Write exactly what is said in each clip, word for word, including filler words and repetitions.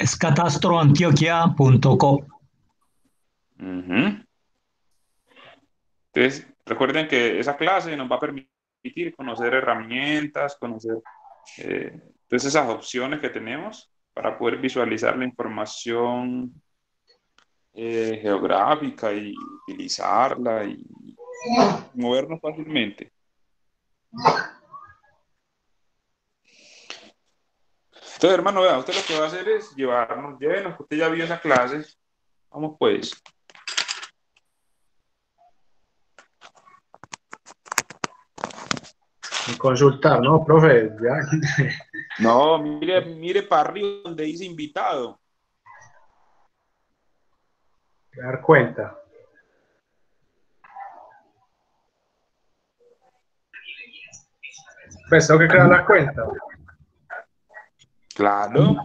es catastroantioquia punto co. Ujú. Entonces, recuerden que esa clase nos va a permitir conocer herramientas, conocer eh, entonces esas opciones que tenemos para poder visualizar la información eh, geográfica y utilizarla y movernos fácilmente. Entonces, hermano, vea, usted lo que va a hacer es llevarnos, llévenos, usted ya vio esa clase. Vamos pues. Consultar, ¿no, profe? Ya, No, mire, mire para arriba donde dice invitado. dar cuenta. Pues tengo que crear la cuenta. Claro.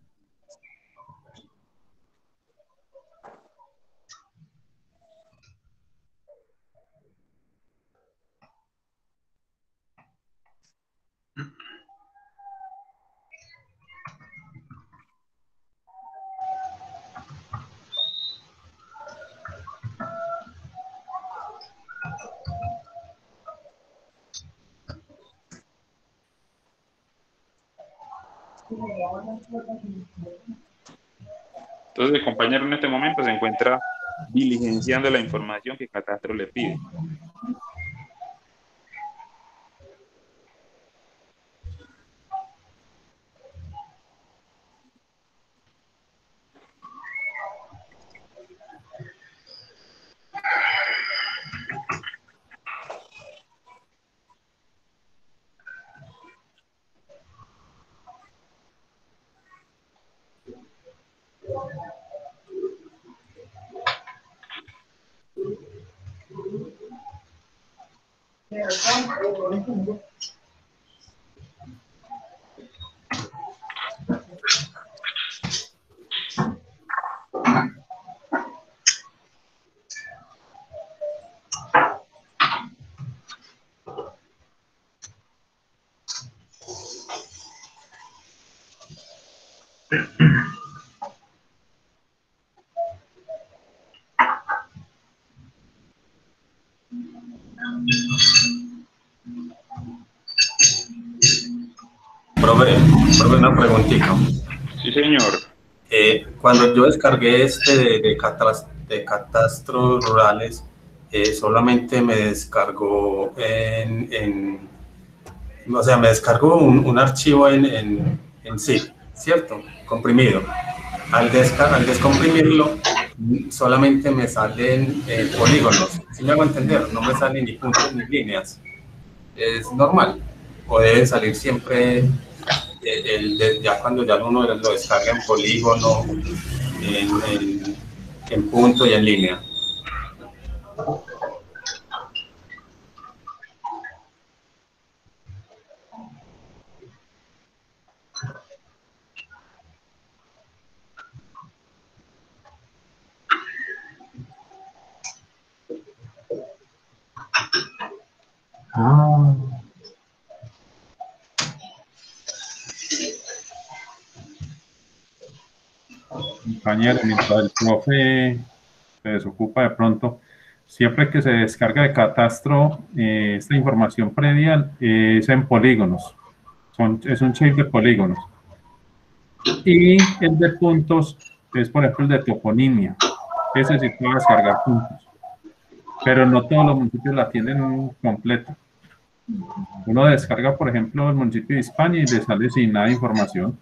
Entonces, el compañero en este momento se encuentra diligenciando la información que Catastro le pide. Profe, profe, una preguntita. Sí, señor. Eh, cuando yo descargué este de, de, catras, de catastros rurales, eh, solamente me descargó en, en, o sea, me descargó un, un archivo en, en, en zip, ¿cierto? Comprimido. Al, desca al descomprimirlo, solamente me salen eh, polígonos. ¿Sí me hago entender? No me salen ni puntos ni líneas. ¿Es normal? ¿O deben salir siempre el, el, ya cuando ya uno lo descarga en polígono, en, en, en punto y en línea? Ah, Compañero, mientras el profe se desocupa de pronto, siempre que se descarga de Catastro, eh, esta información previa eh, es en polígonos, son, es un shape de polígonos. Y el de puntos es, por ejemplo, el de toponimia. Ese sí puede descargar puntos, pero no todos los municipios la tienen completa. Uno descarga, por ejemplo, el municipio de Hispania y le sale sin nada de información.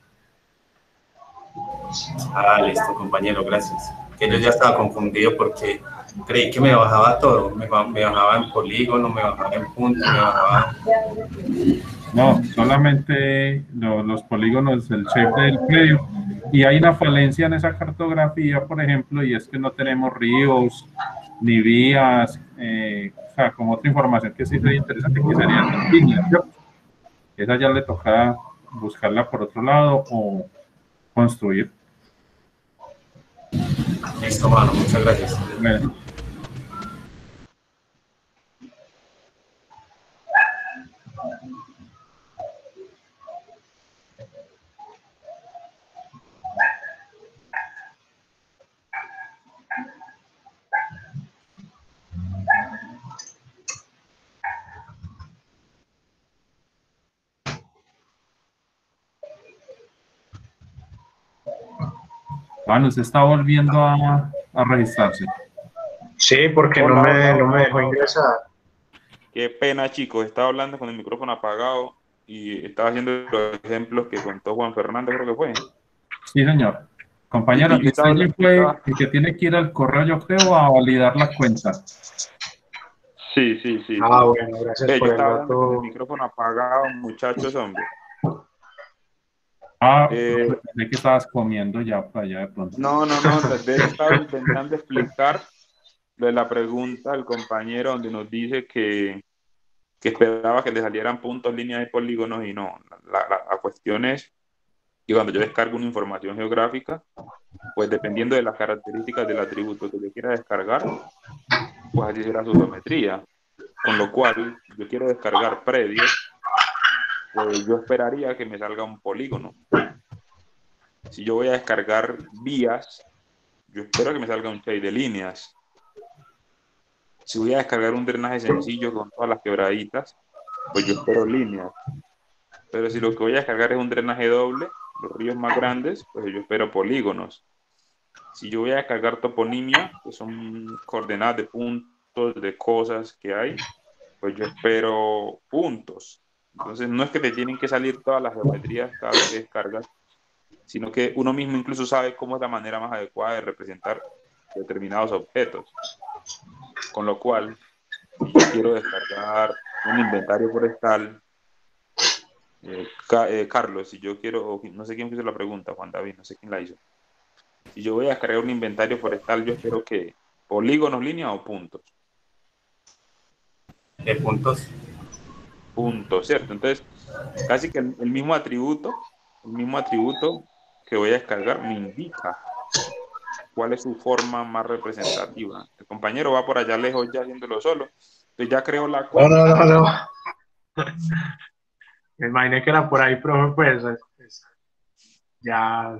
Ah, listo, compañero, gracias. Que yo ya estaba confundido porque creí que me bajaba todo. Me, me bajaba en polígono, me bajaba en punto, me bajaba... No, solamente lo, los polígonos, el shape del predio. Y hay una falencia en esa cartografía, por ejemplo, y es que no tenemos ríos, ni vías, eh, o sea, como otra información que sí sería interesante, que serían las líneas, ¿cierto? Esa ya le toca buscarla por otro lado o construir. Listo, mano, muchas gracias. Bueno. Bueno, usted está volviendo a, a registrarse. Sí, porque Hola, no me, hola, no me hola, dejó hola. ingresar. Qué pena, chicos. Estaba hablando con el micrófono apagado y estaba haciendo los ejemplos que contó Juan Fernando, creo que fue. Sí, señor. Y, Compañero, y yo usted estaba, ya yo fue estaba- el que tiene que ir al correo, yo creo, a validar la cuenta. Sí, sí, sí, Ah, sí. bueno, gracias Eh, por yo el estaba hablando con el dato. micrófono apagado, muchachos, hombre. Ah, no, Eh, pues pensé que estabas comiendo ya por allá de pronto. no, no, no. De hecho, estaba intentando explicar lo de la pregunta del compañero donde nos dice que, que esperaba que le salieran puntos, líneas y polígonos y no. La, la, la cuestión es que cuando yo descargo una información geográfica, pues dependiendo de las características del atributo que yo quiera descargar, pues así será su geometría. Con lo cual, yo quiero descargar predios, pues yo esperaría que me salga un polígono. Si yo voy a descargar vías, yo espero que me salga un shade de líneas. Si voy a descargar un drenaje sencillo con todas las quebraditas, pues yo espero líneas. Pero si lo que voy a descargar es un drenaje doble, los ríos más grandes, pues yo espero polígonos. Si yo voy a descargar toponimia, que son coordenadas de puntos, de cosas que hay, pues yo espero puntos. Entonces no es que te tienen que salir todas las geometrías cada vez que descargas, sino que uno mismo incluso sabe cómo es la manera más adecuada de representar determinados objetos. Con lo cual, si yo quiero descargar un inventario forestal, eh, Ca- eh, Carlos, si yo quiero, no sé quién hizo la pregunta, Juan David, no sé quién la hizo. Si yo voy a descargar un inventario forestal, yo espero que polígonos, líneas o puntos. ¿Qué puntos? Puntos, ¿cierto? Entonces, casi que el, el mismo atributo, el mismo atributo que voy a descargar me indica cuál es su forma más representativa. El compañero va por allá lejos ya haciéndolo solo. Entonces ya creó la No, no, cuenta. no, no. Me imaginé que era por ahí, profe, pues, pues, ya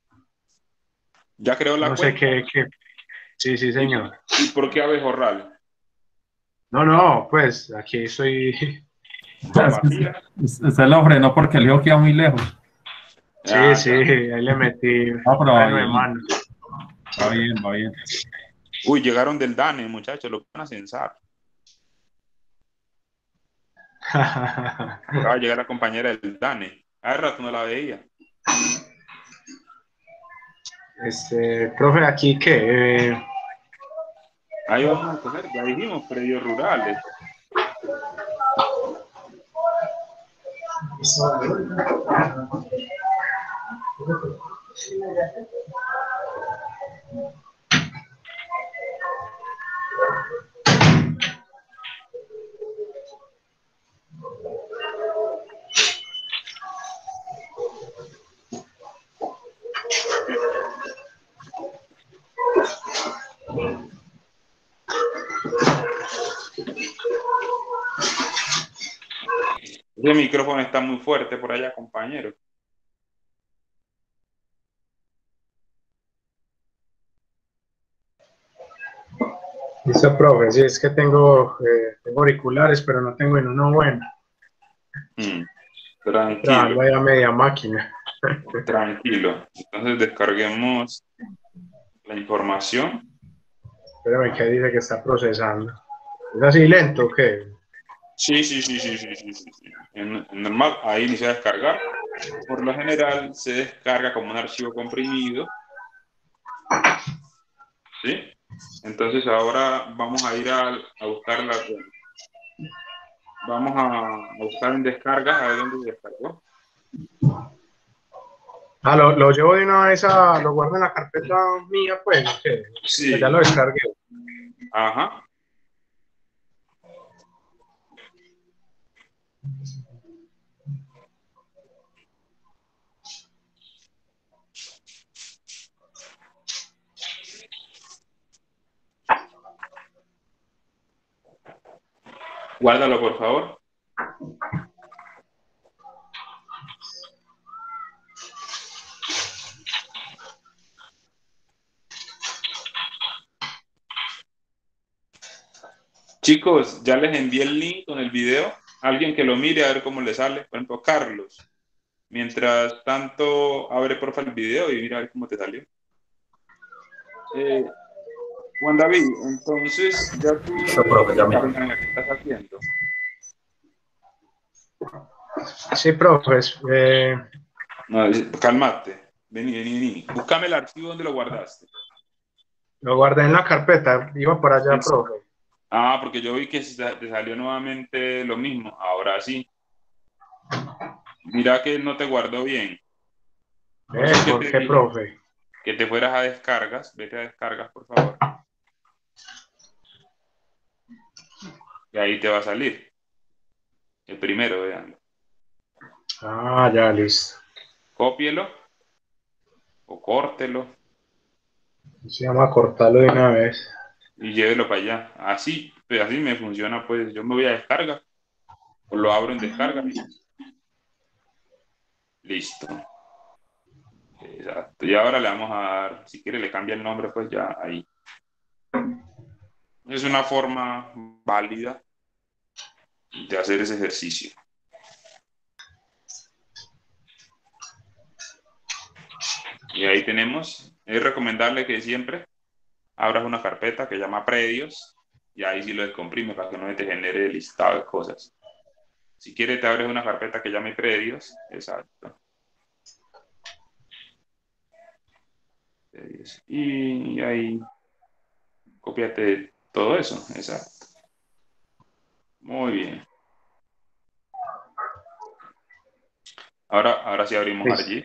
Ya creó la no sé cuenta. qué, qué. Sí, sí, ¿Y, señor. y por qué abejorral? No, no, pues aquí estoy. Don Matías. Usted lo frenó porque el hijo queda muy lejos. Sí, Ah, sí, ya. ahí le metí Ah, pero va freno de bien, mano. va bien, va bien. Uy, llegaron del DANE, muchachos, lo van a censar. Acaba de llegar la compañera del DANE. Hace rato no la veía. Este, profe, aquí qué. Eh, Ahí vamos a coger, ya dijimos, predios rurales. Ese micrófono está muy fuerte por allá, compañero. listo, profe, sí, es que tengo, eh, tengo auriculares, pero no tengo en uno bueno. Mm, tranquilo, Trabajando ahí a media máquina. tranquilo. Entonces descarguemos la información. Espérame que ahí dice que está procesando. ¿Es así lento o qué? Sí, sí, sí, sí, sí, sí, sí, sí. En, en normal, ahí inicia a descargar. Por lo general se descarga como un archivo comprimido. ¿Sí? Entonces ahora vamos a ir a, a buscar la, vamos a, a buscar en descargas a ver dónde se descargó. Ah, lo, lo llevo de una vez a, lo guardo en la carpeta mía, pues, ¿o qué? Sí. Ya lo descargué. Ajá. Guárdalo, por favor. Chicos, ya les envié el link con el video. Alguien que lo mire a ver cómo le sale. Por ejemplo, Carlos. Mientras tanto, abre porfa el video y mira a ver cómo te salió. Eh, Juan David, entonces ya tú Listo, profe, ya me- ¿qué estás haciendo? Sí, profe. Eh, No, es- cálmate. Vení, vení, vení. Búscame el archivo donde lo guardaste. lo guardé en la carpeta. Iba por allá, Sí. profe. Ah, porque yo vi que sa- te salió nuevamente lo mismo. Ahora sí. Mira que no te guardó bien. Por Eh, eso es que ¿por te qué, dije profe? que te fueras a descargas. Vete a descargas, por favor. Y ahí te va a salir. El primero, vean. Ah, ya, listo. Cópielo o córtelo Se llama cortarlo de una vez. y llévelo para allá. Así, pues así me funciona, pues yo me voy a descarga o lo abro en descarga. Listo. Exacto. Y ahora le vamos a dar, si quiere le cambia el nombre, pues ya ahí. Es una forma válida de hacer ese ejercicio. Y ahí tenemos, es recomendable que siempre abras una carpeta que llama predios y ahí sí lo descomprime para que no te genere el listado de cosas. Si quieres te abres una carpeta que llame predios, exacto. Predios. Y ahí cópiate todo eso, exacto. Muy bien. Ahora, ahora sí abrimos Listo. Argit.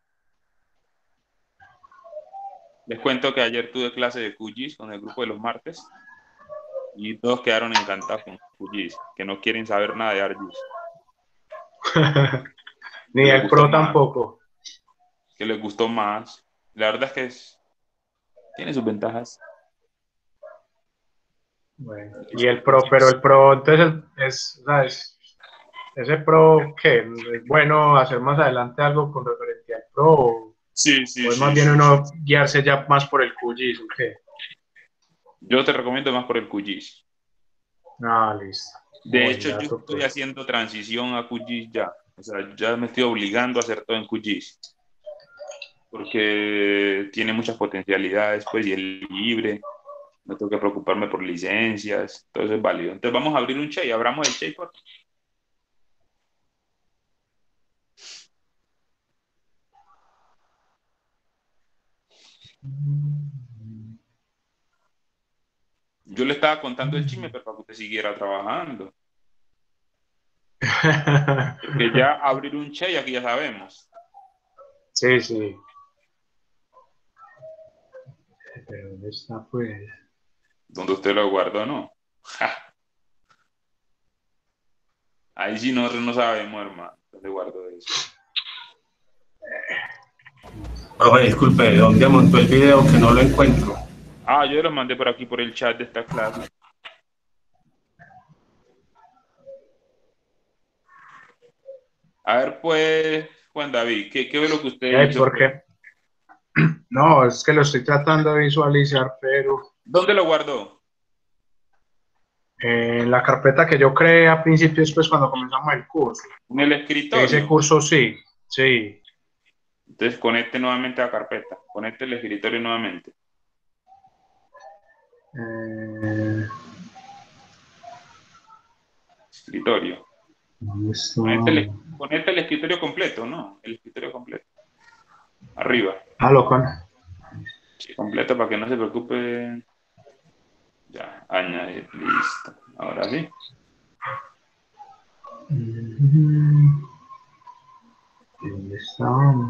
Les cuento que ayer tuve clase de Q G I S con el grupo de los martes y todos quedaron encantados con Q G I S, que no quieren saber nada de ArcGIS. Ni Que les el gustó pro más, tampoco. que les gustó más. La verdad es que es, tiene sus ventajas. Bueno, y el pro, pero el pro, entonces, es, ¿sabes? ¿Ese pro qué? ¿Es bueno hacer más adelante algo con referencia al pro? ¿O, Sí, sí, o es sí, más bien sí, uno sí. guiarse ya más por el Q G I S o qué? Yo te recomiendo más por el Q G I S. Ah, listo. De Buen hecho, yo dato, estoy pues. haciendo transición a Q G I S ya. O sea, ya me estoy obligando a hacer todo en Q G I S. Porque tiene muchas potencialidades, pues, y es libre. No tengo que preocuparme por licencias. Todo eso es válido. Entonces vamos a abrir un Che y abramos el Che, por Yo le estaba contando el chisme, pero para que usted siguiera trabajando. Porque ya abrir un Che, aquí ya sabemos. Sí, sí. Pero ¿dónde está, pues? Donde usted lo guardó, ¿no? Ja. Ahí sí nosotros no sabemos, hermano, dónde guardo eso. Profe, disculpe, ¿dónde montó el video que no lo encuentro? Ah, yo lo mandé por aquí, por el chat de esta clase. A ver, pues, Juan David, ¿qué, qué es lo que usted Ay, hizo? ¿por qué? No, es que lo estoy tratando de visualizar, pero ¿Dónde lo guardó? en la carpeta que yo creé a principios, pues cuando comenzamos el curso. En el Ese escritorio. curso sí, sí. Entonces conecte nuevamente a la carpeta. Conecte el escritorio nuevamente. Eh, Escritorio. ¿Dónde está? Conecte el, conecte el escritorio completo, ¿no? El escritorio completo. Arriba. Ah, lo con. Sí, completo para que no se preocupe. Ya, añadir, listo. Ahora sí. ¿Dónde está?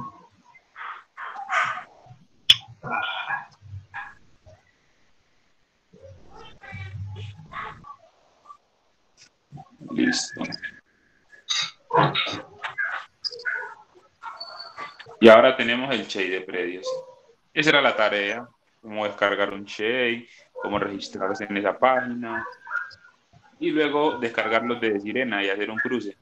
Listo. Y ahora tenemos el Che de predios. Esa era la tarea. Cómo descargar un Che, cómo registrarse en esa página. Y luego descargarlos de Sirena y hacer un cruce.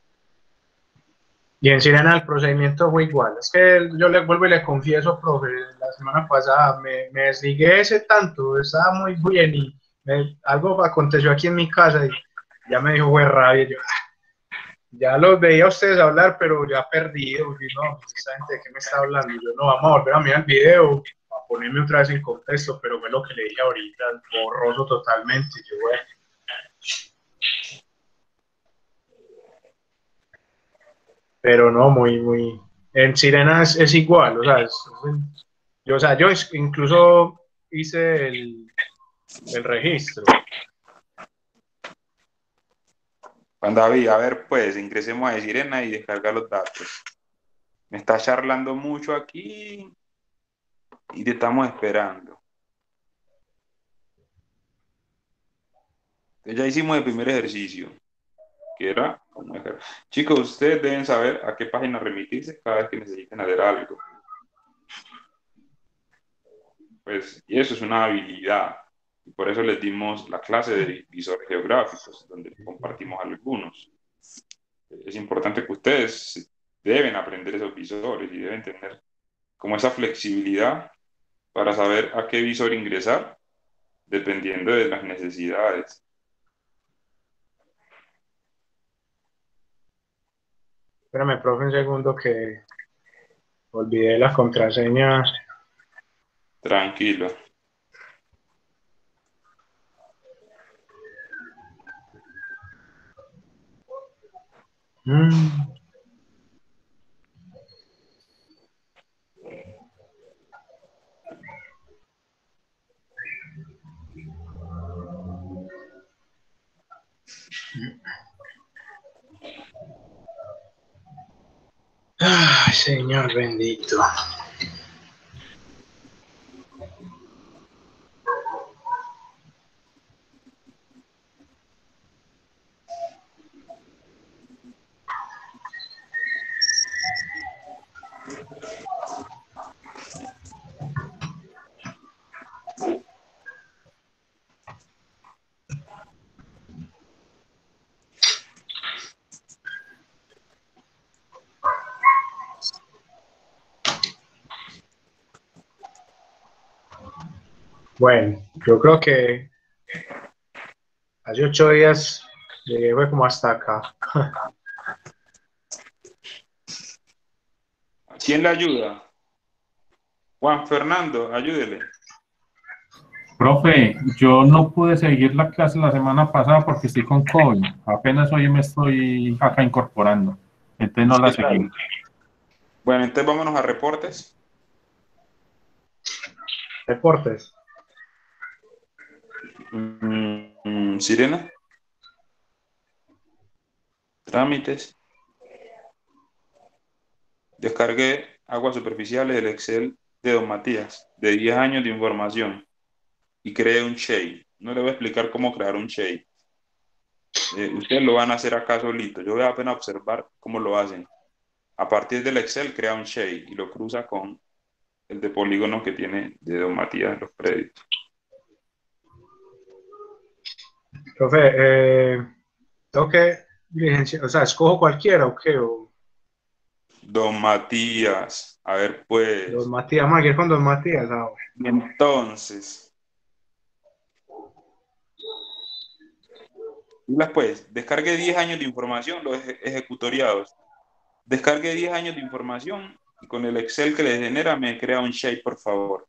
Y en Sirena el procedimiento fue igual. Es que yo le vuelvo y le confieso, profe, la semana pasada me, me desligué ese tanto, estaba muy bien y me, algo aconteció aquí en mi casa y ya me dijo, fue rabia. Yo, ah, ya los veía a ustedes hablar, pero ya perdido. Y no, esta gente de qué me está hablando. Y yo, no, vamos a volver a mirar el video, ponerme otra vez en contexto, pero fue lo que le dije ahorita, borroso totalmente. Yo, bueno. Pero no, muy, muy... En Sirena es, es igual, o sea, es, es, yo, o sea, yo incluso hice el, el registro. Juan David, a ver, pues, ingresemos a Sirena y descarga los datos. Me está charlando mucho aquí y te estamos esperando. Entonces ya hicimos el primer ejercicio, que era, chicos, ustedes deben saber a qué página remitirse cada vez que necesiten hacer algo. Pues, y eso es una habilidad. Y por eso les dimos la clase de visores geográficos, donde compartimos algunos. Es importante que ustedes deben aprender esos visores y deben tener como esa flexibilidad para saber a qué visor ingresar, dependiendo de las necesidades. Espérame, profe, un segundo que olvidé la contraseña. Tranquilo. Mm. Ay, Señor bendito. Bueno, yo creo que hace ocho días llegué, fue como hasta acá. ¿Quién le ayuda? Juan Fernando, ayúdele. Profe, yo no pude seguir la clase la semana pasada porque estoy con COVID. Apenas hoy me estoy acá incorporando. Entonces no la seguí. Bueno, entonces vámonos a reportes. Reportes. Mm, Sirena. Trámites. Descargué aguas superficiales del Excel de Don Matías, de diez años de información, y creé un Shade. No le voy a explicar cómo crear un Shade. Eh, ustedes lo van a hacer acá solito. Yo voy a apenas observar cómo lo hacen. A partir del Excel crea un Shade y lo cruza con el de polígono que tiene de Don Matías los créditos. Profe, eh, tengo que diligenciar, o sea, escojo cualquiera o qué, o Don Matías, a ver pues. Don Matías, Maguire con Don Matías, ahora. Entonces, pues, descargue diez años de información, los eje ejecutoriados. Descargue diez años de información y con el Excel que le genera me crea un Shade, por favor.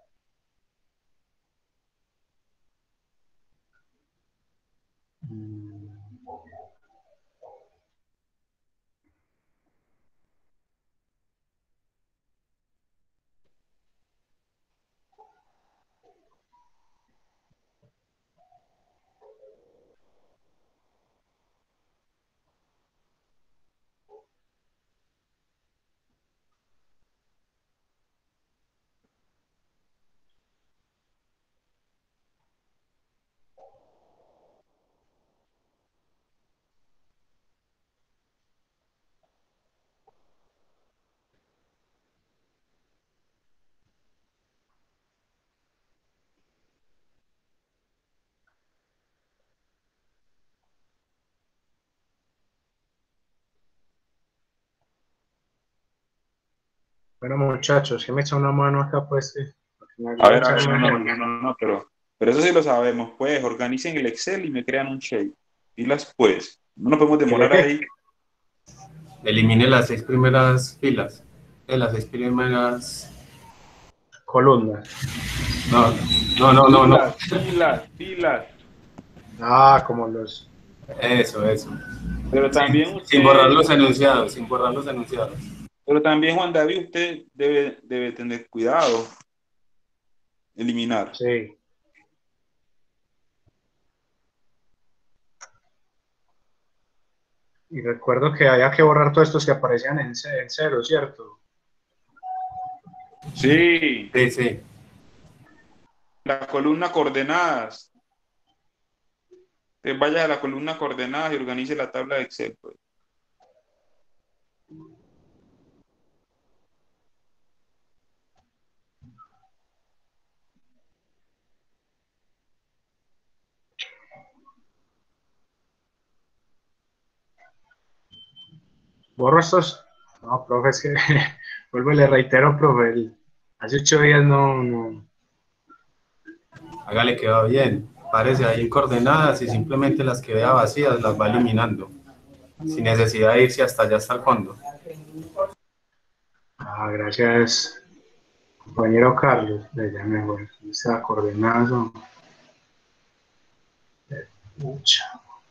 Bueno, muchachos, que me echa una mano acá, pues. Eh, a ver, a ver, no, no, no, no, no, pero, pero eso sí lo sabemos, pues, organicen el Excel y me crean un Shade. Y las pues, no nos podemos demorar ahí. Elimine las seis primeras filas. De las seis primeras. columnas. No, no, no, no, no. Pilas, pilas. Ah, como los... Eso, eso. Pero también Sin, usted, sin borrar los enunciados, sin borrar los enunciados. pero también Juan David, usted debe, debe tener cuidado. Eliminar. Sí. Y recuerdo que había que borrar todos estos que aparecían en, ce- en cero, ¿cierto? Sí, Sí, sí. la columna coordenadas. Usted vaya a la columna coordenadas y organice la tabla de Excel, pues. Borro estos... No, profe, es que... Vuelvo y le reitero, profe, el- hace ocho días no... no... Hágale que va bien. Párese ahí en coordenadas y simplemente las que vea vacías las va eliminando. Sin necesidad de irse hasta allá, hasta el fondo. Ah, gracias, compañero Carlos. De ya mejor. Está coordenado. Mucha.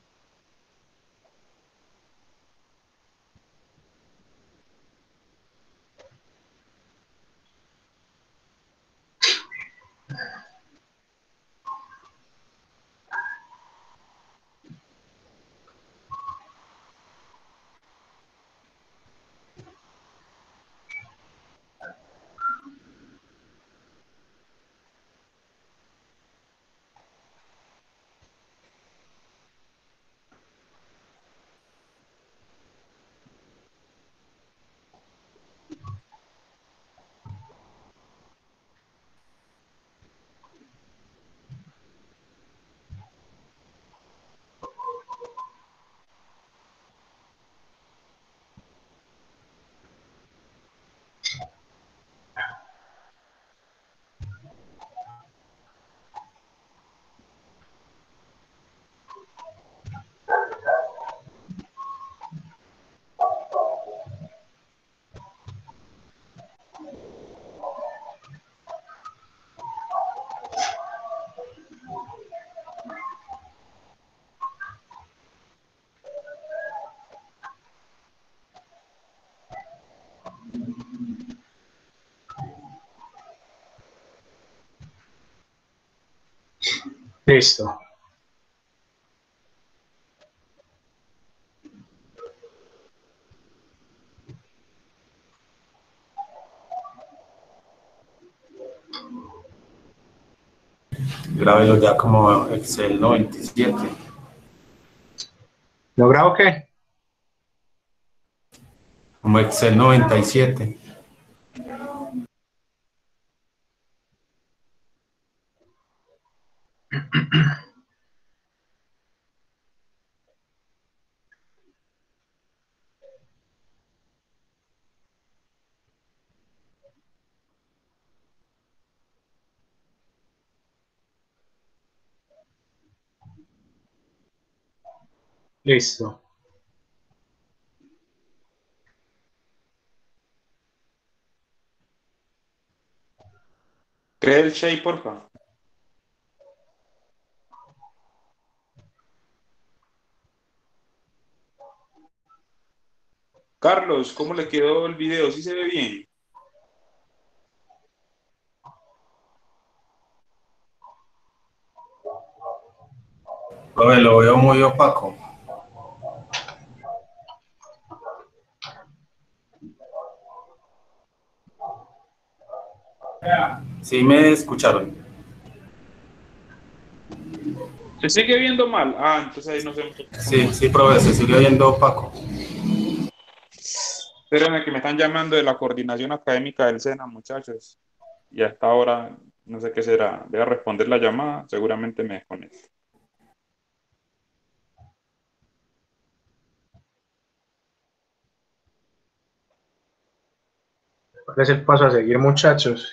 Listo. Grábelo ya como Excel noventa y siete. ¿Logrado qué? Como Excel noventa y siete. Listo. Cree el shape, porfa. Carlos, ¿cómo le quedó el video? ¿Sí se ve bien? Profe, lo veo muy opaco. Sí me escucharon. ¿Se sigue viendo mal? Ah, entonces ahí no sé. Sí, sí, profe, se sigue oyendo opaco. Espérenme que me están llamando de la coordinación académica del SENA, muchachos. Y hasta ahora no sé qué será. Voy a responder la llamada, seguramente me desconecto. ¿Cuál es el paso a seguir, muchachos?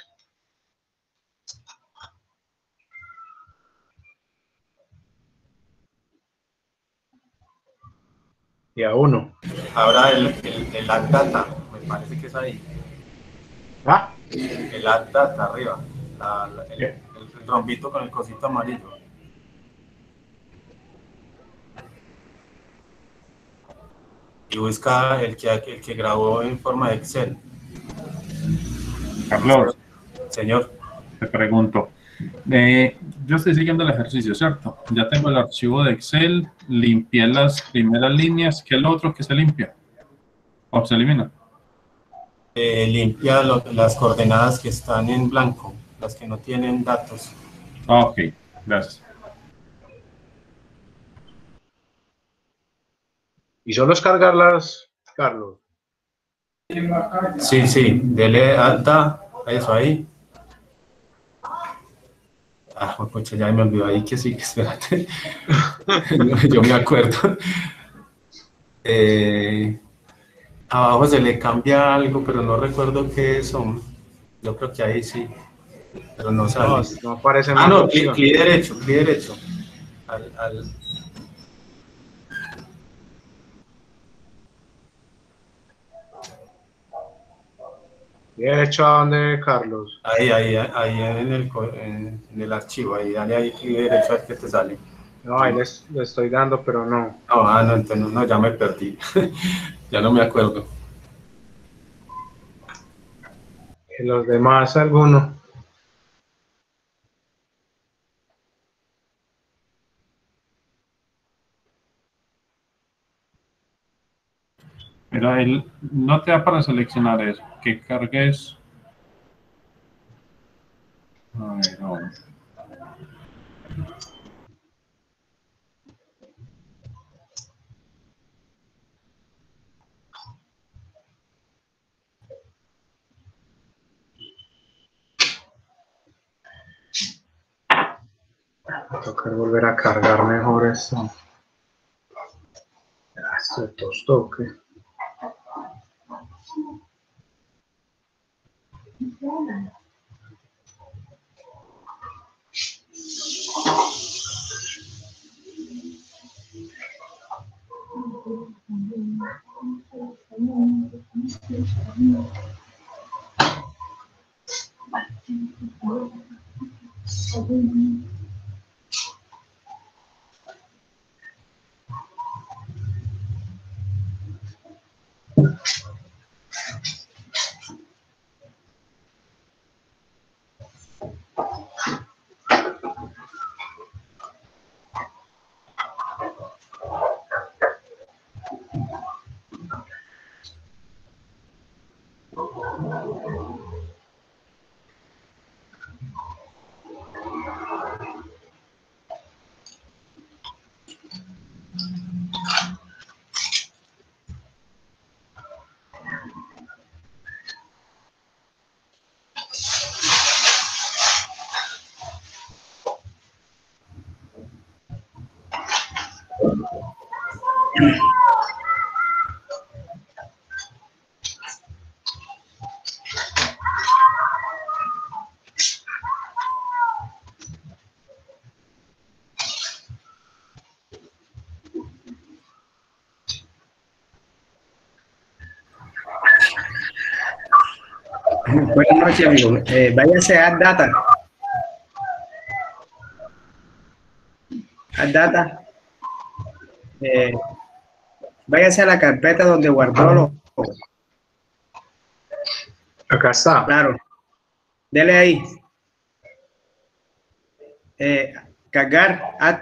Y a uno. Ahora el, el, el Act Data, me parece que es ahí. ¿Ah? el Add Data arriba, la, la, el, el rombito con el cosito amarillo. Y busca el que, el que grabó en forma de Excel. Carlos, señor, te pregunto, eh, yo estoy siguiendo el ejercicio, ¿cierto? Ya tengo el archivo de Excel, limpié las primeras líneas. ¿Qué es lo otro que se limpia o se elimina? Eh, limpia lo, las coordenadas que están en blanco, las que no tienen datos. Ah, ok, gracias. Y solo es cargarlas, Carlos. Sí, sí, dele alta, eso ahí. Ah, pues ya me olvidó ahí que sí, que espérate. Yo me acuerdo. Eh, abajo se le cambia algo, pero no recuerdo qué son. Yo creo que ahí sí, pero no sale. No, no aparece Ah, más no, opción. clic derecho, clic derecho. Al, al... ¿Y hecho a dónde, Carlos? Ahí, ahí, ahí en el, en, en el archivo, ahí, dale ahí clic derecho a ver qué te sale. No, ahí les, le estoy dando, pero no. No, ah, no, entonces no, ya me perdí. Ya no me acuerdo. Y los demás, alguno. Mira, él no te da para seleccionar eso, que cargues. A ver, no. Va a tocar volver a cargar mejor esto. Ah, esto es tostó, ¿qué? Buenas noches, amigo. Eh, váyase a Add Data. Add Data. Eh, váyase a la carpeta donde guardó los. Acá está. Claro. Dele ahí. Eh, cargar. Add.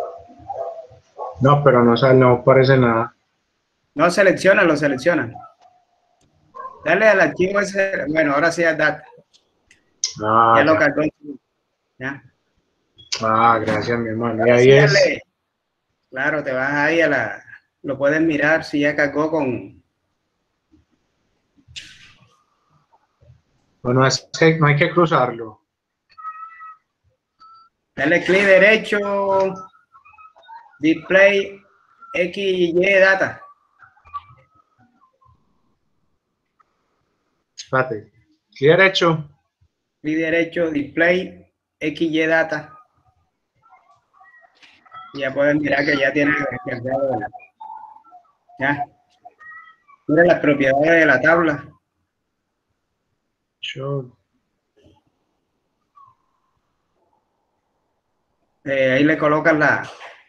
No, pero no sale, no aparece nada. No selecciona, lo selecciona. Dale al archivo ese. Bueno, ahora sí Add Data. Ah, Ya lo ya. cargó. Ya. Ah, gracias, mi hermano. Y ahí Sí, es. dale. Claro, te vas ahí a la. Lo puedes mirar si ya cargó con. Bueno, es que no hay que cruzarlo. Dale clic derecho. Display X Y Data. Espérate. Clic derecho. Clic derecho, display, X Y Data. Y ya pueden mirar que ya tiene descargado. Ya. Miren las propiedades de la tabla. Show. Eh, ahí le colocan la,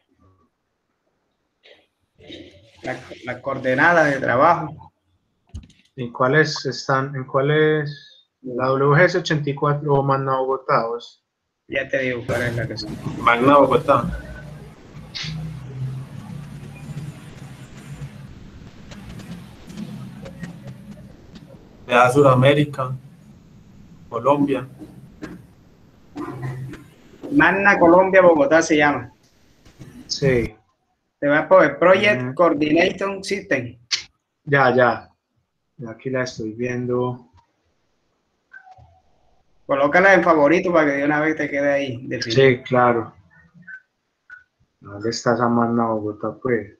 la, la coordenada de trabajo. ¿En cuáles están? ¿En cuáles? La W G S ochenta y cuatro o Magna Bogotá. ¿Os? Ya te digo cuál es la que son. Magna Bogotá. Le da Sudamérica, Colombia. Magna Colombia, Bogotá se llama. Sí. Te va por el Project Ujú. Coordination System. Ya, ya. Aquí la estoy viendo. Colócala en favorito para que de una vez te quede ahí definido. Sí, claro. ¿Dónde está esa Magna Bogotá, pues?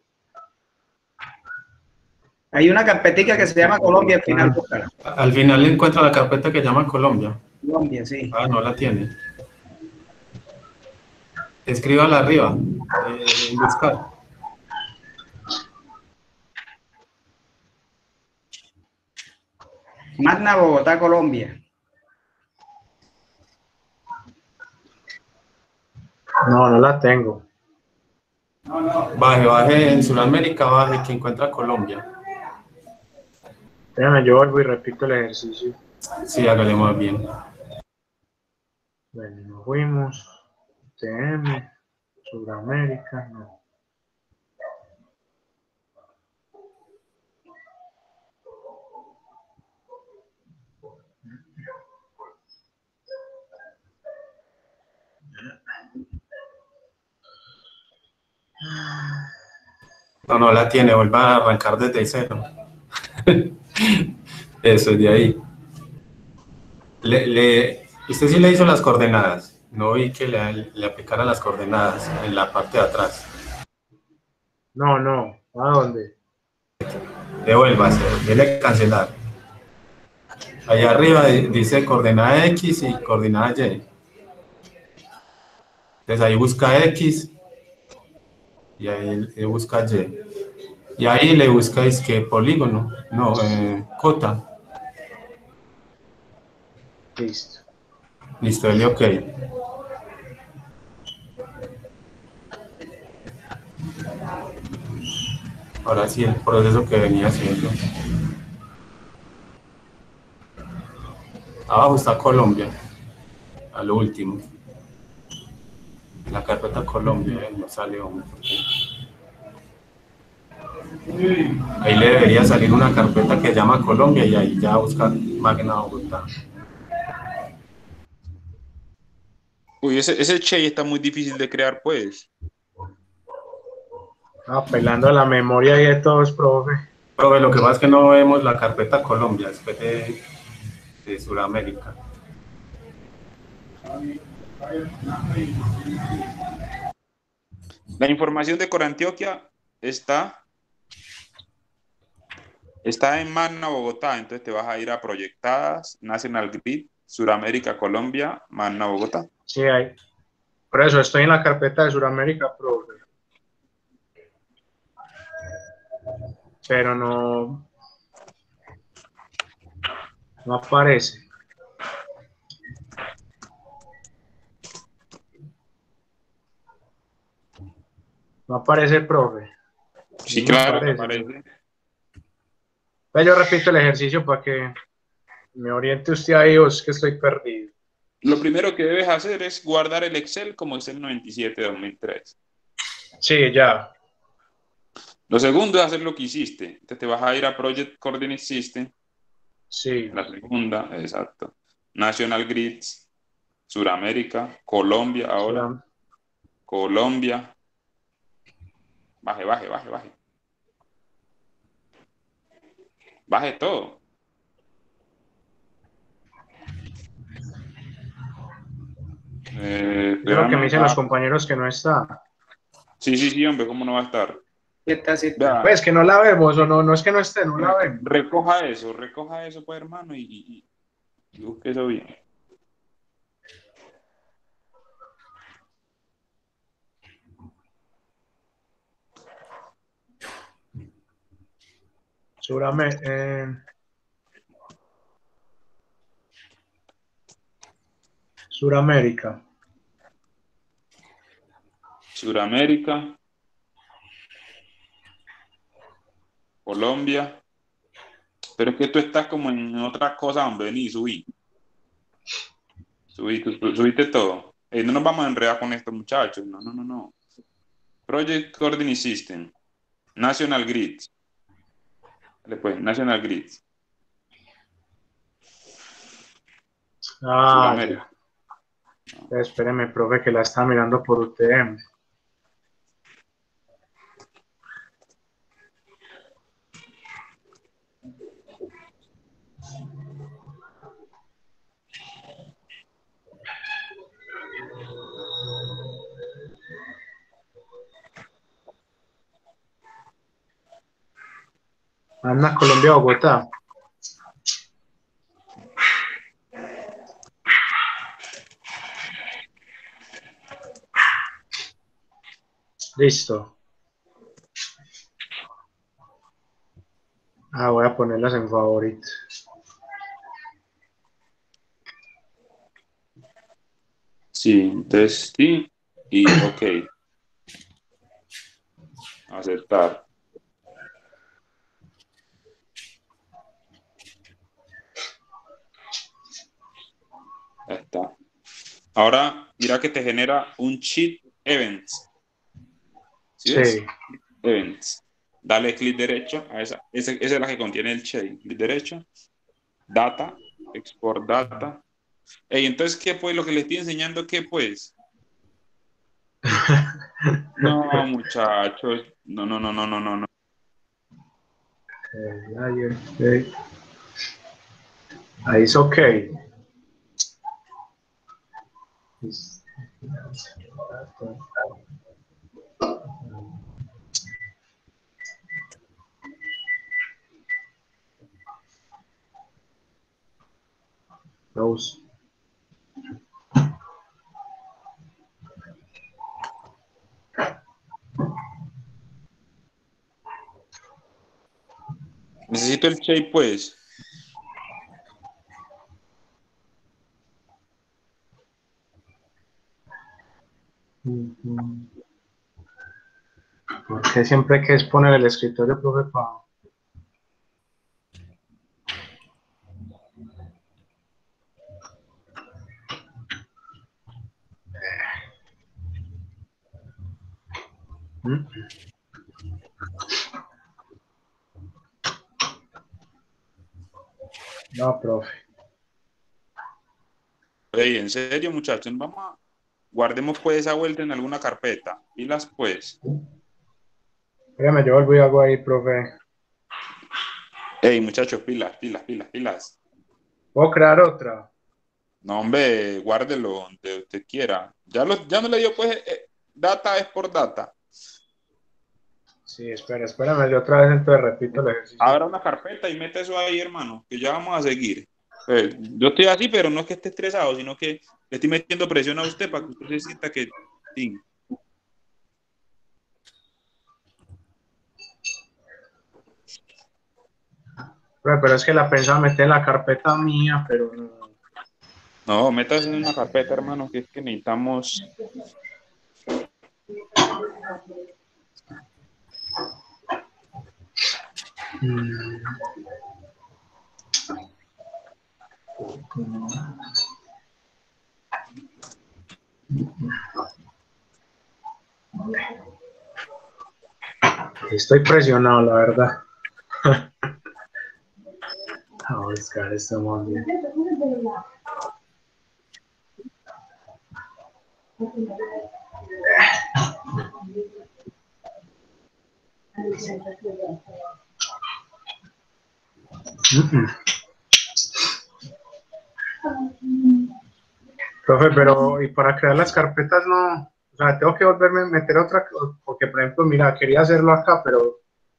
Hay una carpetica que se llama Colombia al final. Búscala. Al final encuentra la carpeta que llama Colombia. Colombia, sí. Ah, no la tiene. Escríbala arriba. Eh, en buscar. Magna Bogotá, Colombia. No, no la tengo. Baje, baje en Sudamérica, baje que encuentra Colombia. Déjame, yo vuelvo y repito el ejercicio. Sí, hágale más bien. Bueno, nos fuimos. T M, Sudamérica, no. No, no la tiene, vuelva a arrancar desde cero. Eso es de ahí. Le, le, usted sí le hizo las coordenadas. No vi que le, le aplicara las coordenadas en la parte de atrás. No, no. ¿A dónde? Devuélvase, dele cancelar. Allá arriba dice coordenada X y coordenada Y. Entonces ahí busca X y ahí le busca Y. Y ahí le buscáis que polígono, no, eh, cota. Listo. Listo, dale OK. Ahora sí, el proceso que venía haciendo. Abajo está Colombia, a lo último. La carpeta Colombia, eh, no sale hombre. Ahí le debería salir una carpeta que llama Colombia y ahí ya buscar Magna Bogotá. Uy, ese, ese Che está muy difícil de crear, pues. Apelando a la memoria y de todos, profe. Profe, lo que pasa es que no vemos la carpeta Colombia después de, de Sudamérica. La información de Corantioquia está, está en Magna Bogotá, entonces te vas a ir a Proyectadas, National Grid, Suramérica, Colombia, Magna Bogotá. Sí, hay. Por eso estoy en la carpeta de Sudamérica, profe. Pero no. No aparece. No aparece el profe. Sí, No claro que aparece. aparece. Pues yo repito el ejercicio para que me oriente usted ahí, o es que estoy perdido. Lo primero que debes hacer es guardar el Excel como Excel noventa y siete dos mil tres. Sí, ya. Lo segundo es hacer lo que hiciste. Entonces te vas a ir a Project Coordinate System. Sí. La segunda, exacto. National Grids, Suramérica, Colombia ahora. Suram- Colombia. Baje, baje, baje, baje. Baje todo. Eh, Eso es lo que me espérame. dicen los Ah, compañeros que no está. sí, sí, sí, hombre, ¿cómo no va a estar? ¿Qué está así? Vea, Pues que no la vemos, o no, no es que no esté, no la vemos. recoja eso, recoja eso, pues, hermano, y, y, y busque eso bien. Seguramente. Eh, Suramérica. Suramérica. Colombia. Pero es que tú estás como en otra cosa, hombre, vení, subí. Subí, subiste todo. Ey, no nos vamos a enredar con estos muchachos, no, no, no, no. Project Coordinating System. National Grid. Después, National Grid. Ah, Suramérica. ya. Espéreme, profe, que la está mirando por U T M. Anda, Colombia, Bogotá. Listo. Ah, voy a ponerlas en favorito. Sí, entonces sí y ok. Aceptar. Ya está. Ahora, mira que te genera un cheat events. ¿Sí ves? Sí. Events. Dale clic derecho a esa. Esa, esa es la que contiene el chain. Clic derecho. Data. Export data. Ey, entonces, ¿qué pues? Lo que le estoy enseñando, ¿qué pues? No, muchachos. No, no, no, no, no, no, no. Okay, ahí es ok. Close. Necesito el shape, pues. Porque siempre hay que exponer el escritorio, profe, para... ¿Mm? No, profe. Ey, en serio, muchachos, vamos a... Guardemos pues esa vuelta en alguna carpeta. Y las pues. Espérame, yo vuelvo y hago ahí, profe. Ey, muchachos, pilas, pilas, pilas, pilas. ¿Puedo crear otra? No, hombre, guárdelo donde usted quiera. Ya, lo, ya no le dio, pues, eh, data es por data. Sí, espera, espérame, yo otra vez entonces repito el ejercicio. Abra una carpeta y mete eso ahí, hermano, que ya vamos a seguir. Eh, yo estoy así, pero no es que esté estresado, sino que le estoy metiendo presión a usted para que usted se sienta que... Sí. Profe, pero es que la pensaba meter en la carpeta mía, pero no. No, metas en una carpeta, hermano, que es que necesitamos... Mm. Estoy presionado, la verdad. A buscar esto muy bien. Mm-mm. Profe, pero y para crear las carpetas no, o sea, tengo que volverme a meter otra, porque por ejemplo, mira, quería hacerlo acá, pero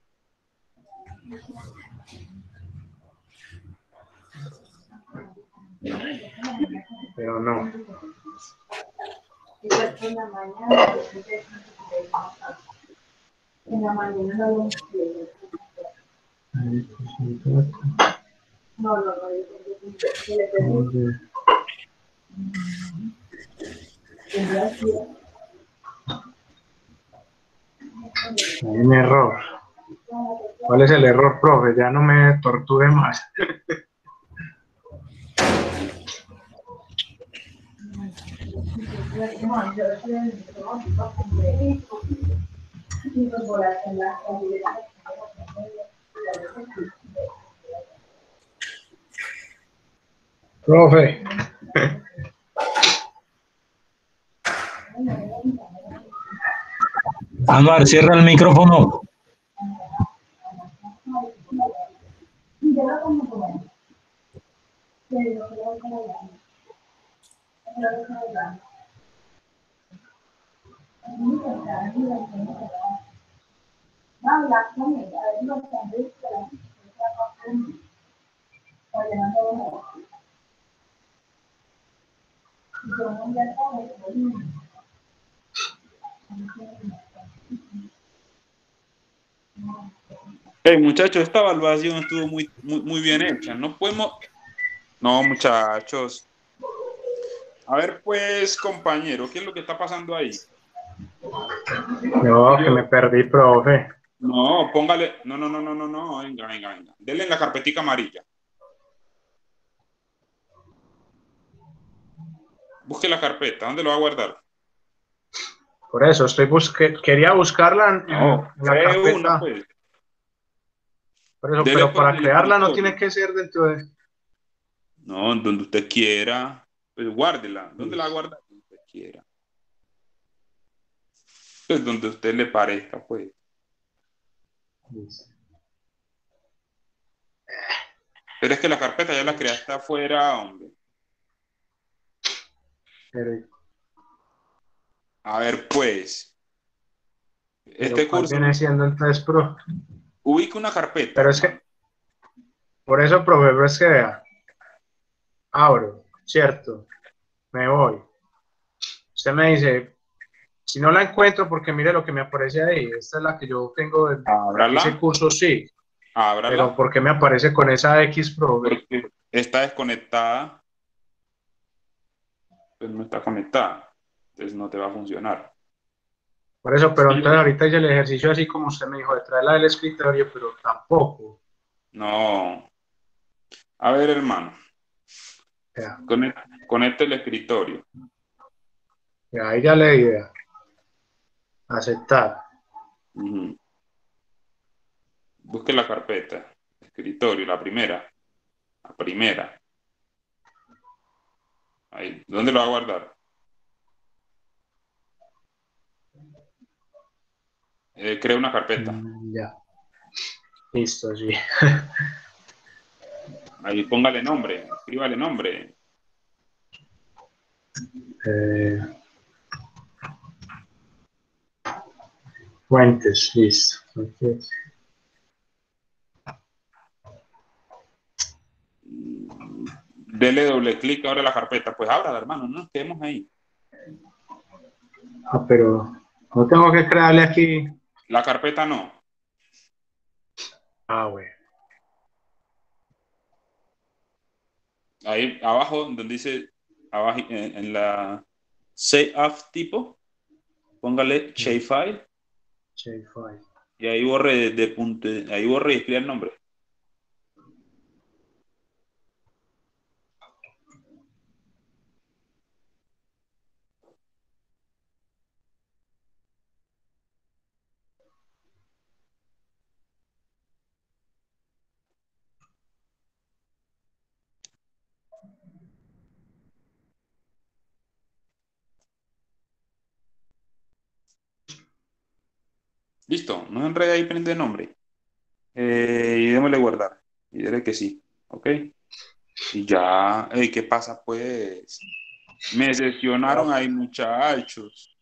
pero no. En la mañana, en la mañana no lo no, no, no, yo le pedí. Hay un error. ¿Cuál es el error, profe? Ya no me torture más. Profe. Anuar, cierra el micrófono. Hey, muchachos, esta evaluación estuvo muy, muy, muy bien hecha. No podemos... No, muchachos. A ver, pues, compañero, ¿qué es lo que está pasando ahí? No, que me perdí, profe. No, póngale... No, no, no, no, no, no. Venga, venga, venga. Denle en la carpetica amarilla. Busque la carpeta. ¿Dónde lo va a guardar? Por eso, estoy busque... quería buscarla en, No, en la cree carpeta. una, pues. Por eso, Dele, pero pues, para en el crearla no escritorio. tiene que ser dentro de... No, donde usted quiera. Pues guárdela. ¿Dónde la guarda? Donde usted quiera. Pues donde a usted le parezca, pues. Pero es que la carpeta ya la creaste afuera, hombre. Pero, A ver, pues. pero Este ¿cuál curso, viene siendo entonces, pro? ubica una carpeta. Pero es que, por eso, profe, pero es que vea. Abro, ¿cierto? Me voy. Usted me dice, si no la encuentro, porque mire lo que me aparece ahí. Esta es la que yo tengo de para que ese Ábrala. curso, sí. Ábrala. Pero ¿por qué me aparece con esa X, profe? Porque está desconectada. Pues no está conectada. Entonces no te va a funcionar. Por eso, pero Sí. entonces ahorita hice el ejercicio así como usted me dijo, de traerla del escritorio, pero tampoco. No. A ver, hermano. Ya, Conecta, conecta el escritorio. ya, ahí ya le di idea. Aceptar. Ujú. Busque la carpeta. Escritorio, la primera. La primera. Ahí. ¿Dónde lo va a guardar? Eh, crea una carpeta. Mm, ya. Listo, sí. Ahí póngale nombre. Escríbale nombre. Eh, fuentes, listo. Entonces, Dele doble clic ahora a la carpeta. Pues ábrala, hermano. No nos quedemos ahí. ah, pero no tengo que crearle aquí. La carpeta no. Ah, bueno. Ahí abajo, donde dice, abajo, en, en la Save As tipo, póngale Shapefile Shapefile. y ahí borre de, de punto, ahí borre y escriba el nombre. Listo, no enrede ahí, prende el nombre. Eh, y démosle guardar. Y dile que sí, ¿ok? Y ya, Ey, ¿qué pasa pues? Me sesionaron ahí, muchachos.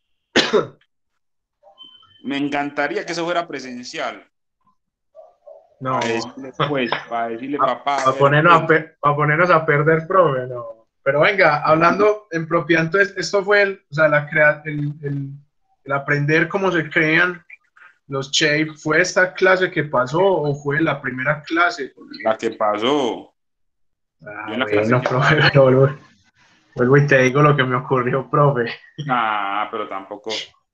Me encantaría que eso fuera presencial. No. Para decirle, pues, para decirle, A, papá, a a ver, ponernos, a, pues, pe- a ponernos a perder, profe, no. Pero venga, hablando en propiedad, entonces, esto fue el, o sea, la crea, el, el, el aprender cómo se crean los shapes. ¿Fue esta clase que pasó o fue la primera clase? la que pasó. Ah, Yo en la clase bueno, que profe, pasó, pero, Vuelvo y te digo lo que me ocurrió, profe. Ah, pero tampoco.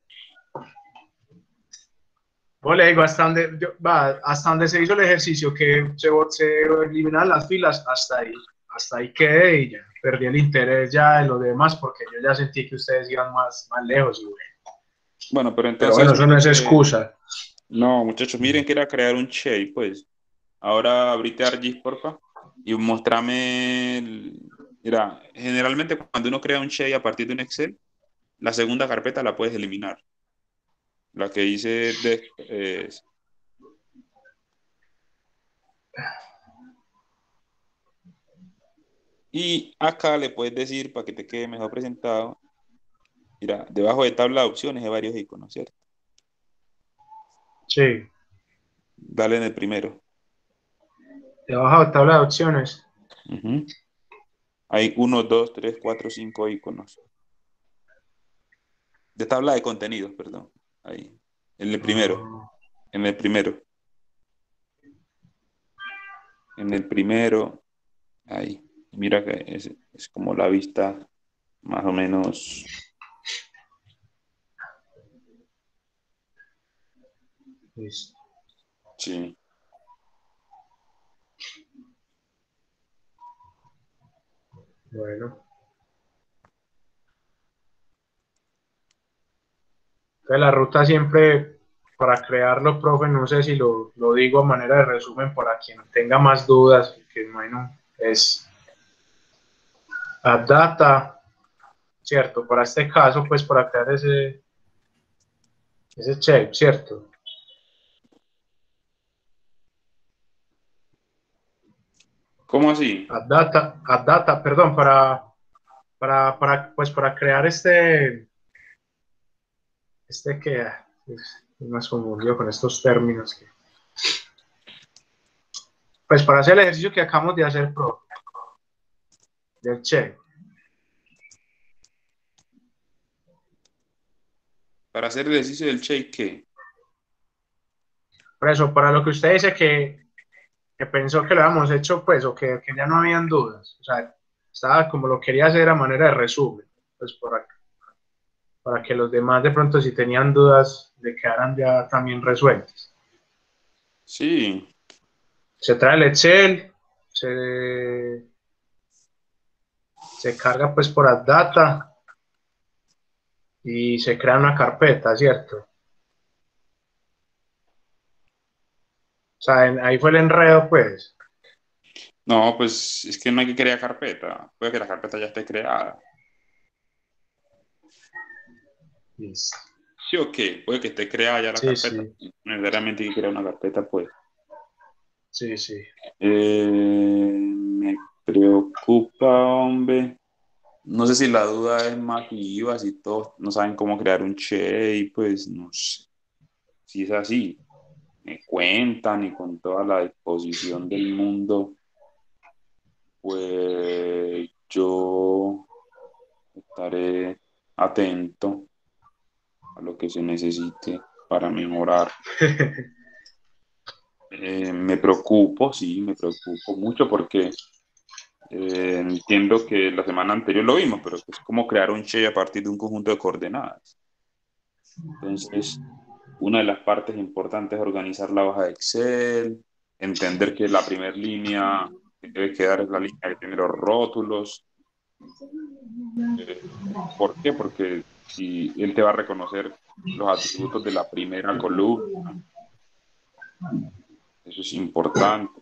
Pues le digo, hasta donde, yo- va, hasta donde se hizo el ejercicio, que se, se eliminan las filas, hasta ahí, hasta ahí quedé y ya perdí el interés ya en lo demás porque yo ya sentí que ustedes iban más, más lejos. Y bueno. Bueno, pero Pero bueno, entonces, eso no es miren que- excusa. no, muchachos, miren que era crear un shape, pues. Ahora abrite ArcGIS, porfa, y mostrame. el- Mira, generalmente cuando uno crea un shape a partir de un Excel, la segunda carpeta la puedes eliminar. La que hice de, eh, y acá le puedes decir, para que te quede mejor presentado, mira, debajo de tabla de opciones hay varios iconos, ¿cierto? Sí. Dale en el primero. Debajo de tabla de opciones. Ujú. Hay uno, dos, tres, cuatro, cinco iconos. De tabla de contenidos, perdón. Ahí. En el primero. En el primero. En el primero. Ahí. Mira que es, es como la vista más o menos. Listo. Sí. Bueno. Entonces la ruta siempre, para crearlo, profe, no sé si lo, lo digo a manera de resumen para quien tenga más dudas, que bueno, es add data, ¿cierto? Para este caso, pues para crear ese, ese shape, ¿cierto? ¿Cómo así? Add data, add data, perdón, para, para, para, pues para crear este, este que, es más confundido con estos términos. Que, pues para hacer el ejercicio que acabamos de hacer, profe, del shape. Para hacer el ejercicio del shape, ¿qué? Por eso, para lo que usted dice que, que pensó que lo habíamos hecho, pues, o que, que ya no habían dudas. O sea, estaba como lo quería hacer a manera de resumen, pues, para, para que los demás de pronto si tenían dudas le quedaran ya también resueltas. Sí. Se trae el Excel, se, se carga pues por Add Data y se crea una carpeta, ¿cierto? O sea, en- ahí fue el enredo, pues. No, pues es que no hay que crear carpeta. Puede que la carpeta ya esté creada. Listo. Sí o qué, puede que esté creada ya la Sí, carpeta. sí, No necesariamente hay que crear una carpeta, pues. sí, sí. Eh, me preocupa, hombre. No sé si la duda es masiva, si todos no saben cómo crear un shape, pues no sé. Si es así, me cuentan y con toda la disposición del mundo, pues yo estaré atento a lo que se necesite para mejorar. Eh, me preocupo, sí, me preocupo mucho porque eh, entiendo que la semana anterior lo vimos, pero es como crear un shape a partir de un conjunto de coordenadas. Entonces, una de las partes importantes es organizar la hoja de Excel, entender que la primera línea que debe quedar es la línea que tiene los rótulos. Eh, ¿Por qué? Porque si él te va a reconocer los atributos de la primera columna, eso es importante.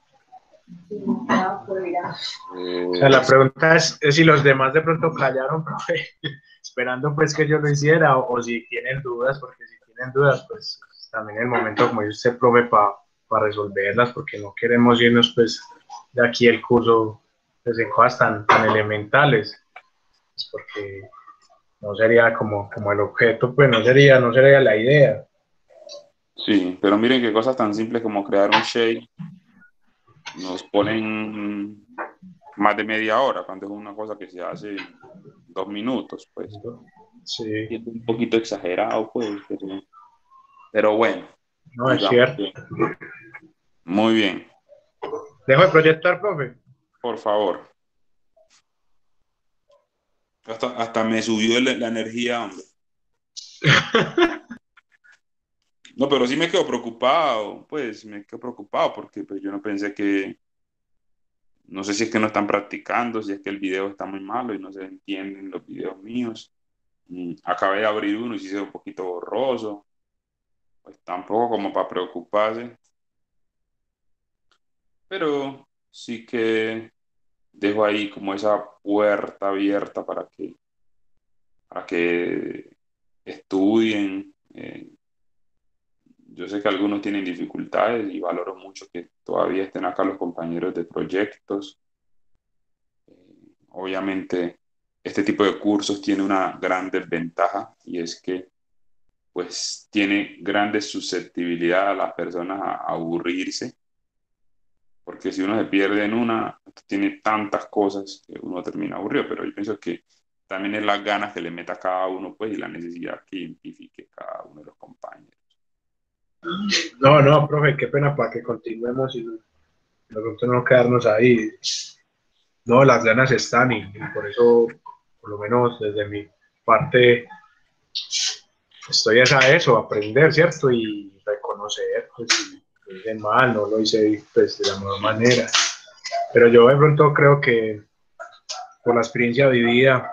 O sea, Eh, la pregunta es, es si los demás de pronto callaron, profe, esperando pues que yo lo hiciera, o, o si tienen dudas, porque si tienen dudas, pues también el momento, como dice usted, profe, para resolverlas, porque no queremos irnos pues de aquí el curso pues, en cosas tan, tan elementales, pues, porque no sería como, como el objeto, pues no sería, no sería la idea. sí, pero miren que cosas tan simples como crear un shape nos ponen más de media hora, cuando es una cosa que se hace en dos minutos, pues. Sí, Siendo un poquito exagerado, pues, pero, pero bueno, no es digamos cierto. que muy bien, Dejo de proyectar, profe. por favor. Hasta, hasta me subió la, la energía, hombre. No, pero sí me quedo preocupado, pues me quedo preocupado porque pues, yo no pensé que, no sé si es que no están practicando, si es que el video está muy malo y no se entienden los videos míos. Mm, acabé de abrir uno y sí se ve un poquito borroso, pues tampoco como para preocuparse, pero sí que dejo ahí como esa puerta abierta para que, para que estudien. eh, Yo sé que algunos tienen dificultades y valoro mucho que todavía estén acá los compañeros de proyectos. Eh, obviamente, este tipo de cursos tiene una gran desventaja y es que pues tiene grande susceptibilidad a las personas a, a aburrirse, porque si uno se pierde en una, tiene tantas cosas que uno termina aburrido, pero yo pienso que también es las ganas que le meta cada uno pues y la necesidad que identifique cada uno de los compañeros. No, no, profe, qué pena para que continuemos y de pronto no quedarnos ahí. No, las ganas están y, y por eso, por lo menos desde mi parte, estoy a eso, aprender, ¿cierto? Y reconocer, pues, si lo hice mal, no lo hice pues, de la mejor manera. Pero yo de pronto creo que por la experiencia vivida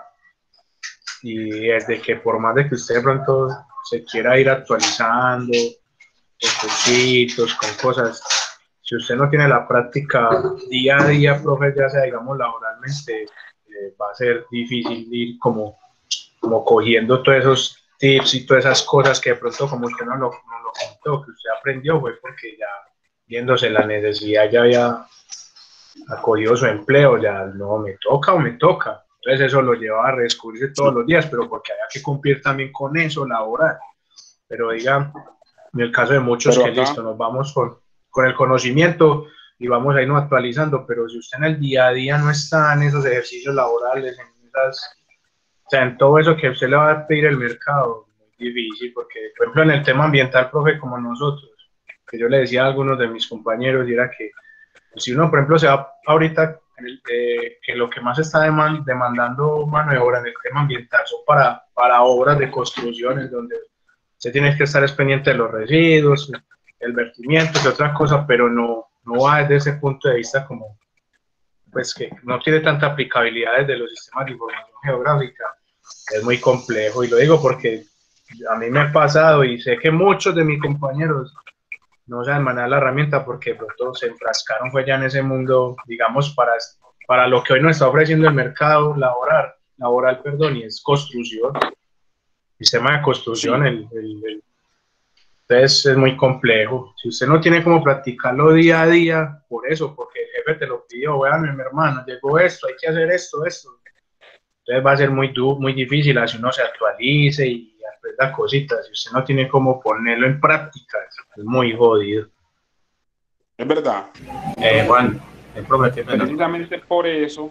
y desde que por más de que usted de pronto se quiera ir actualizando, con cositos, con cosas, si usted no tiene la práctica día a día, profe, ya sea, digamos, laboralmente, eh, va a ser difícil ir como, como cogiendo todos esos tips y todas esas cosas que de pronto, como usted no lo, no lo contó, que usted aprendió, fue porque ya viéndose la necesidad, ya había acogido su empleo, ya no me toca o me toca. Entonces eso lo lleva a redescubrirse todos los días, pero porque había que cumplir también con eso laboral. Pero diga, en el caso de muchos Pero que acá, listo, nos vamos con, con el conocimiento y vamos a irnos actualizando, pero si usted en el día a día no está en esos ejercicios laborales, en esas, o sea, en todo eso que usted le va a pedir el mercado, muy difícil, porque por ejemplo en el tema ambiental, profe, como nosotros, que yo le decía a algunos de mis compañeros, y era que si uno, por ejemplo, se va ahorita, en el, eh, que lo que más está deman, demandando mano de obra en el tema ambiental son para, para obras de construcciones, donde se tiene que estar pendiente de los residuos, el vertimiento y otras cosas, pero no, no va desde ese punto de vista como, pues que no tiene tanta aplicabilidad desde los sistemas de información geográfica. Es muy complejo y lo digo porque a mí me ha pasado y sé que muchos de mis compañeros no saben manejar la herramienta porque de pronto se enfrascaron fue ya en ese mundo, digamos, para, para lo que hoy nos está ofreciendo el mercado laboral, laboral, perdón, y es construcción, sistema de construcción, sí, el, el, el, entonces es muy complejo. Si usted no tiene como practicarlo día a día, por eso, porque el jefe te lo pidió, vean, mi hermano, llegó esto, hay que hacer esto, esto. Entonces va a ser muy, muy difícil, así uno se actualice y aprenda cositas. Si usted no tiene como ponerlo en práctica, es muy jodido. es verdad. Eh, Juan, el profe, qué pena. Precisamente por eso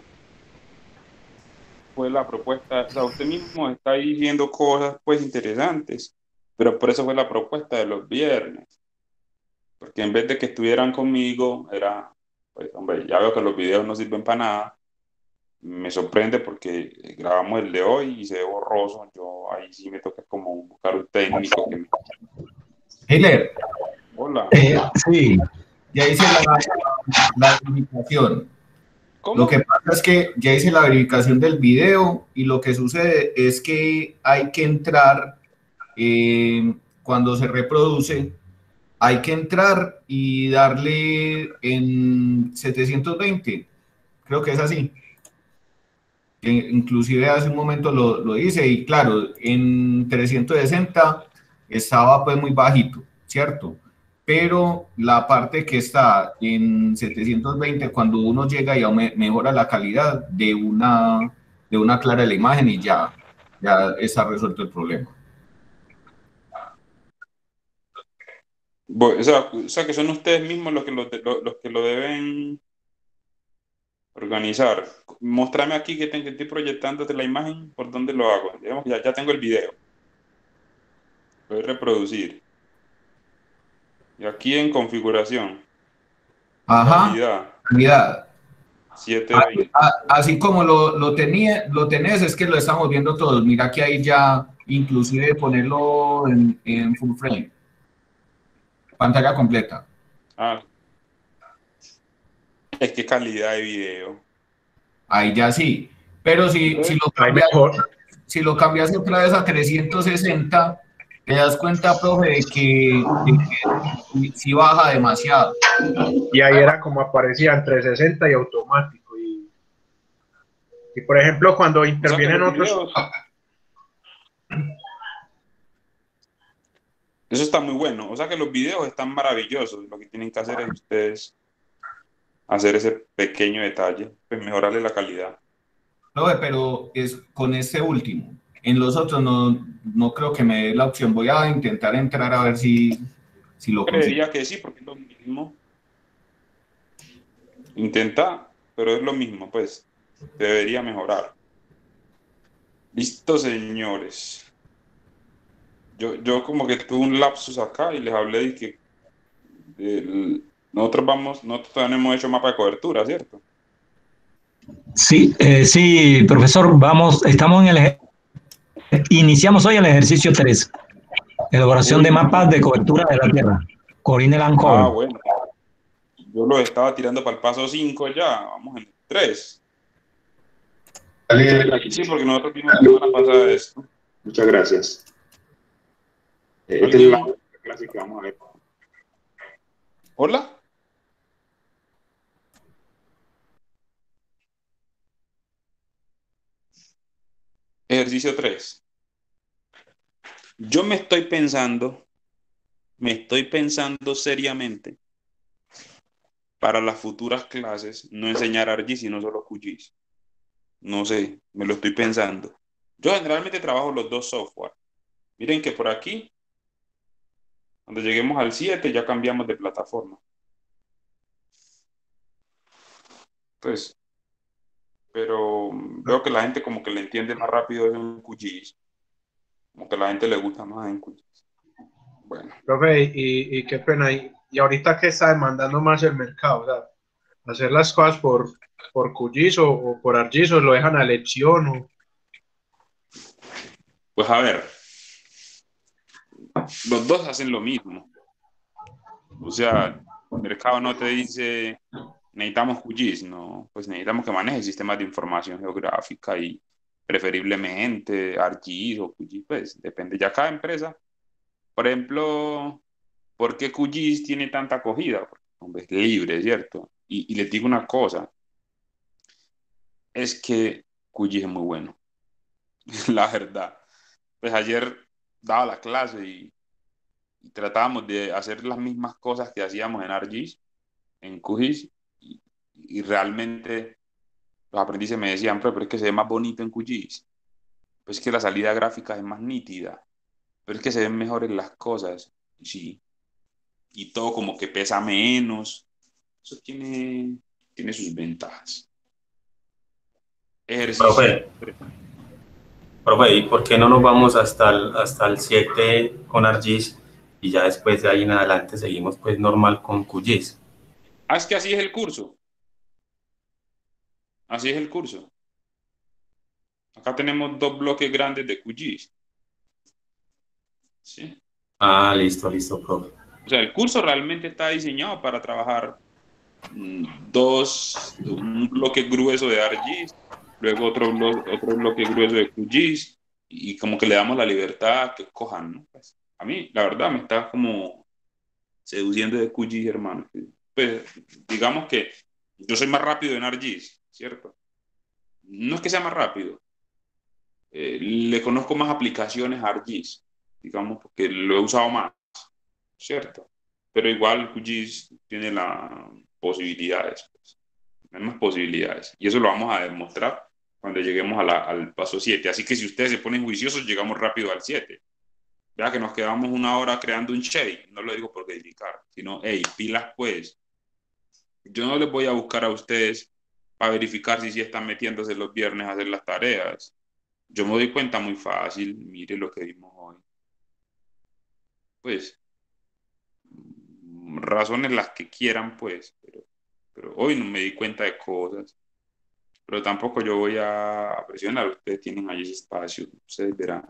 fue la propuesta, o sea, usted mismo está diciendo cosas pues interesantes, pero por eso fue la propuesta de los viernes, porque en vez de que estuvieran conmigo, era, pues hombre, ya veo que los videos no sirven para nada, me sorprende porque grabamos el de hoy y se ve borroso, yo ahí sí me toca como buscar un técnico que me... Hitler, Hola. eh, sí, ya hice la, la verificación. ¿Cómo? Lo que pasa es que ya hice la verificación del video y lo que sucede es que hay que entrar, eh, cuando se reproduce, hay que entrar y darle en setecientos veinte, creo que es así. Que inclusive hace un momento lo, lo hice y claro, en trescientos sesenta estaba pues muy bajito, ¿cierto? Pero la parte que está en setecientos veinte, cuando uno llega y mejora la calidad de una, de una clara la imagen y ya, ya está resuelto el problema. O sea, o sea, que son ustedes mismos los que lo, los que lo deben organizar. Mostrame aquí que, te, que estoy proyectándote la imagen, ¿por dónde lo hago? Digamos que ya, ya tengo el video. Voy a reproducir. Y aquí en configuración. Ajá, Calidad. calidad. siete Así, veinte. a- así como lo, lo, tenía, lo tenés, es que lo estamos viendo todos. Mira que ahí ya, inclusive ponerlo en, en full frame, pantalla completa. Ah, es que calidad de video. Ahí ya sí. Pero si, si Entonces, lo Ahí cambias, mejor. si lo cambias otra vez a trescientos sesenta, te das cuenta, profe, de que, de que sí baja demasiado. Y ahí era como aparecía en trescientos sesenta y automático. Y, y por ejemplo, cuando o sea que intervienen los otros, videos, eso está muy bueno. O sea que los videos están maravillosos. Lo que tienen que hacer es ustedes hacer ese pequeño detalle, pues mejorarle la calidad. Profe, pero es con este último. En los otros no, no creo que me dé la opción. Voy a intentar entrar a ver si, si lo consigo. Creería que sí, porque es lo mismo. Intenta, pero es lo mismo, pues. Debería mejorar. Listo, señores. Yo, yo como que tuve un lapsus acá y les hablé de que el- nosotros vamos, nosotros todavía no hemos hecho mapa de cobertura, ¿cierto? Sí, eh, sí, profesor, vamos, estamos en el, eje- iniciamos hoy el ejercicio tres, elaboración de Uy, mapas de cobertura de la Tierra, Corine ah, Lancome. bueno. Yo lo estaba tirando para el paso cinco ya, vamos en tres. Sí, porque nosotros vimos la semana pasada esto. Muchas gracias. Eh, Esta es la ¿Alguien? clase que vamos a ver. ¿Hola? Ejercicio tres. Yo me estoy pensando, me estoy pensando seriamente para las futuras clases no enseñar ArcGIS sino solo QGIS. No sé, me lo estoy pensando. Yo generalmente trabajo los dos software. Miren que por aquí, cuando lleguemos al siete, ya cambiamos de plataforma. Pues, pero veo que la gente como que le entiende más rápido en QGIS. Como que a la gente le gusta más en QGIS. Bueno. profe, y, y qué pena, y, y ahorita que está demandando más el mercado, o sea, hacer las cosas por, por QGIS o, o por ArcGIS o lo dejan a elección, o, Pues a ver, los dos hacen lo mismo. O sea, el mercado no te dice necesitamos QGIS, no, pues necesitamos que maneje sistemas de información geográfica y preferiblemente ArcGIS o QGIS, pues depende ya cada empresa. Por ejemplo, ¿por qué QGIS tiene tanta acogida? Porque, hombre, es libre, ¿cierto? Y, y les digo una cosa, es que QGIS es muy bueno, la verdad. Pues ayer daba la clase y, y tratábamos de hacer las mismas cosas que hacíamos en ArcGIS, en QGIS, y, y realmente los aprendices me decían, pero es que se ve más bonito en QGIS, pues es que la salida gráfica es más nítida, pero es que se ven mejores las cosas, sí, y todo como que pesa menos, eso tiene, tiene sus ventajas. Ejercicio. Profe, profe, ¿y por qué no nos vamos hasta el, hasta el siete con ArcGIS y ya después de ahí en adelante seguimos pues normal con QGIS? Ah, es que así es el curso. Así es el curso. Acá tenemos dos bloques grandes de QGIS. ¿Sí? Ah, listo, listo, profe. O sea, el curso realmente está diseñado para trabajar mm, dos, un bloque grueso de ArcGIS, luego otro, blo- otro bloque grueso de QGIS, y como que le damos la libertad que escojan, ¿no? Pues, a mí, la verdad, me está como seduciendo de QGIS, hermano. Pues, digamos que yo soy más rápido en ArcGIS, ¿cierto? No es que sea más rápido, eh, le conozco más aplicaciones a ArcGIS, digamos, porque lo he usado más, ¿cierto? Pero igual QGIS tiene las posibilidades, pues, hay más posibilidades. Y eso lo vamos a demostrar cuando lleguemos a la, al paso siete. Así que si ustedes se ponen juiciosos, llegamos rápido al siete. Vea que nos quedamos una hora creando un shade. No lo digo por criticar, sino, hey, pilas pues. Yo no les voy a buscar a ustedes para verificar si sí están metiéndose los viernes a hacer las tareas. Yo me doy cuenta muy fácil, mire lo que vimos hoy. Pues, razones las que quieran, pues, pero, pero hoy no me di cuenta de cosas. pero tampoco yo voy a presionar, ustedes tienen ahí ese espacio, ustedes verán.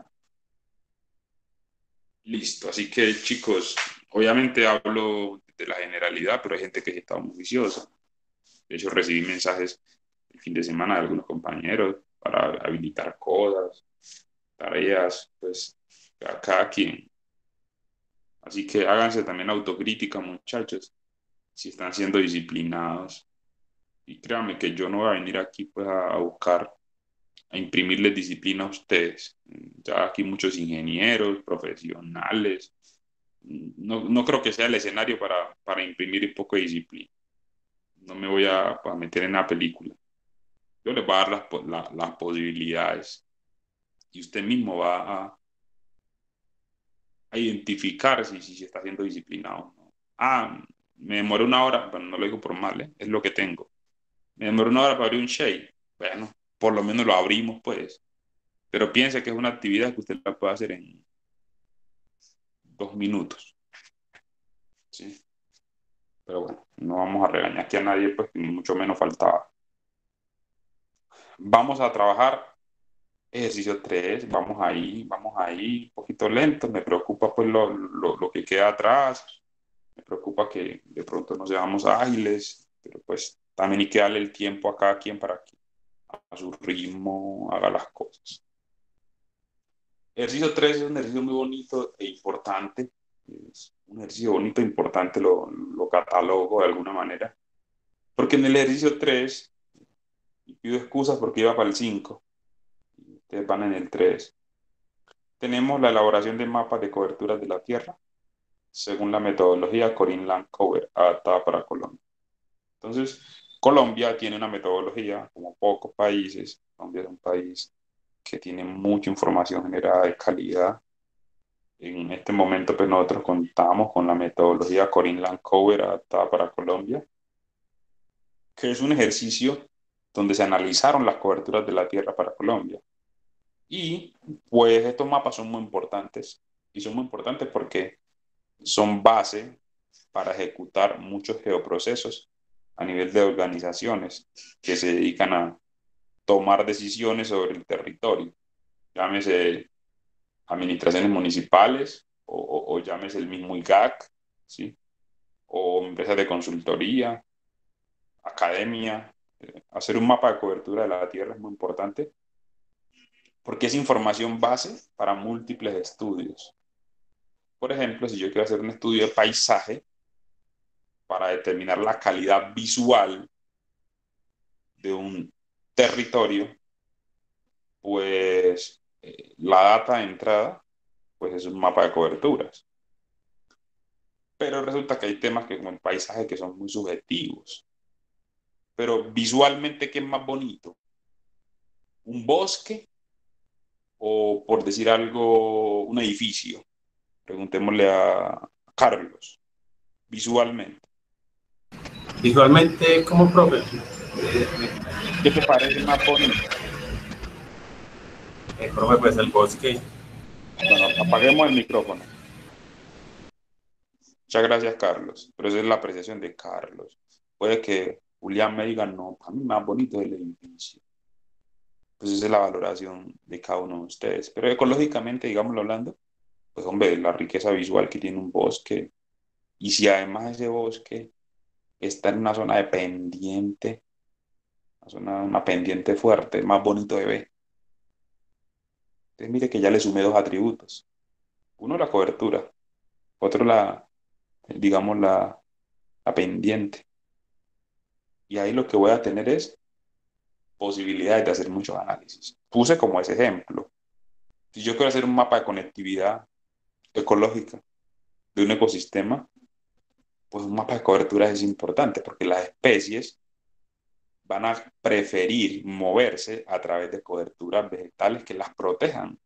Listo, así que chicos, obviamente hablo de la generalidad, pero hay gente que está muy viciosa. De hecho, recibí mensajes el fin de semana de algunos compañeros para habilitar cosas, tareas, pues a cada quien. Así que háganse también autocrítica, muchachos, si están siendo disciplinados. Y créanme que yo no voy a venir aquí pues a, a buscar, a imprimirles disciplina a ustedes. Ya aquí muchos ingenieros, profesionales. No, no creo que sea el escenario para, para imprimir un poco de disciplina. No me voy a, a meter en la película. Yo les voy a dar las, po- la- las posibilidades y usted mismo va a, a identificar si, si se está siendo disciplinado o no. Ah, me demoré una hora, bueno, no lo digo por mal, ¿eh? Es lo que tengo. Me demoré una hora para abrir un shake. Bueno, por lo menos lo abrimos, pues. Pero piense que es una actividad que usted la puede hacer en dos minutos. ¿Sí? Pero bueno, no vamos a regañar aquí a nadie, pues ni mucho menos faltaba. Vamos a trabajar ejercicio tres, vamos ahí, vamos ahí, un poquito lento. Me preocupa pues lo, lo, lo que queda atrás. Me preocupa que de pronto no seamos ágiles, pero pues también hay que darle el tiempo a cada quien para que a su ritmo haga las cosas. Ejercicio tres es un ejercicio muy bonito e importante. Es un ejercicio bonito e importante, lo, lo catalogo de alguna manera. Porque en el ejercicio tres, y pido excusas porque iba para el cinco, y ustedes van en el tres, tenemos la elaboración de mapas de coberturas de la Tierra según la metodología Corin Lancover, adaptada para Colombia. Entonces, Colombia tiene una metodología, como pocos países. Colombia es un país que tiene mucha información generada de calidad. En este momento, pues nosotros contamos con la metodología Corin Lancover, adaptada para Colombia, que es un ejercicio donde se analizaron las coberturas de la Tierra para Colombia. Y pues estos mapas son muy importantes. Y son muy importantes porque son base para ejecutar muchos geoprocesos a nivel de organizaciones que se dedican a tomar decisiones sobre el territorio, llámese administraciones municipales o, o, o llámese el mismo I G A C, ¿sí? O empresas de consultoría, academia. Hacer un mapa de cobertura de la Tierra es muy importante porque es información base para múltiples estudios. Por ejemplo, si yo quiero hacer un estudio de paisaje para determinar la calidad visual de un territorio, pues eh, la data de entrada pues es un mapa de coberturas. Pero resulta que hay temas que como el paisaje que son muy subjetivos. Pero visualmente, ¿qué es más bonito? ¿Un bosque o, por decir algo, un edificio? Preguntémosle a Carlos, visualmente. Igualmente, como profe, ¿Qué te parece más bonito? el profe, pues el bosque. Bueno, apaguemos el micrófono. Muchas gracias, Carlos. Pero esa es la apreciación de Carlos. Puede que Julián me diga, no, para mí más bonito es el edificio. Pues esa es la valoración de cada uno de ustedes. Pero ecológicamente, digámoslo hablando, pues hombre, la riqueza visual que tiene un bosque. Y si además ese bosque está en una zona de pendiente, una, zona, una pendiente fuerte, más bonito de ver. Entonces mire que ya le sumé dos atributos. Uno, la cobertura. Otro, la, digamos, la, la pendiente. Y ahí lo que voy a tener es posibilidades de hacer muchos análisis. Puse como ese ejemplo. Si yo quiero hacer un mapa de conectividad ecológica de un ecosistema, pues un mapa de cobertura es importante porque las especies van a preferir moverse a través de coberturas vegetales que las protejan.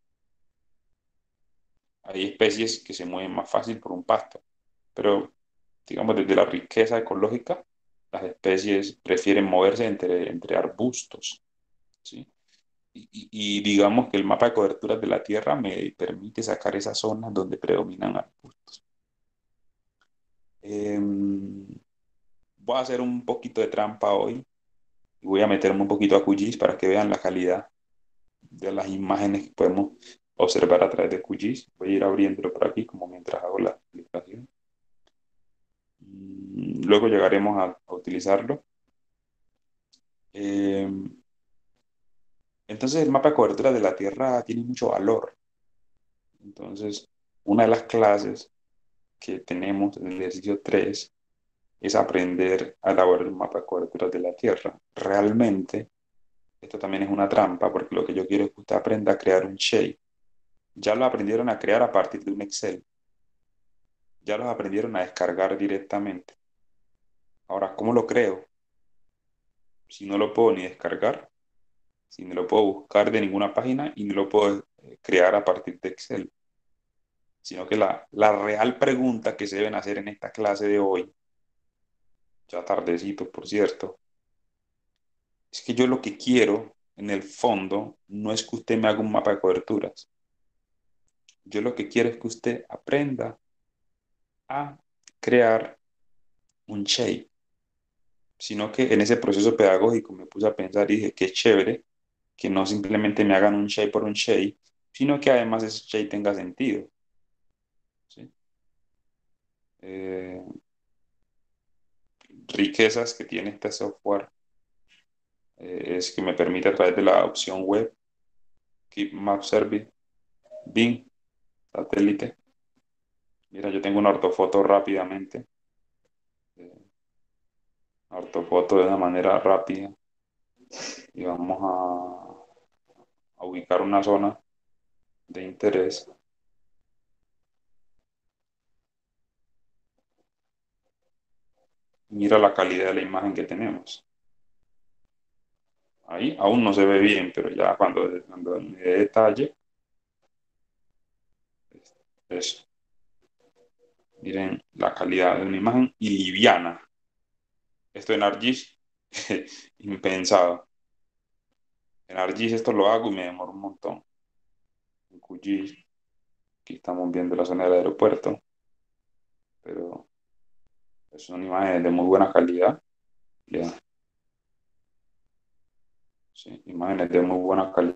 Hay especies que se mueven más fácil por un pasto, pero digamos desde la riqueza ecológica, las especies prefieren moverse entre, entre arbustos, ¿sí? Y, y, y digamos que el mapa de coberturas de la Tierra me permite sacar esas zonas donde predominan arbustos. Eh, voy a hacer un poquito de trampa hoy Y voy a meterme un poquito a QGIS para que vean la calidad de las imágenes que podemos observar a través de QGIS. Voy a ir abriéndolo por aquí como mientras hago la explicación. Luego llegaremos a, a utilizarlo. Eh, entonces el mapa de cobertura de la Tierra tiene mucho valor. Entonces, una de las clases que tenemos en el ejercicio tres es aprender a elaborar un mapa de cobertura de la Tierra. Realmente, esto también es una trampa, porque lo que yo quiero es que usted aprenda a crear un shape. Ya lo aprendieron a crear a partir de un Excel. Ya los aprendieron a descargar directamente. Ahora, ¿cómo lo creo? Si no lo puedo ni descargar, si no lo puedo buscar de ninguna página y no lo puedo crear a partir de Excel. Sino que la, la real pregunta que se deben hacer en esta clase de hoy, ya tardecito por cierto, es que yo lo que quiero en el fondo no es que usted me haga un mapa de coberturas. Yo lo que quiero es que usted aprenda a crear un shape. Sino que en ese proceso pedagógico me puse a pensar y dije, qué chévere que no simplemente me hagan un shape por un shape, sino que además ese shape tenga sentido. ¿Sí? Eh, riquezas que tiene este software eh, es que me permite a través de la opción web, Keep Map Service, Bing, satélite. Mira, yo tengo una ortofoto rápidamente. Eh, ortofoto de una manera rápida. Y vamos a, a ubicar una zona de interés. Mira la calidad de la imagen que tenemos. Ahí aún no se ve bien, pero ya cuando, cuando me dé detalle, eso. Miren la calidad de una imagen y liviana. Esto en ArcGIS, impensado. En ArcGIS esto lo hago y me demoro un montón. En QGIS, aquí estamos viendo la zona del aeropuerto, pero son imágenes de muy buena calidad. Ya. Sí, imágenes de muy buena calidad.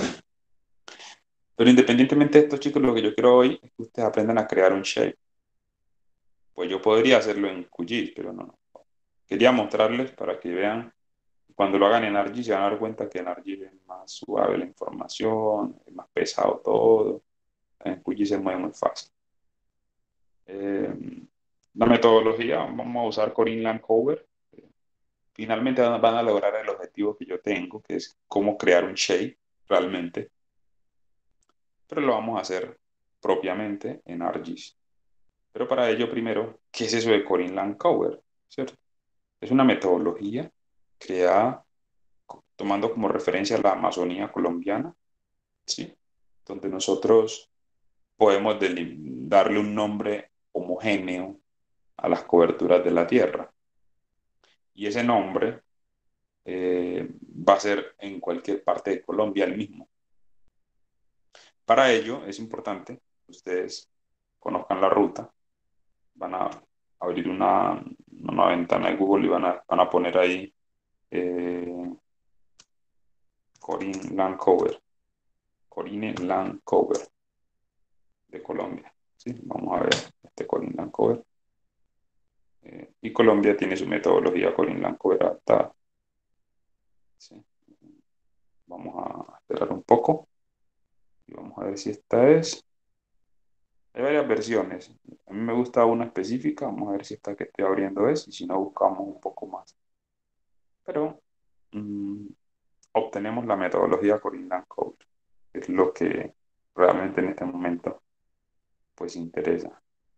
Pero independientemente de esto, chicos, lo que yo quiero hoy es que ustedes aprendan a crear un shape. Pues yo podría hacerlo en QGIS, pero no. Quería mostrarles para que vean. Cuando lo hagan en ArcGIS se van a dar cuenta que en ArcGIS es más suave la información, es más pesado todo. En QGIS se mueve muy fácil. Eh, la metodología, vamos a usar Corinne Lancover. Finalmente van a lograr el objetivo que yo tengo, que es cómo crear un shape realmente. Pero lo vamos a hacer propiamente en ArcGIS. Pero para ello, primero, ¿qué es eso de Corinne Lancover? ¿Cierto? Es una metodología creada tomando como referencia la Amazonía colombiana, ¿sí? Donde nosotros podemos darle un nombre homogéneo a las coberturas de la Tierra. Y ese nombre eh, va a ser en cualquier parte de Colombia el mismo. Para ello es importante que ustedes conozcan la ruta. Van a abrir una, una ventana de Google y van a, van a poner ahí eh, Corinne Lancover. Corinne Lancover de Colombia. ¿Sí? Vamos a ver este Corinne Lancover. Eh, y Colombia tiene su metodología Corinne Lancover adaptada. ¿Sí? Vamos a esperar un poco y vamos a ver si esta es. Hay varias versiones. A mí me gusta una específica. Vamos a ver si esta que estoy abriendo es y si no buscamos un poco más. Pero mmm, obtenemos la metodología Corinne Lancover. Es lo que realmente en este momento pues interesa.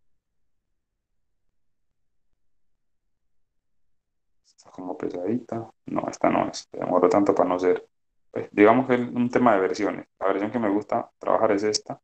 Está como pesadita. No, esta no es. Me demoro tanto para no ser. Pues, digamos que es un tema de versiones. La versión que me gusta trabajar es esta.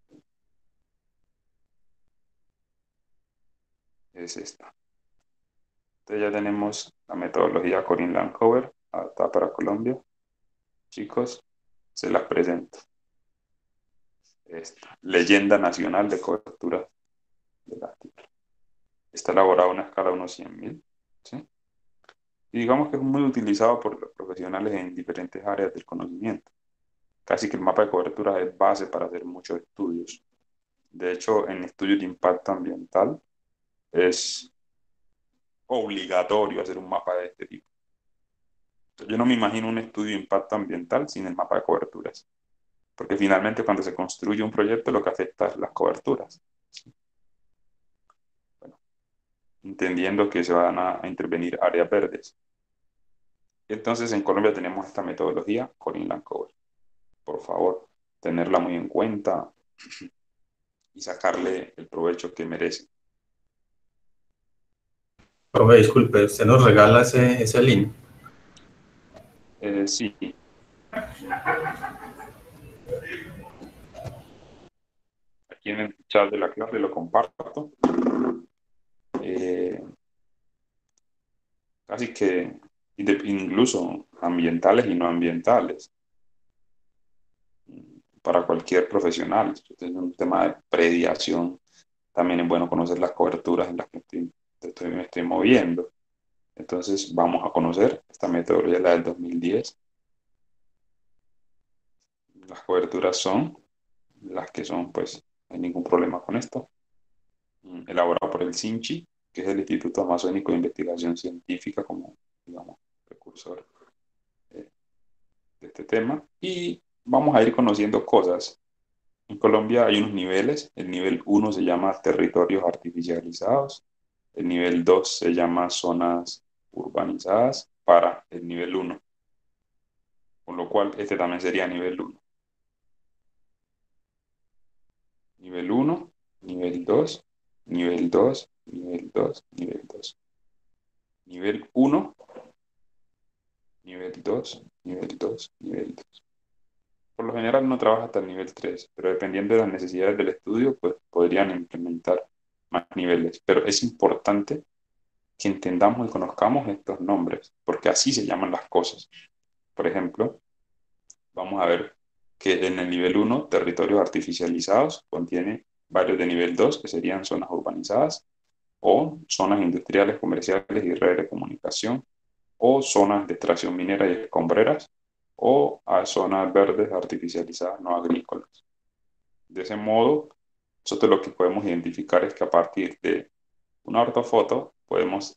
Es esta. Entonces ya tenemos la metodología Corinne Lancover adaptada para Colombia. Chicos, se las presento. Esta, leyenda nacional de cobertura de la Tierra. Está elaborada a una escala de unos cien mil. ¿Sí? Y digamos que es muy utilizado por los profesionales en diferentes áreas del conocimiento. Casi que el mapa de cobertura es base para hacer muchos estudios. De hecho, en estudios de impacto ambiental es obligatorio hacer un mapa de este tipo. Yo no me imagino un estudio de impacto ambiental sin el mapa de coberturas, porque finalmente cuando se construye un proyecto lo que afecta es las coberturas. Bueno, entendiendo que se van a, a intervenir áreas verdes. Entonces en Colombia tenemos esta metodología con Inland Cover. Por favor, tenerla muy en cuenta y sacarle el provecho que merece. Profe, disculpe, ¿usted nos regala ese, ese link? Eh, sí. Aquí en el chat de la clase lo comparto. Eh, casi que incluso ambientales y no ambientales. Para cualquier profesional. Si usted tiene un tema de prediación, también es bueno conocer las coberturas en las que estoy, estoy, me estoy moviendo. Entonces vamos a conocer esta metodología, la del dos mil diez. Las coberturas son las que son, pues, no hay ningún problema con esto. Elaborado por el SINCHI, que es el Instituto Amazónico de Investigación Científica, como, digamos, precursor eh, de este tema. Y vamos a ir conociendo cosas. En Colombia hay unos niveles. El nivel uno se llama territorios artificializados. El nivel dos se llama zonas urbanizadas para el nivel uno. Con lo cual, este también sería nivel uno. Nivel uno, nivel dos, nivel dos, nivel dos, nivel dos. Nivel uno, nivel dos, nivel dos, nivel dos. Por lo general no trabaja hasta el nivel tres, pero dependiendo de las necesidades del estudio, pues podrían implementar más niveles. Pero es importante que entendamos y conozcamos estos nombres, porque así se llaman las cosas. Por ejemplo, vamos a ver que en el nivel uno, territorios artificializados, contiene varios de nivel dos, que serían zonas urbanizadas, o zonas industriales, comerciales y redes de comunicación, o zonas de extracción minera y escombreras, o a zonas verdes artificializadas no agrícolas. De ese modo, nosotros lo que podemos identificar es que a partir de una ortofoto podemos,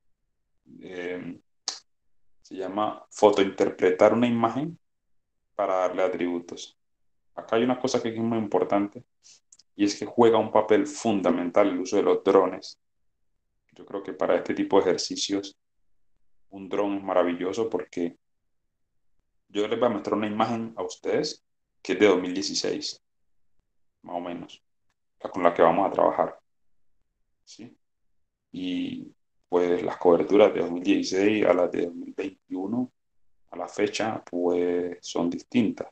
eh, se llama fotointerpretar una imagen para darle atributos. Acá hay una cosa que es muy importante y es que juega un papel fundamental el uso de los drones. Yo creo que para este tipo de ejercicios un dron es maravilloso porque yo les voy a mostrar una imagen a ustedes que es de dos mil dieciséis, más o menos, la con la que vamos a trabajar. ¿Sí? Y pues las coberturas de dos mil dieciséis a las de dos mil veintiuno, a la fecha, pues son distintas.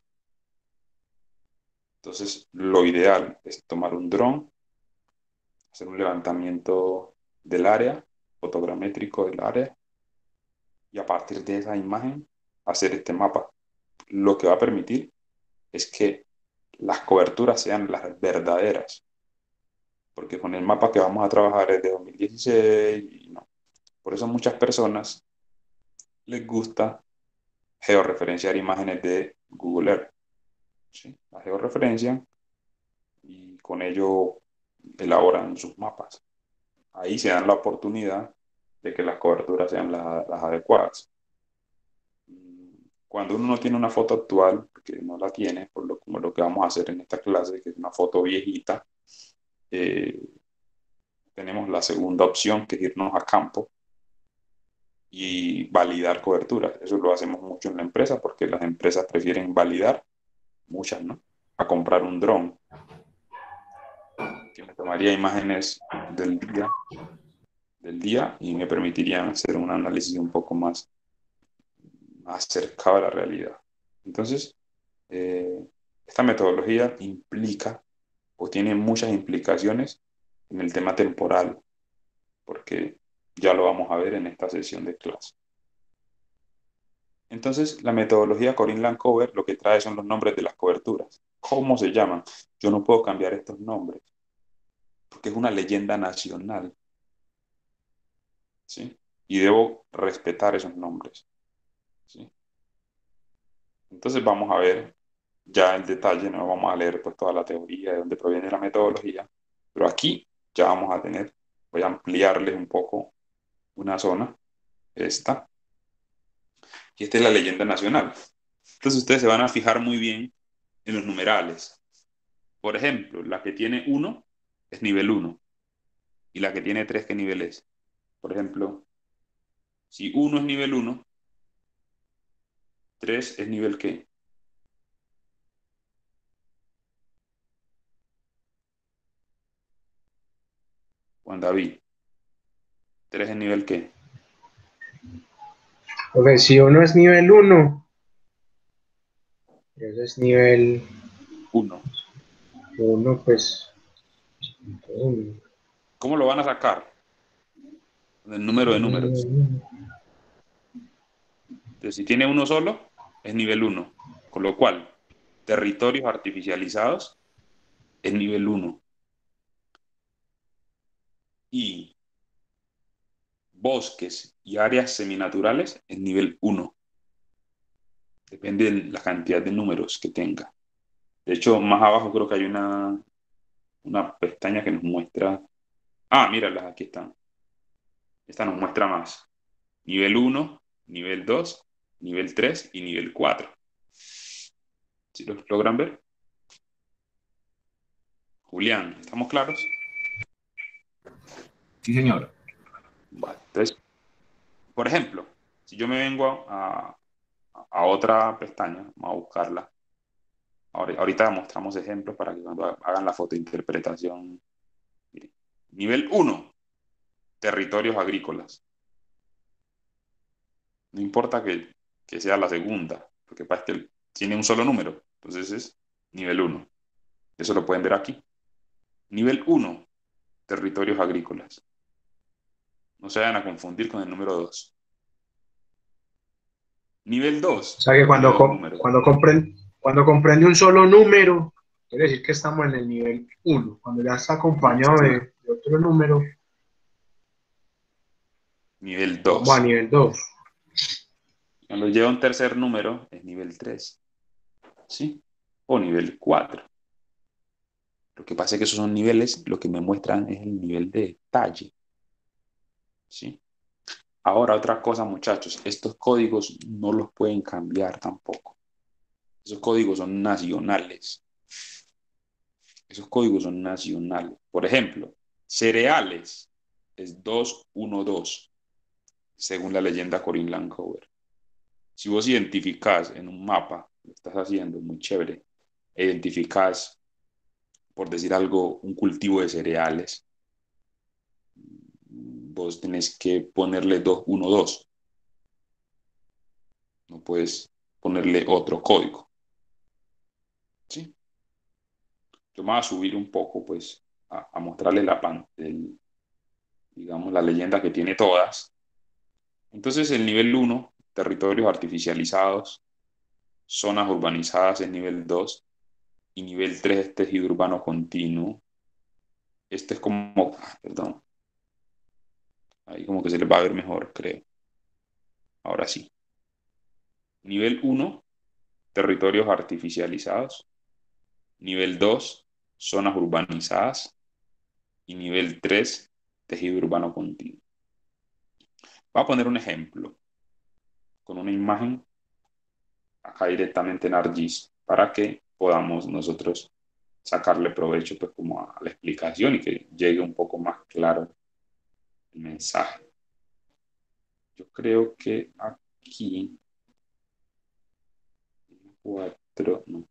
Entonces, lo ideal es tomar un dron, hacer un levantamiento del área, fotogramétrico del área, y a partir de esa imagen hacer este mapa. Lo que va a permitir es que las coberturas sean las verdaderas, porque con el mapa que vamos a trabajar es de dos mil dieciséis y no. Por eso muchas personas les gusta georreferenciar imágenes de Google Earth. ¿Sí? La georreferencian y con ello elaboran sus mapas. Ahí se dan la oportunidad de que las coberturas sean la, las adecuadas. Cuando uno no tiene una foto actual, que no la tiene, por lo, como lo que vamos a hacer en esta clase, que es una foto viejita, eh, tenemos la segunda opción, que es irnos a campo y validar coberturas. Eso lo hacemos mucho en la empresa porque las empresas prefieren validar, muchas, ¿no?, a comprar un dron que me tomaría imágenes del día, del día y me permitirían hacer un análisis un poco más, más cercano a la realidad. Entonces, eh, esta metodología implica o tiene muchas implicaciones en el tema temporal, porque ya lo vamos a ver en esta sesión de clase. Entonces, la metodología Core Inland Cover lo que trae son los nombres de las coberturas. ¿Cómo se llaman? Yo no puedo cambiar estos nombres, porque es una leyenda nacional. ¿Sí? y debo respetar esos nombres. ¿Sí? Entonces vamos a ver ya el detalle, no vamos a leer pues toda la teoría de dónde proviene la metodología, pero aquí ya vamos a tener, voy a ampliarles un poco una zona, esta, y esta es la leyenda nacional. Entonces ustedes se van a fijar muy bien en los numerales. Por ejemplo, la que tiene uno es nivel uno y la que tiene tres, ¿qué nivel es? Por ejemplo, si uno es nivel uno, tres es nivel ¿qué? Juan David, tres es nivel ¿qué? Porque si uno es nivel uno, ese es nivel uno. uno, pues. uno. ¿Cómo lo van a sacar? El número de números. Entonces, si tiene uno solo, es nivel uno. Con lo cual, territorios artificializados es nivel uno. Y bosques y áreas seminaturales es nivel uno. Depende de la cantidad de números que tenga. De hecho, más abajo creo que hay una, una pestaña que nos muestra... Ah, míralas, aquí están. Esta nos muestra más. Nivel uno, nivel dos, nivel tres y nivel cuatro. ¿Sí los logran ver? Julián, ¿estamos claros? Sí, señor. Vale, entonces, por ejemplo, si yo me vengo a, a otra pestaña, vamos a buscarla. Ahora, ahorita mostramos ejemplos para que cuando hagan la fotointerpretación. Miren. Nivel uno, territorios agrícolas. No importa que, que sea la segunda, porque pasa que tiene un solo número. Entonces es nivel uno. Eso lo pueden ver aquí. Nivel uno, territorios agrícolas. No se vayan a confundir con el número dos. Nivel dos, O sea que tiene cuando, dos com- números. cuando, compren- cuando comprende un solo número, quiere decir que estamos en el nivel uno. Cuando ya está acompañado de, de otro número, Nivel vamos a dos. nivel dos. Cuando lleva un tercer número, es nivel tres. ¿Sí? O nivel cuatro. Lo que pasa es que esos son niveles, lo que me muestran es el nivel de detalle. ¿Sí? Ahora, otra cosa, muchachos, estos códigos no los pueden cambiar tampoco. Esos códigos son nacionales. Esos códigos son nacionales. Por ejemplo, cereales es dos uno dos, según la leyenda Corin Lancover. Si vos identificás en un mapa, lo estás haciendo muy chévere, e identificás, por decir algo, un cultivo de cereales, vos tenés que ponerle dos uno dos. No puedes ponerle otro código. ¿Sí? Yo me voy a subir un poco, pues, a, a mostrarles la, pan, el, digamos, la leyenda que tiene todas. Entonces, el nivel uno, territorios artificializados, zonas urbanizadas en nivel dos, y nivel tres es tejido urbano continuo. Este es como, ah, perdón, ahí como que se les va a ver mejor, creo. Ahora sí. Nivel uno, territorios artificializados. Nivel dos, zonas urbanizadas. Y nivel tres, tejido urbano continuo. Voy a poner un ejemplo con una imagen acá directamente en ArcGIS para que podamos nosotros sacarle provecho pues como a la explicación y que llegue un poco más claro el mensaje. Yo creo que aquí cuatro, no.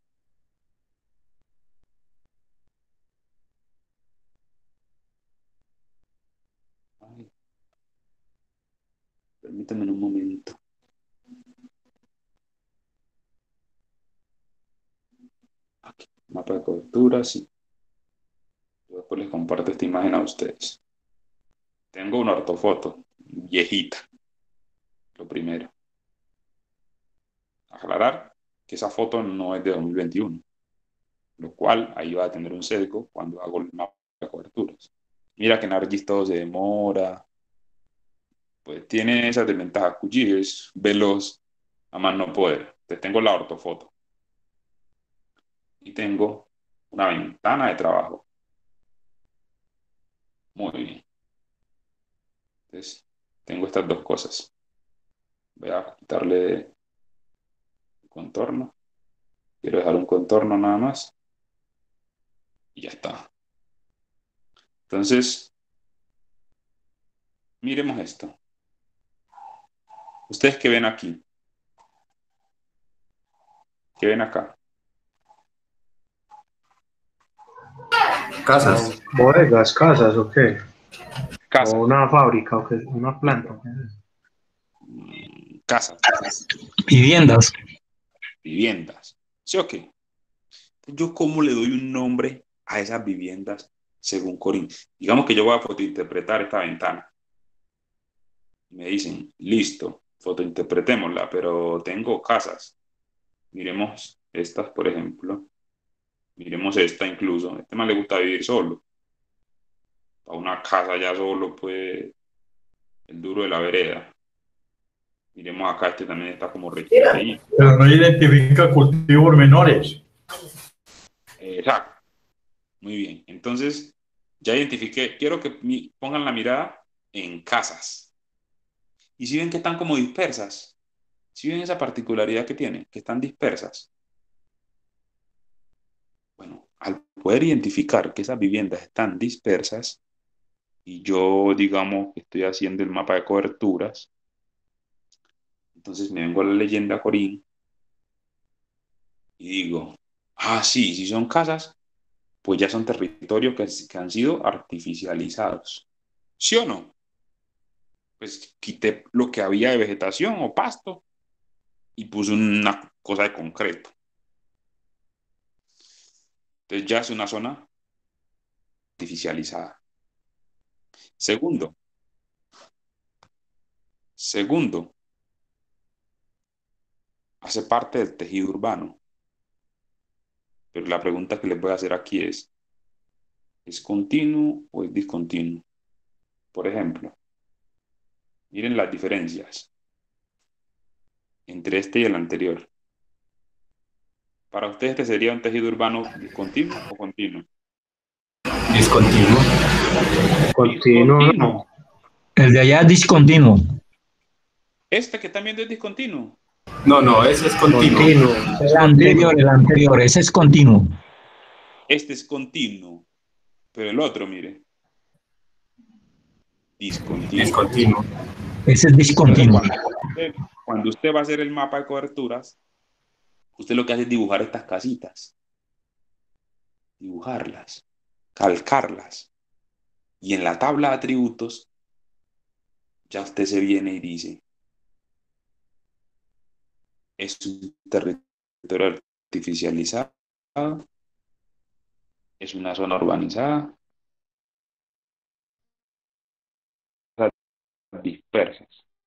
Ay, permítanme un momento. Aquí, mapa de cobertura, sí. Yo después les comparto esta imagen a ustedes. Tengo una ortofoto viejita, lo primero. Aclarar que esa foto no es de dos mil veintiuno, lo cual ahí va a tener un sesgo cuando hago el mapa de coberturas. Mira que en ArcGIS todo se demora, pues tiene esas desventajas. Q G es veloz a más no poder. Entonces tengo la ortofoto y tengo una ventana de trabajo. Muy bien. Entonces tengo estas dos cosas. Voy a quitarle contorno. Quiero dejar un contorno nada más. Y ya está. Entonces, miremos esto. ¿Ustedes qué ven aquí? ¿Qué ven acá? Casas. Bodegas, casas, ¿o qué? Casas. O una fábrica, ¿o qué? Una planta. ¿o qué? Casas. Viviendas. Viviendas. ¿Sí o qué? ¿Yo cómo le doy un nombre a esas viviendas según Corín? Digamos que yo voy a fotointerpretar esta ventana. Me dicen, listo, fotointerpretémosla, pero tengo casas. Miremos estas, por ejemplo. Miremos esta incluso. A este man le gusta vivir solo. A una casa ya solo, pues, el duro de la vereda. Miremos acá, este también está como requete ahí. Pero no identifica cultivos menores. Exacto. Muy bien. Entonces, ya identifiqué. Quiero que mi, pongan la mirada en casas. Y si ven que están como dispersas. Si ven esa particularidad que tienen, que están dispersas. Bueno, al poder identificar que esas viviendas están dispersas, y yo, digamos, que estoy haciendo el mapa de coberturas, entonces me vengo a la leyenda Corín y digo, ah, sí, si son casas, pues ya son territorios que, que han sido artificializados. ¿Sí o no? Pues quité lo que había de vegetación o pasto y puse una cosa de concreto. Entonces ya es una zona artificializada. Segundo, segundo, hace parte del tejido urbano. Pero la pregunta que les voy a hacer aquí es, ¿es continuo o es discontinuo? Por ejemplo, miren las diferencias entre este y el anterior. ¿Para ustedes este sería un tejido urbano discontinuo o continuo? Discontinuo. Continuo, no. El de allá es discontinuo. Este que también es discontinuo. No, no, ese es continuo. Continuo. El anterior, el anterior, ese es continuo. Este es continuo. Pero el otro, mire. Discontinuo. Discontinuo. Ese es discontinuo. Cuando usted, cuando usted va a hacer el mapa de coberturas, usted lo que hace es dibujar estas casitas. Dibujarlas. Calcarlas. Y en la tabla de atributos, ya usted se viene y dice, es un territorio artificializado, es una zona urbanizada, dispersas.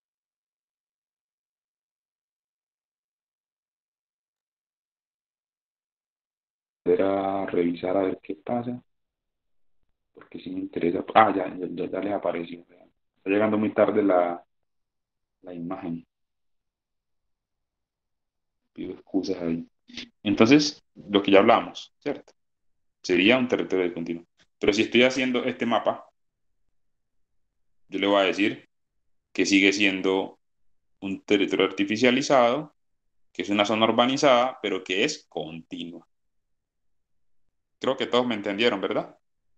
A revisar a ver qué pasa, porque si me interesa. Ah, ya, ya, ya les apareció. Está llegando muy tarde la, la imagen. Pido excusas ahí. Entonces, lo que ya hablamos, ¿cierto? Sería un territorio discontinuo. Pero si estoy haciendo este mapa, yo le voy a decir que sigue siendo un territorio artificializado, que es una zona urbanizada, pero que es continua. Creo que todos me entendieron, ¿verdad?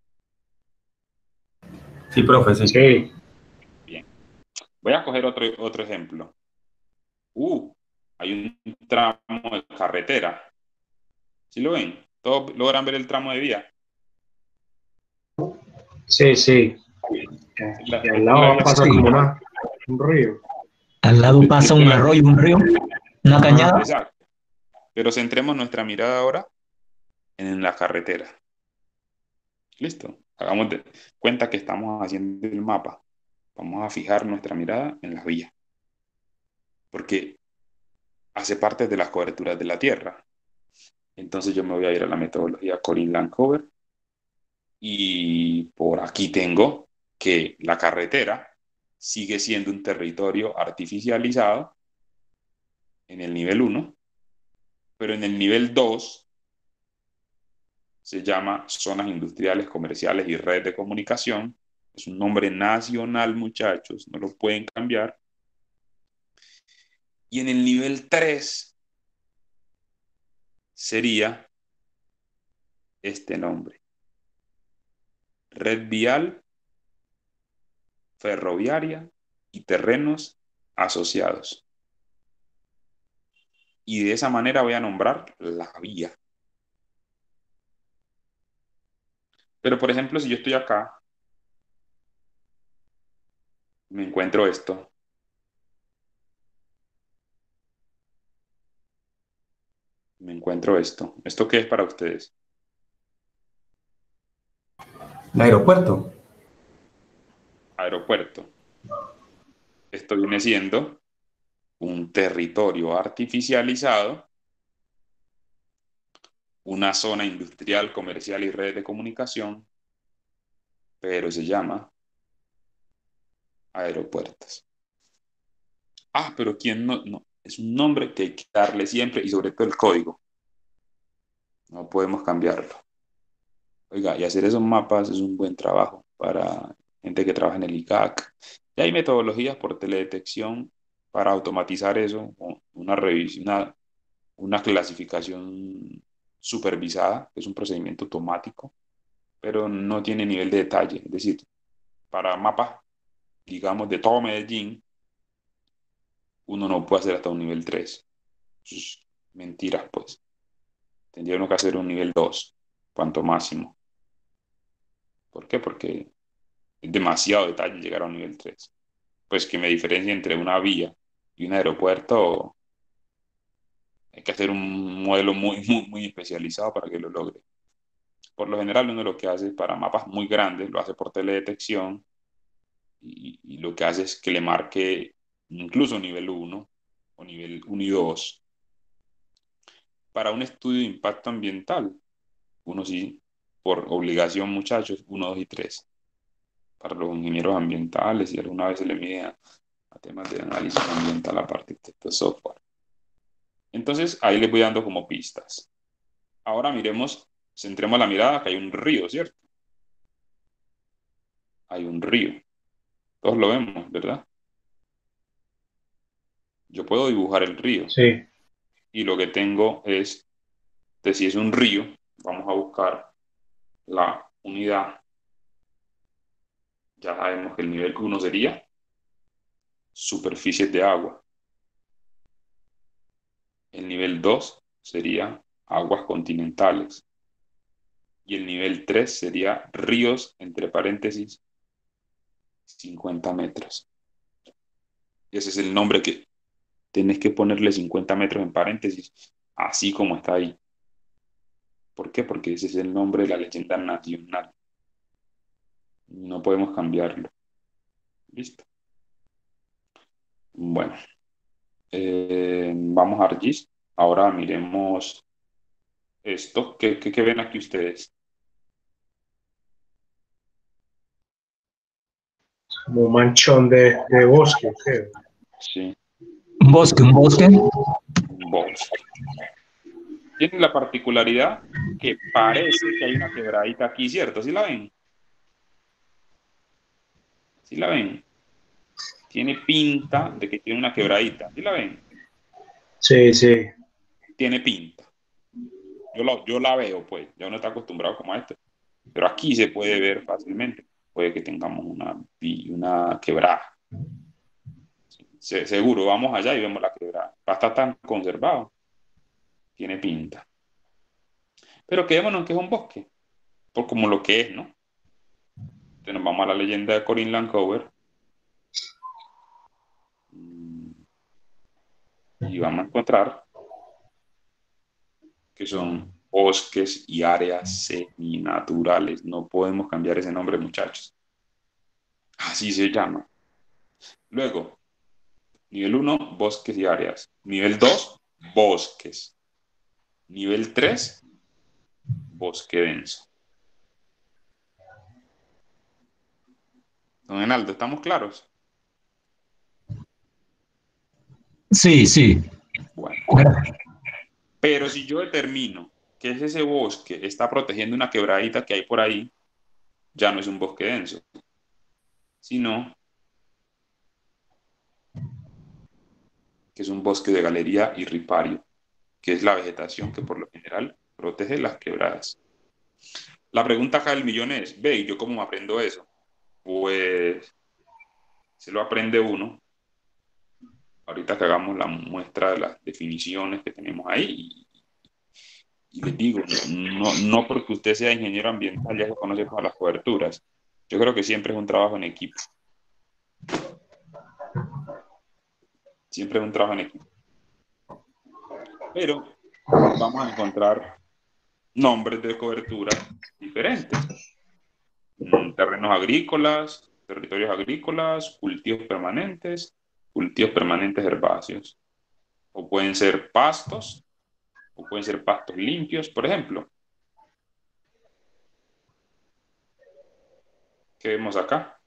Sí, profe, sí. Sí. Bien. Voy a coger otro, otro ejemplo. Uh, hay un tramo de carretera. ¿Sí lo ven? ¿Todos logran ver el tramo de vía? Sí, sí. La- Y al lado pasa Sí. como una, un río. Al lado pasa un arroyo, un río, una cañada. Exacto. Pero centremos nuestra mirada ahora en la carretera. Listo. Hagamos de cuenta que estamos haciendo el mapa. Vamos a fijar nuestra mirada en la vía. Porque hace parte de las coberturas de la tierra. Entonces yo me voy a ir a la metodología Corín-Lancover. Y por aquí tengo que la carretera sigue siendo un territorio artificializado en el nivel uno, pero en el nivel dos se llama zonas industriales, comerciales y red de comunicación. Es un nombre nacional, muchachos, no lo pueden cambiar. Y en el nivel tres sería este nombre: red vial, ferroviaria y terrenos asociados. Y de esa manera voy a nombrar la vía. Pero, por ejemplo, si yo estoy acá, me encuentro esto. Me encuentro esto. ¿Esto qué es para ustedes? El aeropuerto. Aeropuerto. Esto viene siendo un territorio artificializado, una zona industrial, comercial y red de comunicación, pero se llama aeropuertos. Ah, pero ¿quién no? No, es un nombre que hay que darle siempre y sobre todo el código. No podemos cambiarlo. Oiga, y hacer esos mapas es un buen trabajo para gente que trabaja en el I C A C. Y hay metodologías por teledetección para automatizar eso, una revisión, una, una clasificación supervisada, que es un procedimiento automático, pero no tiene nivel de detalle. Es decir, para mapas, digamos, de todo Medellín, uno no puede hacer hasta un nivel tres. Eso es mentira, pues. Tendría uno que hacer un nivel dos, cuanto máximo. ¿Por qué? Porque es demasiado detalle llegar a un nivel tres. Pues que me diferencia entre una vía y un aeropuerto, hay que hacer un modelo muy, muy, muy especializado para que lo logre. Por lo general, uno lo que hace para mapas muy grandes, lo hace por teledetección y, y lo que hace es que le marque incluso nivel uno o nivel uno y dos. Para un estudio de impacto ambiental, uno sí, por obligación, muchachos, uno, dos y tres. Para los ingenieros ambientales y alguna vez se le mide a, a temas de análisis ambiental aparte de este software. Entonces, ahí les voy dando como pistas. Ahora miremos, centremos la mirada, que hay un río, ¿cierto? Hay un río. Todos lo vemos, ¿verdad? Yo puedo dibujar el río. Sí. Y lo que tengo es, de si es un río, vamos a buscar la unidad. Ya sabemos que el nivel uno sería superficies de agua. El nivel dos sería aguas continentales. Y el nivel tres sería ríos, entre paréntesis, cincuenta metros. Ese es el nombre que tenés que ponerle cincuenta metros en paréntesis, así como está ahí. ¿Por qué? Porque ese es el nombre de la leyenda nacional. No podemos cambiarlo. ¿Listo? Bueno, eh, vamos a ArcGIS. Ahora miremos esto. ¿Qué, qué, qué ven aquí ustedes? Como un manchón de, de bosque, creo. Sí, Un bosque, un bosque. un bosque. Tiene la particularidad que parece que hay una quebradita aquí, ¿cierto? ¿Sí la ven? ¿Sí la ven? Tiene pinta de que tiene una quebradita. ¿Sí la ven? Sí, sí. Tiene pinta. Yo la, yo la veo, pues. Ya uno está acostumbrado como a esto. Pero aquí se puede ver fácilmente. Puede que tengamos una, una quebrada. Se, seguro, vamos allá y vemos la quebrada. Va a estar tan conservado. Tiene pinta. Pero quedémonos en que es un bosque. Por como lo que es, ¿no? Entonces nos vamos a la leyenda de Corin Lancover. Y vamos a encontrar que son bosques y áreas seminaturales. No podemos cambiar ese nombre, muchachos. Así se llama. Luego, nivel uno, bosques y áreas. Nivel dos, bosques. Nivel tres, bosque denso. Don Enaldo, ¿estamos claros? Sí, sí. Bueno, pero si yo determino que es ese bosque está protegiendo una quebradita que hay por ahí, ya no es un bosque denso, sino que es un bosque de galería y ripario, que es la vegetación que por lo general protege las quebradas. La pregunta acá del millón es, ve, ¿y yo cómo aprendo eso? Pues se lo aprende uno. Ahorita que hagamos la muestra de las definiciones que tenemos ahí. Y, y les digo, no, no porque usted sea ingeniero ambiental ya se conoce todas las coberturas. Yo creo que siempre es un trabajo en equipo. Siempre es un trabajo en equipo. Pero vamos a encontrar nombres de cobertura diferentes. Terrenos agrícolas, territorios agrícolas, cultivos permanentes, cultivos permanentes herbáceos. O pueden ser pastos, o pueden ser pastos limpios, por ejemplo. ¿Qué vemos acá?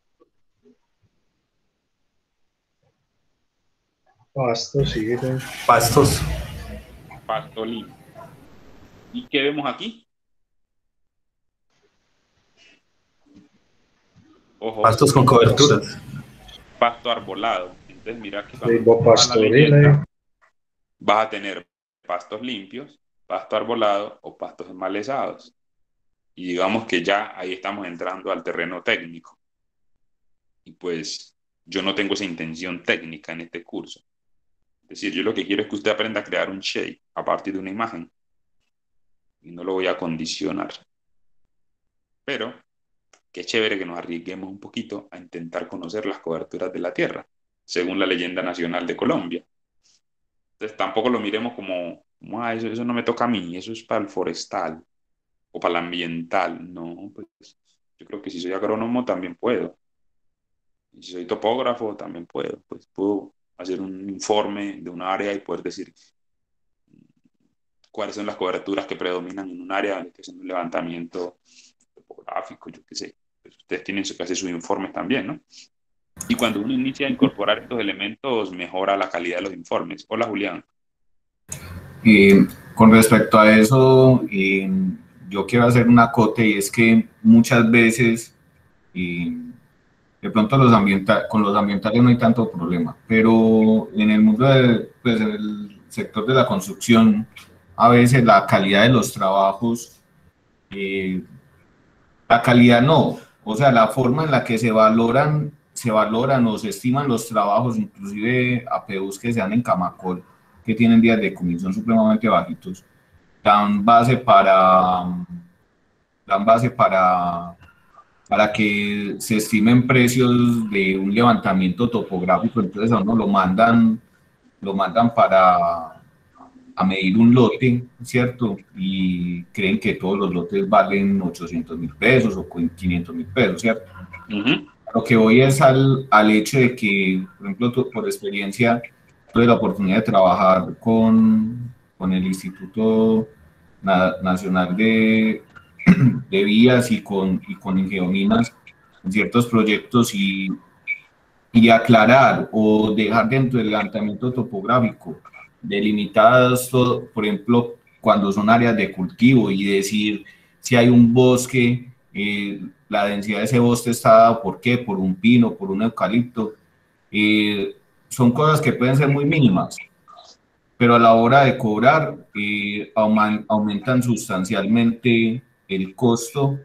Pastos, sí. Pastos. Pasto limpio. ¿Y qué vemos aquí? Ojo. Pastos con coberturas. Pasto arbolado. Entonces mira que Sí, pastoril, vas a tener pastos limpios, pasto arbolado o pastos enmalezados. Y digamos que ya ahí estamos entrando al terreno técnico. Y pues yo no tengo esa intención técnica en este curso. Es decir, yo lo que quiero es que usted aprenda a crear un shape a partir de una imagen. Y no lo voy a condicionar. Pero qué chévere que nos arriesguemos un poquito a intentar conocer las coberturas de la tierra, según la leyenda nacional de Colombia. Entonces tampoco lo miremos como, como ah, eso, eso no me toca a mí, eso es para el forestal o para el ambiental. No, pues yo creo que si soy agrónomo también puedo. Y si soy topógrafo también puedo. Pues puedo hacer un informe de un área y poder decir cuáles son las coberturas que predominan en un área, que es un levantamiento topográfico, yo qué sé. Pues ustedes tienen que hacer sus informes también, ¿no? Y cuando uno inicia a incorporar estos elementos, mejora la calidad de los informes. Hola, Julián. Eh, con respecto a eso, eh, yo quiero hacer un acote, y es que muchas veces, eh, de pronto los ambiental, con los ambientales no hay tanto problema, pero en el mundo, de, pues en el sector de la construcción, a veces la calidad de los trabajos, eh, la calidad no, o sea, la forma en la que se valoran, se valoran o se estiman los trabajos, inclusive A P Us que se dan en Camacol, que tienen días de comisión supremamente bajitos, dan base para, dan base para, para que se estimen precios de un levantamiento topográfico. Entonces a uno lo mandan, lo mandan para a medir un lote, ¿cierto? Y creen que todos los lotes valen ochocientos mil pesos o quinientos mil pesos, ¿cierto? Uh-huh. Lo que voy es al, al hecho de que, por ejemplo, tu, por experiencia, tuve la oportunidad de trabajar con, con el Instituto Na, Nacional de, de Vías y con, y con Ingeominas en ciertos proyectos, y, y aclarar o dejar dentro del levantamiento topográfico delimitadas, todo, por ejemplo, cuando son áreas de cultivo, y decir si hay un bosque, eh, la densidad de ese bosque está dada por qué, por un pino, por un eucalipto. Eh, son cosas que pueden ser muy mínimas, pero a la hora de cobrar eh, auman, aumentan sustancialmente el costo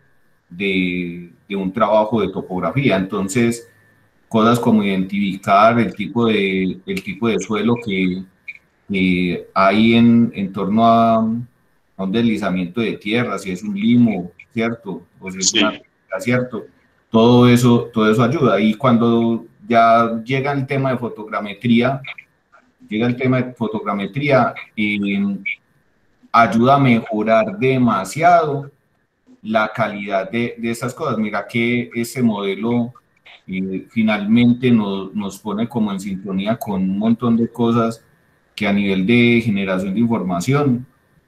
de, de un trabajo de topografía. Entonces, cosas como identificar el tipo de, el tipo de suelo que Eh, hay en, en torno a, a un deslizamiento de tierra, si es un limo, ¿cierto? O si es sí. una tierra, ¿cierto? Todo eso, todo eso ayuda. Y cuando ya llega el tema de fotogrametría, llega el tema de fotogrametría, eh, ayuda a mejorar demasiado la calidad de, de esas cosas. Mira que ese modelo eh, finalmente nos, nos pone como en sintonía con un montón de cosas que a nivel de generación de información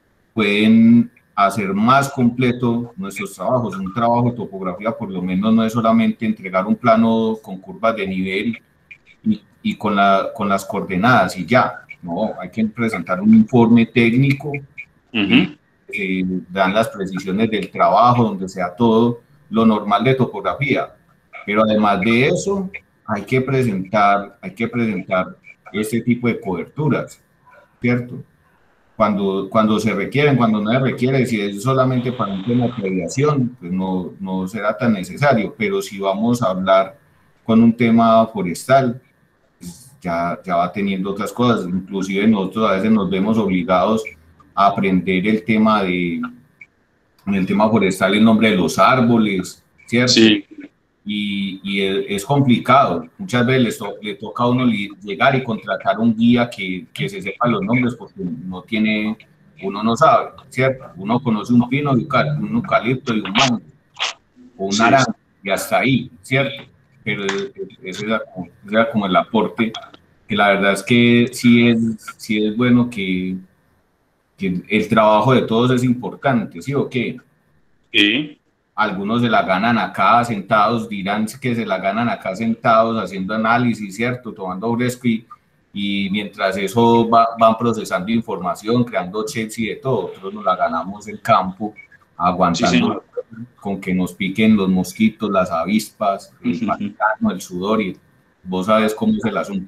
pueden hacer más completo nuestros trabajos. Un trabajo de topografía por lo menos no es solamente entregar un plano con curvas de nivel y, y con, la, con las coordenadas y ya. No, hay que presentar un informe técnico Uh-huh. que dan las precisiones del trabajo, donde sea todo lo normal de topografía. Pero además de eso, hay que presentar, hay que presentar este tipo de coberturas, ¿cierto? Cuando, cuando se requieren, cuando no se requiere, si es solamente para un tema de previación, pues no, no será tan necesario, pero si vamos a hablar con un tema forestal, pues ya, ya va teniendo otras cosas, inclusive nosotros a veces nos vemos obligados a aprender el tema de, en el tema forestal, el nombre de los árboles, ¿cierto? Sí. Y, y es, es complicado. Muchas veces le, to, le toca a uno llegar y contratar un guía que, que se sepa los nombres porque no tiene, uno no sabe, ¿cierto? Uno conoce un pino, un eucalipto y un mango, o un naranjo, y hasta ahí, ¿cierto? Pero ese era como, ese era como el aporte, que la verdad es que sí es, sí es bueno que, que el trabajo de todos es importante, ¿sí o qué? Sí. Algunos se la ganan acá sentados, dirán que se la ganan acá sentados haciendo análisis, ¿cierto? Tomando fresco y, y mientras eso va, van procesando información, creando checks y de todo. Nosotros nos la ganamos en campo, aguantando sí, con que nos piquen los mosquitos, las avispas, el pantano, el sudor, y vos sabes cómo es el asunto.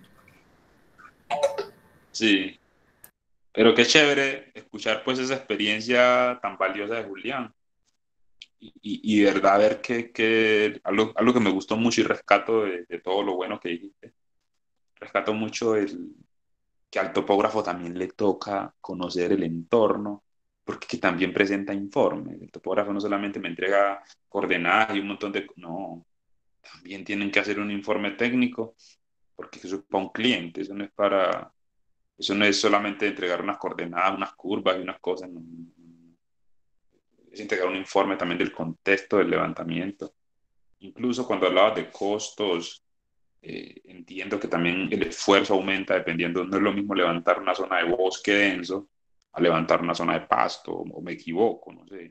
Sí, pero qué chévere escuchar pues esa experiencia tan valiosa de Julián. Y, y de verdad ver que, que algo, algo que me gustó mucho y rescato de, de todo lo bueno que dijiste, rescato mucho el, que al topógrafo también le toca conocer el entorno, porque que también presenta informes. El topógrafo no solamente me entrega coordenadas y un montón de... No, también tienen que hacer un informe técnico, porque eso es para un cliente, eso no es para... Eso no es solamente entregar unas coordenadas, unas curvas y unas cosas, no, es entregar un informe también del contexto del levantamiento. Incluso cuando hablabas de costos, eh, entiendo que también el esfuerzo aumenta dependiendo, no es lo mismo levantar una zona de bosque denso a levantar una zona de pasto, o me equivoco, no sé.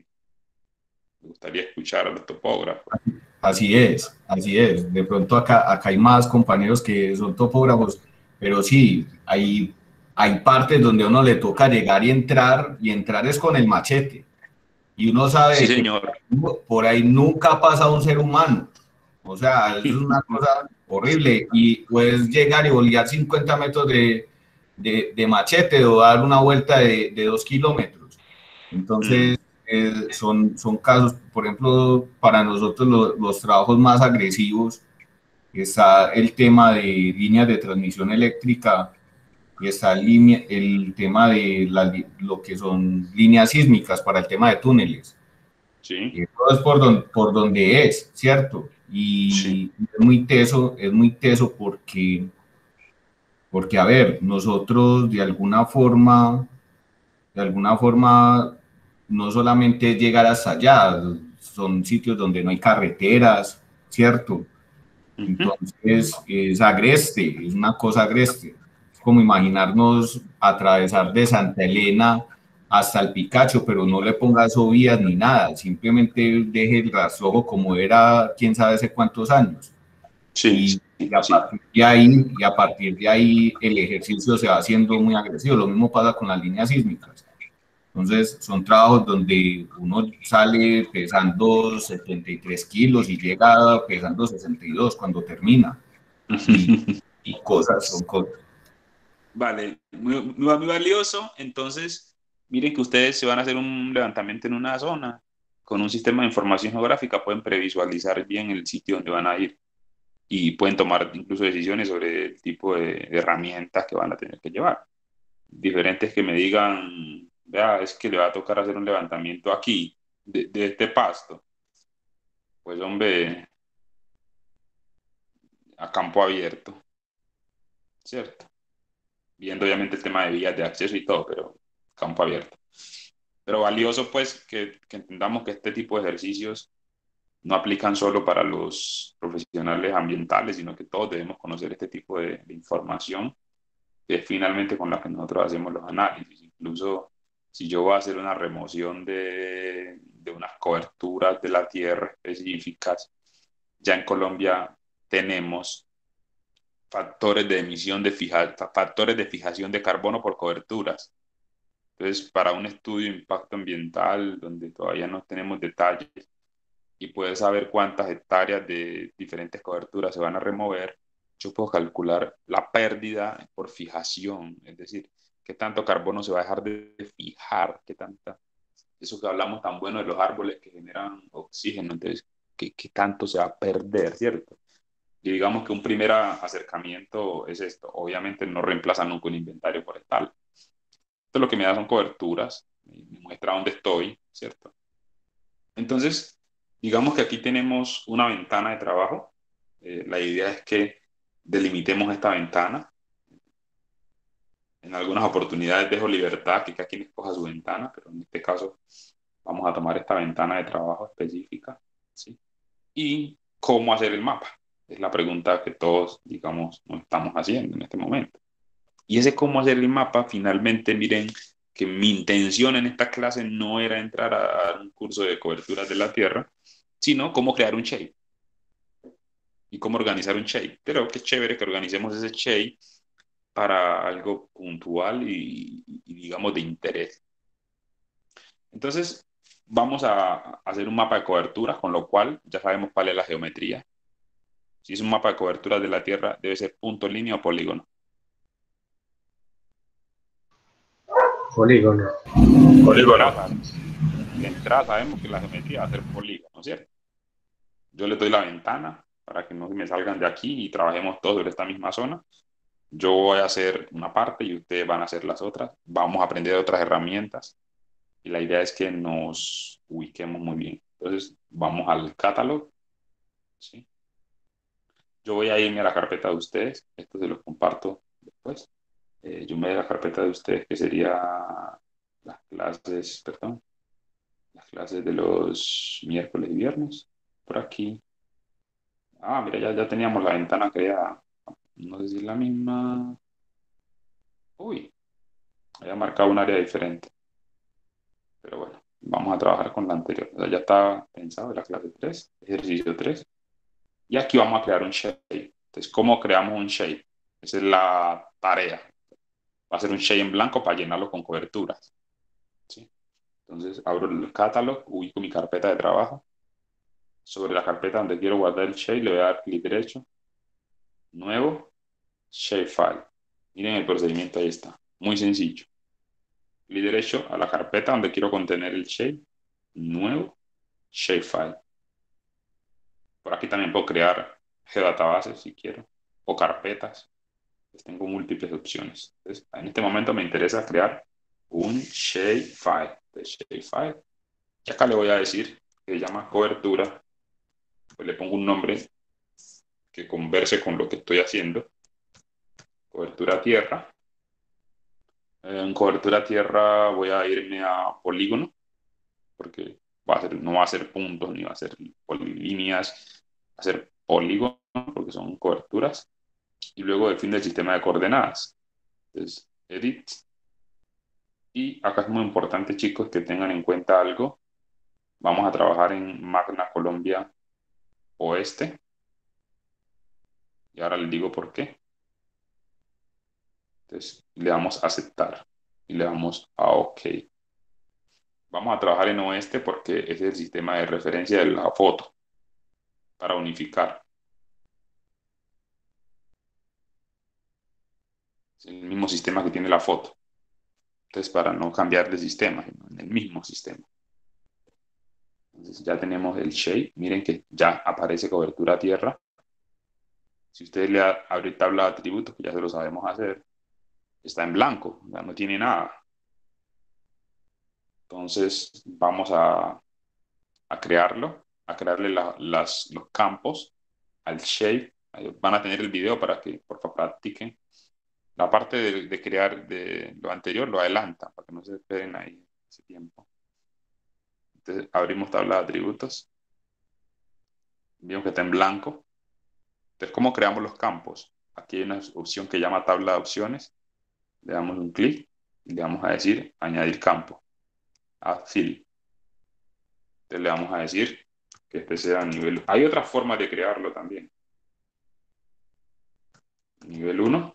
Me gustaría escuchar a los topógrafos. Así es, así es. De pronto acá, acá hay más compañeros que son topógrafos, pero sí, hay, hay partes donde a uno le toca llegar y entrar, y entrar es con el machete. Y uno sabe sí, que señor. por ahí nunca pasa un ser humano. O sea, es una cosa horrible. Y puedes llegar y bolear cincuenta metros de, de, de machete o dar una vuelta de, de dos kilómetros. Entonces, mm. eh, son, son casos, por ejemplo, para nosotros lo, los trabajos más agresivos, está el tema de líneas de transmisión eléctrica y está el, línea, el tema de la, lo que son líneas sísmicas para el tema de túneles. Sí. Eso es por, don, por donde es, ¿cierto? Y sí. es muy teso, es muy teso porque, porque, a ver, nosotros de alguna forma, de alguna forma, no solamente es llegar hasta allá, son sitios donde no hay carreteras, ¿cierto? Entonces, es agreste, es una cosa agreste. Es como imaginarnos atravesar de Santa Elena hasta el Picacho, pero no le pongas vías ni nada, simplemente deje el rastrojo como era quién sabe hace cuántos años. Sí, y, y, a partir de ahí, y a partir de ahí el ejercicio se va haciendo muy agresivo. Lo mismo pasa con las líneas sísmicas. Entonces, son trabajos donde uno sale pesando setenta y tres kilos y llega pesando sesenta y dos cuando termina. Y, y cosas, son cosas. Vale, muy, muy, muy valioso. Entonces, miren que ustedes se van a hacer un levantamiento en una zona con un sistema de información geográfica, pueden previsualizar bien el sitio donde van a ir y pueden tomar incluso decisiones sobre el tipo de, de herramientas que van a tener que llevar. Diferentes que me digan, vea, es que le va a tocar hacer un levantamiento aquí, de, de este pasto. Pues, hombre, a campo abierto, ¿cierto? Viendo obviamente el tema de vías de acceso y todo, pero campo abierto. Pero valioso, pues, que, que entendamos que este tipo de ejercicios no aplican solo para los profesionales ambientales, sino que todos debemos conocer este tipo de, de información, que es finalmente con la que nosotros hacemos los análisis. Incluso si yo voy a hacer una remoción de, de unas coberturas de la tierra específicas, ya en Colombia tenemos factores de emisión de fija, factores de fijación de carbono por coberturas. Entonces, para un estudio de impacto ambiental, donde todavía no tenemos detalles, y poder saber cuántas hectáreas de diferentes coberturas se van a remover, yo puedo calcular la pérdida por fijación, es decir, qué tanto carbono se va a dejar de fijar, qué tanta, eso que hablamos tan bueno de los árboles que generan oxígeno, entonces, qué, qué tanto se va a perder, ¿cierto? Y digamos que un primer acercamiento es esto, obviamente no reemplaza nunca un inventario forestal. Esto lo que me da son coberturas, me muestra dónde estoy, ¿cierto? Entonces, digamos que aquí tenemos una ventana de trabajo. Eh, la idea es que delimitemos esta ventana. En algunas oportunidades dejo libertad, que cada quien escoja su ventana, pero en este caso vamos a tomar esta ventana de trabajo específica, ¿sí? Y cómo hacer el mapa. Es la pregunta que todos, digamos, no estamos haciendo en este momento. Y ese cómo hacer el mapa, finalmente, miren que mi intención en esta clase no era entrar a, a un curso de coberturas de la Tierra, sino cómo crear un shape y cómo organizar un shape. Pero qué chévere que organicemos ese shape para algo puntual y, y digamos, de interés. Entonces, vamos a hacer un mapa de coberturas, con lo cual ya sabemos cuál es la geometría. Si es un mapa de coberturas de la Tierra, debe ser punto, línea o polígono. Polígono. Polígono. De entrada sabemos que la geometría va a ser polígono, ¿cierto? Yo les doy la ventana para que no se me salgan de aquí y trabajemos todos sobre esta misma zona. Yo voy a hacer una parte y ustedes van a hacer las otras. Vamos a aprender otras herramientas y la idea es que nos ubiquemos muy bien. Entonces, vamos al catálogo, ¿sí? Yo voy a irme a la carpeta de ustedes. Esto se los comparto después. Eh, yo me voy a la carpeta de ustedes, que sería las clases, perdón, las clases de los miércoles y viernes. Por aquí. Ah, mira, ya, ya teníamos la ventana creada. No sé si es la misma. Uy, había marcado un área diferente. Pero bueno, vamos a trabajar con la anterior. O sea, ya está pensado la clase tres, ejercicio tres. Y aquí vamos a crear un shape. Entonces, ¿cómo creamos un shape? Esa es la tarea. Va a ser un shape en blanco para llenarlo con coberturas, ¿sí? Entonces, abro el catálogo, ubico mi carpeta de trabajo. Sobre la carpeta donde quiero guardar el shape, le voy a dar clic derecho. Nuevo, shapefile. Miren el procedimiento, ahí está. Muy sencillo. Clic derecho a la carpeta donde quiero contener el shape. Nuevo, shapefile. Por aquí también puedo crear geodatabases si quiero, o carpetas. Pues tengo múltiples opciones. Entonces, en este momento me interesa crear un shapefile. De shapefile. Y acá le voy a decir que se llama cobertura. Pues le pongo un nombre que converse con lo que estoy haciendo. Cobertura tierra. En cobertura tierra voy a irme a polígono, porque va a ser, no va a ser puntos ni va a ser líneas, va a ser polígono porque son coberturas. Y luego define el sistema de coordenadas. Entonces, edit. Y acá es muy importante, chicos, que tengan en cuenta algo. Vamos a trabajar en Magna Colombia Oeste. Y ahora les digo por qué. Entonces, le damos a aceptar y le damos a OK. Vamos a trabajar en Oeste porque ese es el sistema de referencia de la foto para unificar. Es el mismo sistema que tiene la foto. Entonces, para no cambiar de sistema, en el mismo sistema. Entonces, ya tenemos el shape. Miren que ya aparece cobertura tierra. Si ustedes le abren tabla de atributos, que ya se lo sabemos hacer, está en blanco, ya no tiene nada. Entonces, vamos a, a crearlo, a crearle la, las, los campos al shape. Ahí van a tener el video para que, por favor, practiquen. La parte de, de crear de lo anterior lo adelanta, para que no se esperen ahí ese tiempo. Entonces, abrimos tabla de atributos. Vemos que está en blanco. Entonces, ¿cómo creamos los campos? Aquí hay una opción que llama tabla de opciones. Le damos un clic y le vamos a decir añadir campo. Add field. Entonces le vamos a decir que este sea a nivel. Hay otras formas de crearlo también. nivel uno.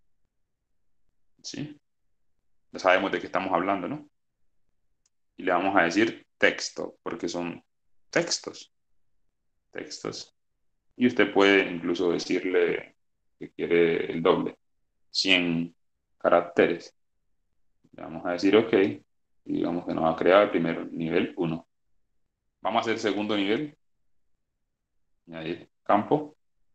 ¿Sí? Ya sabemos de qué estamos hablando, ¿no? Y le vamos a decir texto, porque son textos. Textos. Y usted puede incluso decirle que quiere el doble, cien caracteres. Le vamos a decir OK, y digamos que nos va a crear el primer nivel uno. Vamos a hacer el segundo nivel. Añadir campo.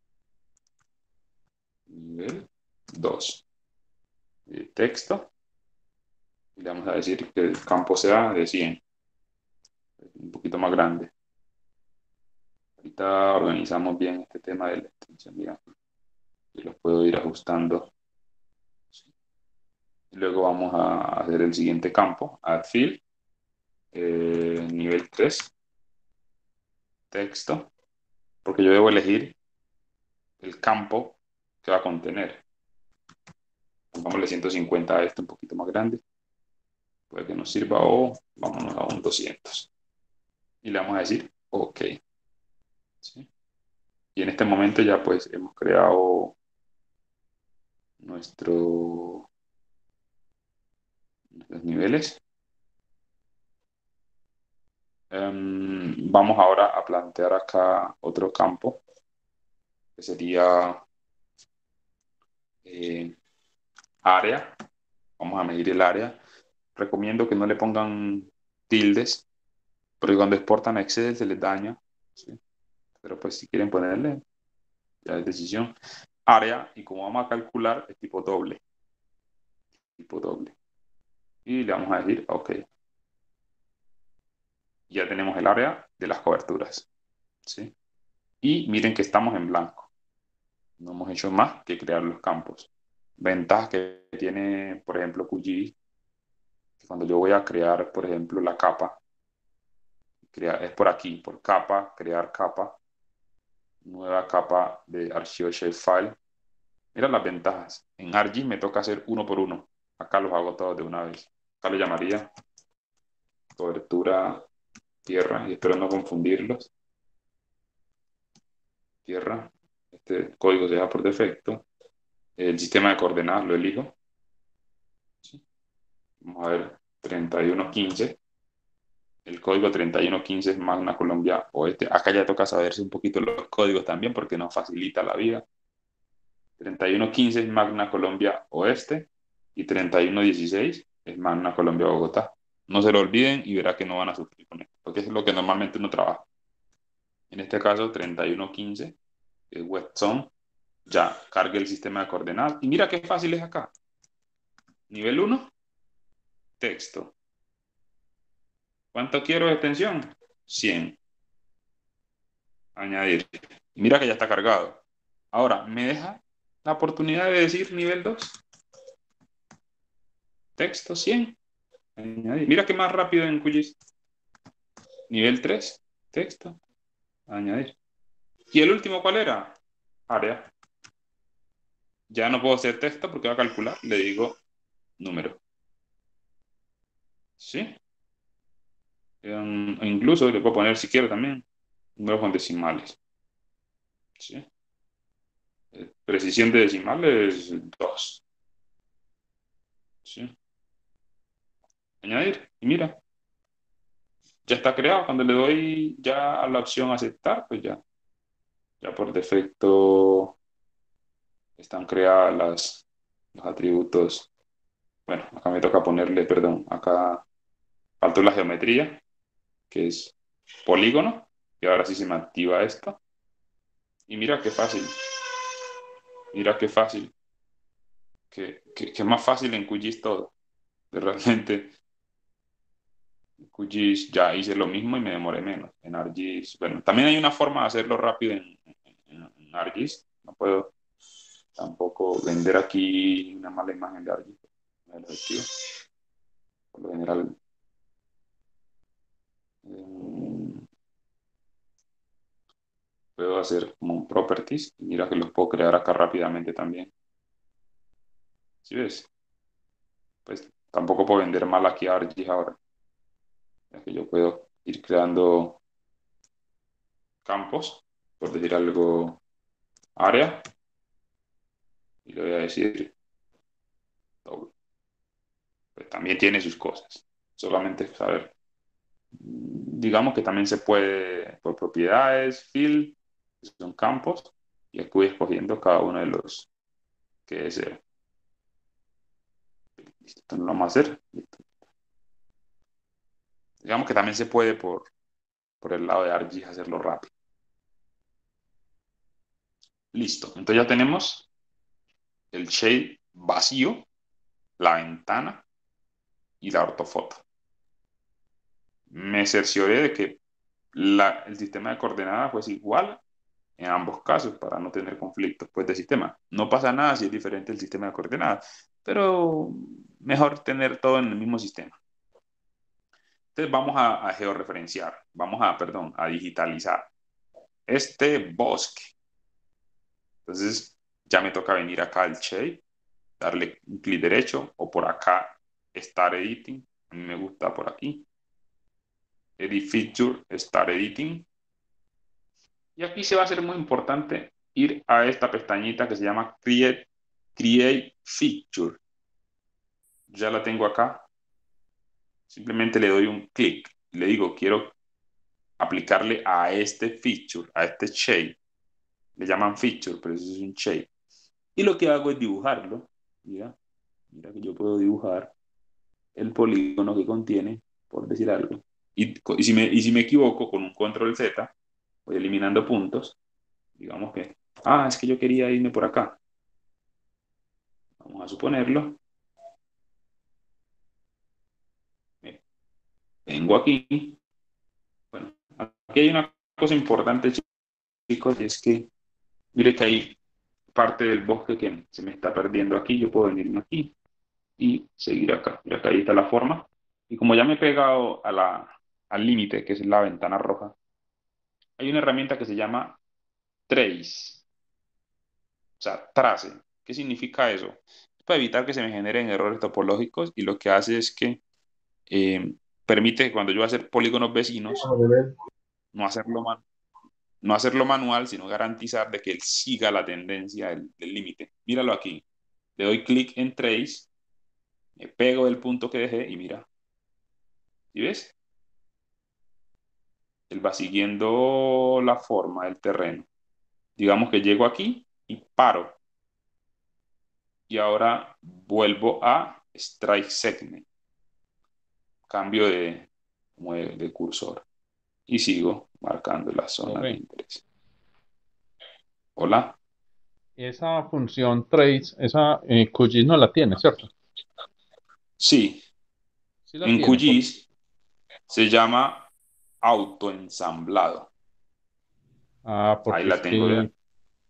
Nivel dos. Texto. Y le vamos a decir que el campo sea de cien. Un poquito más grande. Ahorita organizamos bien este tema de la extensión, digamos. Y los puedo ir ajustando. Y luego vamos a hacer el siguiente campo, add field, eh, nivel tres, texto, porque yo debo elegir el campo que va a contener. Pongámosle ciento cincuenta a este un poquito más grande. Puede que nos sirva o vámonos a un doscientos. Y le vamos a decir OK. ¿Sí? Y en este momento ya pues hemos creado nuestro, nuestros niveles. Um, vamos ahora a plantear acá otro campo que sería eh, área. Vamos a medir el área. Recomiendo que no le pongan tildes, porque cuando exportan a Excel se les daña, ¿sí? Pero pues si quieren ponerle, ya es decisión. Área, y como vamos a calcular, es tipo doble. Tipo doble. Y le vamos a decir OK. Ya tenemos el área de las coberturas, ¿sí? Y miren que estamos en blanco. No hemos hecho más que crear los campos. Ventajas que tiene, por ejemplo, Q G I, que cuando yo voy a crear, por ejemplo, la capa, crear, es por aquí, por capa, crear capa, nueva capa de archivo shapefile. Mira las ventajas. En ArcGIS me toca hacer uno por uno. Acá los hago todos de una vez. Acá le llamaría cobertura tierra, y espero no confundirlos. Tierra. Este código se da por defecto. El sistema de coordenadas lo elijo. ¿Sí? Vamos a ver, treinta y uno quince. El código treinta y uno quince es Magna Colombia Oeste. Acá ya toca saberse un poquito los códigos también porque nos facilita la vida. treinta y uno quince es Magna Colombia Oeste y treinta y uno dieciséis es Magna Colombia Bogotá. No se lo olviden y verá que no van a sufrir con esto, porque es lo que normalmente uno trabaja. En este caso, treinta y uno quince es West Zone. Ya cargue el sistema de coordenadas. Y mira qué fácil es acá. Nivel uno, texto. ¿Cuánto quiero de extensión? cien. Añadir. Y mira que ya está cargado. Ahora, ¿me deja la oportunidad de decir nivel dos? Texto cien. Añadir. Mira que más rápido en Q G I S. Nivel tres. Texto. Añadir. ¿Y el último cuál era? Área. Ya no puedo hacer texto porque va a calcular. Le digo número. ¿Sí? Um, incluso le puedo poner, si quiero también, números con decimales. ¿Sí? Eh, precisión de decimales dos. ¿Sí? Añadir. Y mira. Ya está creado. Cuando le doy ya a la opción aceptar, pues ya. Ya por defecto están creadas las, los atributos. Bueno, acá me toca ponerle, perdón, acá faltó la geometría, que es polígono, y ahora sí se me activa esto. Y mira qué fácil. Mira qué fácil. Que, que, que es más fácil en Q G I S todo. Realmente en Q G I S ya hice lo mismo y me demoré menos. En ArcGIS, bueno, también hay una forma de hacerlo rápido en, en, en ArcGIS. No puedo tampoco vender aquí una mala imagen de ArcGIS. Por lo general, eh, puedo hacer como un properties y mira que los puedo crear acá rápidamente también. ¿Sí ves? Pues tampoco puedo vender mal aquí a ArcGIS ahora, ya que yo puedo ir creando campos, por decir algo, área, y le voy a decir doble. Pues también tiene sus cosas, solamente saber. Digamos que también se puede por propiedades, field, que son campos, y aquí voy escogiendo cada uno de los que deseo. Listo, esto no lo vamos a hacer. Listo. Digamos que también se puede por, por el lado de ArcGIS hacerlo rápido. Listo, entonces ya tenemos el shade vacío, la ventana y la ortofoto. Me cercioré de que la, el sistema de coordenadas fuese igual en ambos casos para no tener conflictos pues, de sistema. No pasa nada si es diferente el sistema de coordenadas, pero mejor tener todo en el mismo sistema. Entonces vamos a, a georreferenciar, vamos a, perdón, a digitalizar este bosque. Entonces ya me toca venir acá al shape, darle un clic derecho o por acá Start Editing. A mí me gusta por aquí. Edit Feature, Start Editing. Y aquí se va a ser muy importante ir a esta pestañita que se llama Create, Create Feature. Ya la tengo acá. Simplemente le doy un clic. Le digo, quiero aplicarle a este feature, a este shape. Le llaman feature, pero eso es un shape. Y lo que hago es dibujarlo. Mira, mira que yo puedo dibujar el polígono que contiene, por decir algo. Y, y, si, me, y si me equivoco, con un control Z, voy eliminando puntos. Digamos que, ah, es que yo quería irme por acá. Vamos a suponerlo. Vengo aquí. Bueno, aquí hay una cosa importante, chicos, y es que, mire que hay parte del bosque que se me está perdiendo aquí. Yo puedo venirme aquí y seguir acá. Mira que ahí está la forma. Y como ya me he pegado a la, al límite, que es la ventana roja, hay una herramienta que se llama Trace. O sea, trace. ¿Qué significa eso? Es para evitar que se me generen errores topológicos y lo que hace es que eh, permite que cuando yo voy a hacer polígonos vecinos, no hacerlo, man, no hacerlo manual, sino garantizar de que él siga la tendencia del límite. Míralo aquí. Le doy clic en Trace, me pego del punto que dejé y mira. ¿Sí ves? Él va siguiendo la forma del terreno. Digamos que llego aquí y paro. Y ahora vuelvo a Strike Segment. Cambio de, de, de cursor. Y sigo marcando la zona Profe, de interés. Hola. esa función trace, esa eh, QGIS no la tiene, ¿cierto? Sí. Sí la En tiene. Por... QGIS se llama autoensamblado. Ah, porque Ahí la es tengo, ¿verdad? que...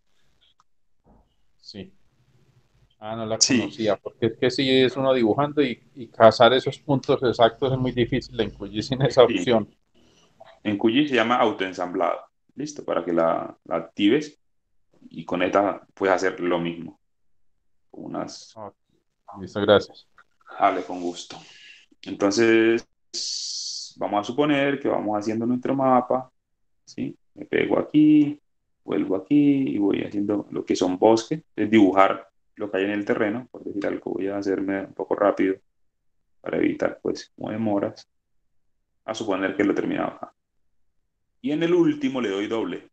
Sí. Ah, no la Sí. conocía, porque es que sí es uno dibujando y, y cazar esos puntos exactos es muy difícil en QGIS sin esa Sí. opción. En QGIS se llama autoensamblado. Listo, para que la, la actives y con esta puedes hacer lo mismo. Unas... Ah, listo, gracias. Dale, con gusto. Entonces, vamos a suponer que vamos haciendo nuestro mapa, ¿sí? Me pego aquí, vuelvo aquí y voy haciendo lo que son bosques, es dibujar lo que hay en el terreno, por decir algo, voy a hacerme un poco rápido para evitar, pues, como demoras, a suponer que lo he terminado acá. Y en el último le doy doble.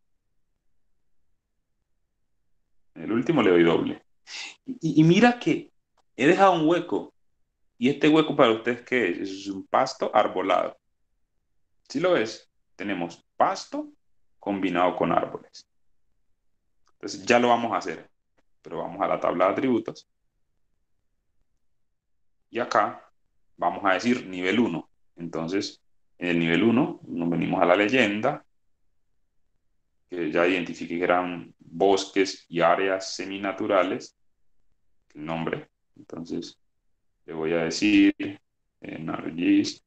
En el último le doy doble. Y, y mira que he dejado un hueco. ¿Y este hueco para ustedes qué es? Es un pasto arbolado. ¿Sí lo ves? Tenemos pasto combinado con árboles. Entonces ya lo vamos a hacer, pero vamos a la tabla de atributos. Y acá vamos a decir nivel uno. Entonces, en el nivel uno nos venimos a la leyenda, que ya identifiqué que eran bosques y áreas seminaturales. El nombre. Entonces, le voy a decir en ArcGIS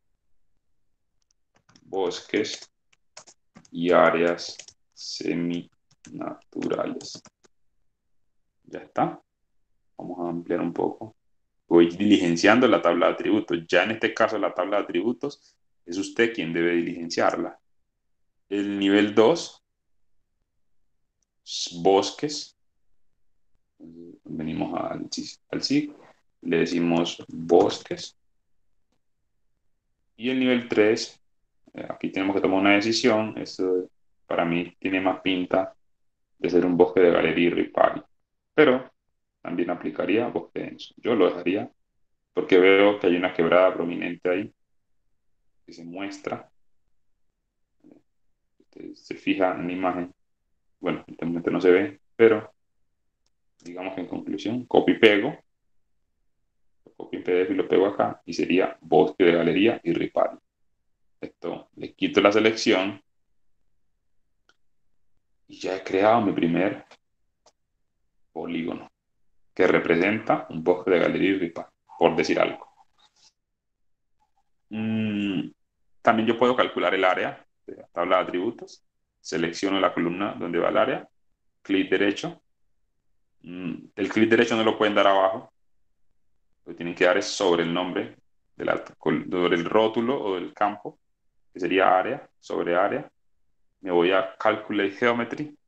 bosques y áreas seminaturales. Ya está. Vamos a ampliar un poco. Voy diligenciando la tabla de atributos. Ya en este caso la tabla de atributos es usted quien debe diligenciarla. El nivel dos, bosques Entonces, venimos al, al S I G, le decimos bosques. Y el nivel tres, eh, aquí tenemos que tomar una decisión. Esto para mí tiene más pinta de ser un bosque de galería y ripari, pero también aplicaría bosque denso. Yo lo dejaría porque veo que hay una quebrada prominente ahí que se muestra. Usted se fija en la imagen, bueno, en este momento no se ve, pero digamos que en conclusión, copy y pego, lo copio en P D F y lo pego acá, y sería bosque de galería y ripari. Esto, le quito la selección y ya he creado mi primer polígono que representa un bosque de galería y ripari, por decir algo. Mm, también yo puedo calcular el área de la tabla de atributos. Selecciono la columna donde va el área, clic derecho. Mm, el clic derecho no lo pueden dar abajo, lo que tienen que dar es sobre el nombre, de la, sobre el rótulo o del campo, que sería área, sobre área. Me voy a Calculate Geometry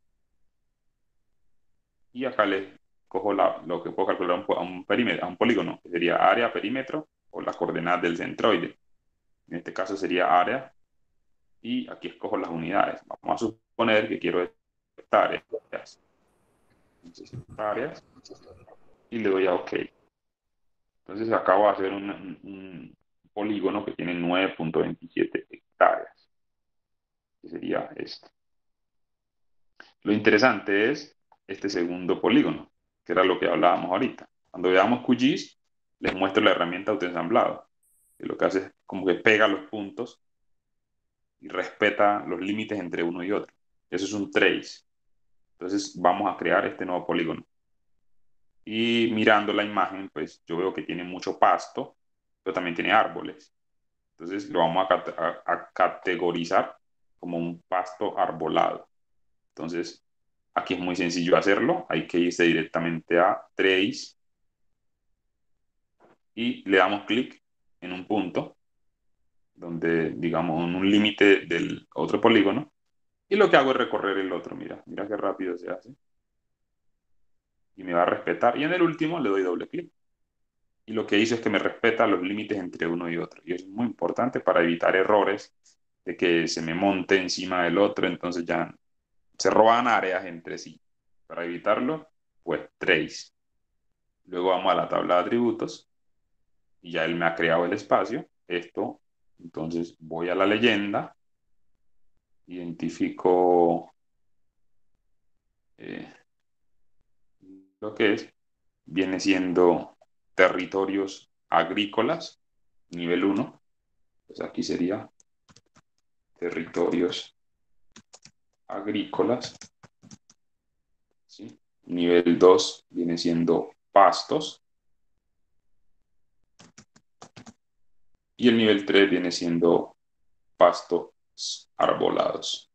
y acá le cojo la, lo que puedo calcular a un, a un perímetro, a un polígono, que sería área, perímetro o las coordenadas del centroide. En este caso sería área y aquí escojo las unidades. Vamos a suponer que quiero hectáreas. Entonces, hectáreas y le doy a OK. Entonces acabo de hacer un, un polígono que tiene nueve punto veintisiete hectáreas, que sería esto. Lo interesante es este segundo polígono, que era lo que hablábamos ahorita. Cuando veamos Q G I S, les muestro la herramienta autoensamblado, que lo que hace es como que pega los puntos y respeta los límites entre uno y otro. Eso es un trace. Entonces vamos a crear este nuevo polígono. Y mirando la imagen, pues yo veo que tiene mucho pasto, pero también tiene árboles. Entonces lo vamos a, a, a categorizar como un pasto arbolado. Entonces aquí es muy sencillo hacerlo. Hay que irse directamente a Trace y le damos clic en un punto donde, digamos, en un límite del otro polígono. Y lo que hago es recorrer el otro. Mira, mira qué rápido se hace. Y me va a respetar. Y en el último le doy doble clic. Y lo que hizo es que me respeta los límites entre uno y otro. Y es muy importante para evitar errores de que se me monte encima del otro, entonces ya se roban áreas entre sí. Para evitarlo, pues trace. Luego vamos a la tabla de atributos y ya él me ha creado el espacio. Esto, entonces voy a la leyenda, identifico eh, lo que es, viene siendo territorios agrícolas, nivel uno. Pues aquí sería territorios agrícolas. ¿Sí? Nivel dos viene siendo pastos. Y el nivel tres viene siendo pastos arbolados.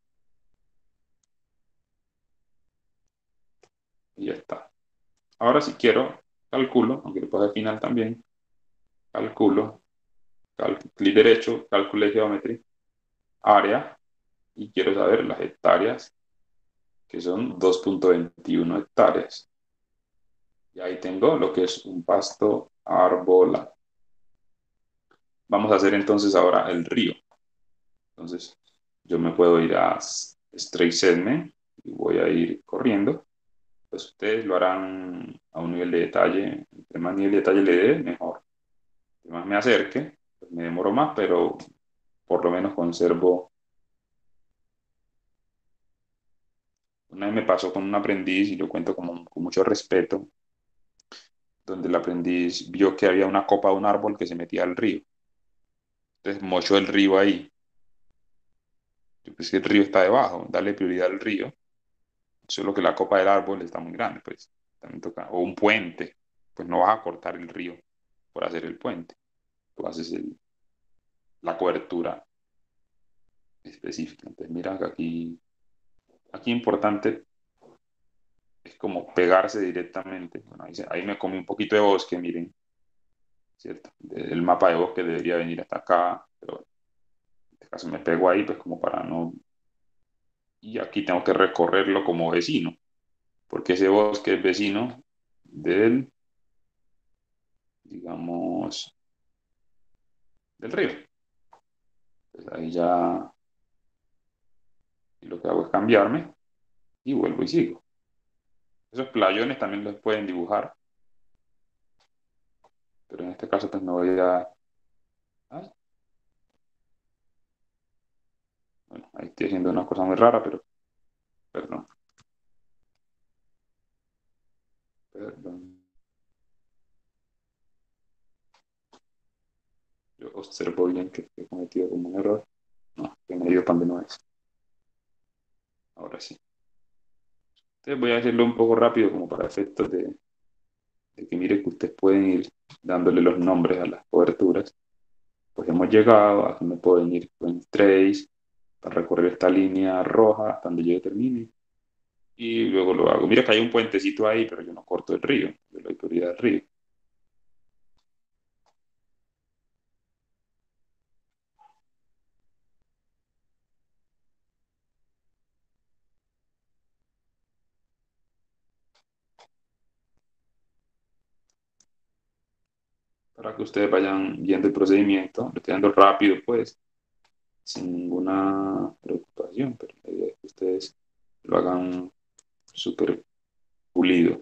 Y ya está. Ahora si quiero, calculo, aunque lo puedo al final también, calculo, cal clic derecho, Calculate Geometry, área, y quiero saber las hectáreas, que son dos punto veintiuno hectáreas. Y ahí tengo lo que es un pasto arbolado. Vamos a hacer entonces ahora el río. Entonces, yo me puedo ir a Straight Segment y voy a ir corriendo. Pues ustedes lo harán a un nivel de detalle. Entre más nivel de detalle le dé, mejor. Entre más me acerque, pues me demoro más, pero por lo menos conservo. Una vez me pasó con un aprendiz, y lo cuento con, con mucho respeto, donde el aprendiz vio que había una copa de un árbol que se metía al río. Entonces mochó el río ahí. Pues que el río está debajo, dale prioridad al río. Solo que la copa del árbol está muy grande, pues también toca. O un puente, pues no vas a cortar el río por hacer el puente. Tú haces el, la cobertura específica. Entonces mira que aquí, aquí importante es como pegarse directamente. Bueno, ahí, ahí me comí un poquito de bosque, miren. ¿Cierto? El mapa de bosque debería venir hasta acá, pero en este caso me pego ahí, pues como para no. Y aquí tengo que recorrerlo como vecino, porque ese bosque es vecino del, digamos, del río. Entonces ahí ya lo que hago es cambiarme y vuelvo y sigo. Esos playones también los pueden dibujar, pero en este caso pues me voy a... Ay, bueno, ahí estoy haciendo una cosa muy rara, pero perdón. Perdón. Yo observo bien que he cometido como un error. No, que me he ido para donde no es. Ahora sí. Entonces voy a hacerlo un poco rápido como para efectos de, de que mire que ustedes pueden ir dándole los nombres a las coberturas. Pues hemos llegado, aquí me pueden ir con trace para recorrer esta línea roja hasta donde yo termine. Y luego lo hago. Mira que hay un puentecito ahí, pero yo no corto el río. Yo le doy prioridad al río. Para que ustedes vayan viendo el procedimiento. Lo estoy dando rápido, pues, sin ninguna preocupación, pero la idea es que ustedes lo hagan súper pulido.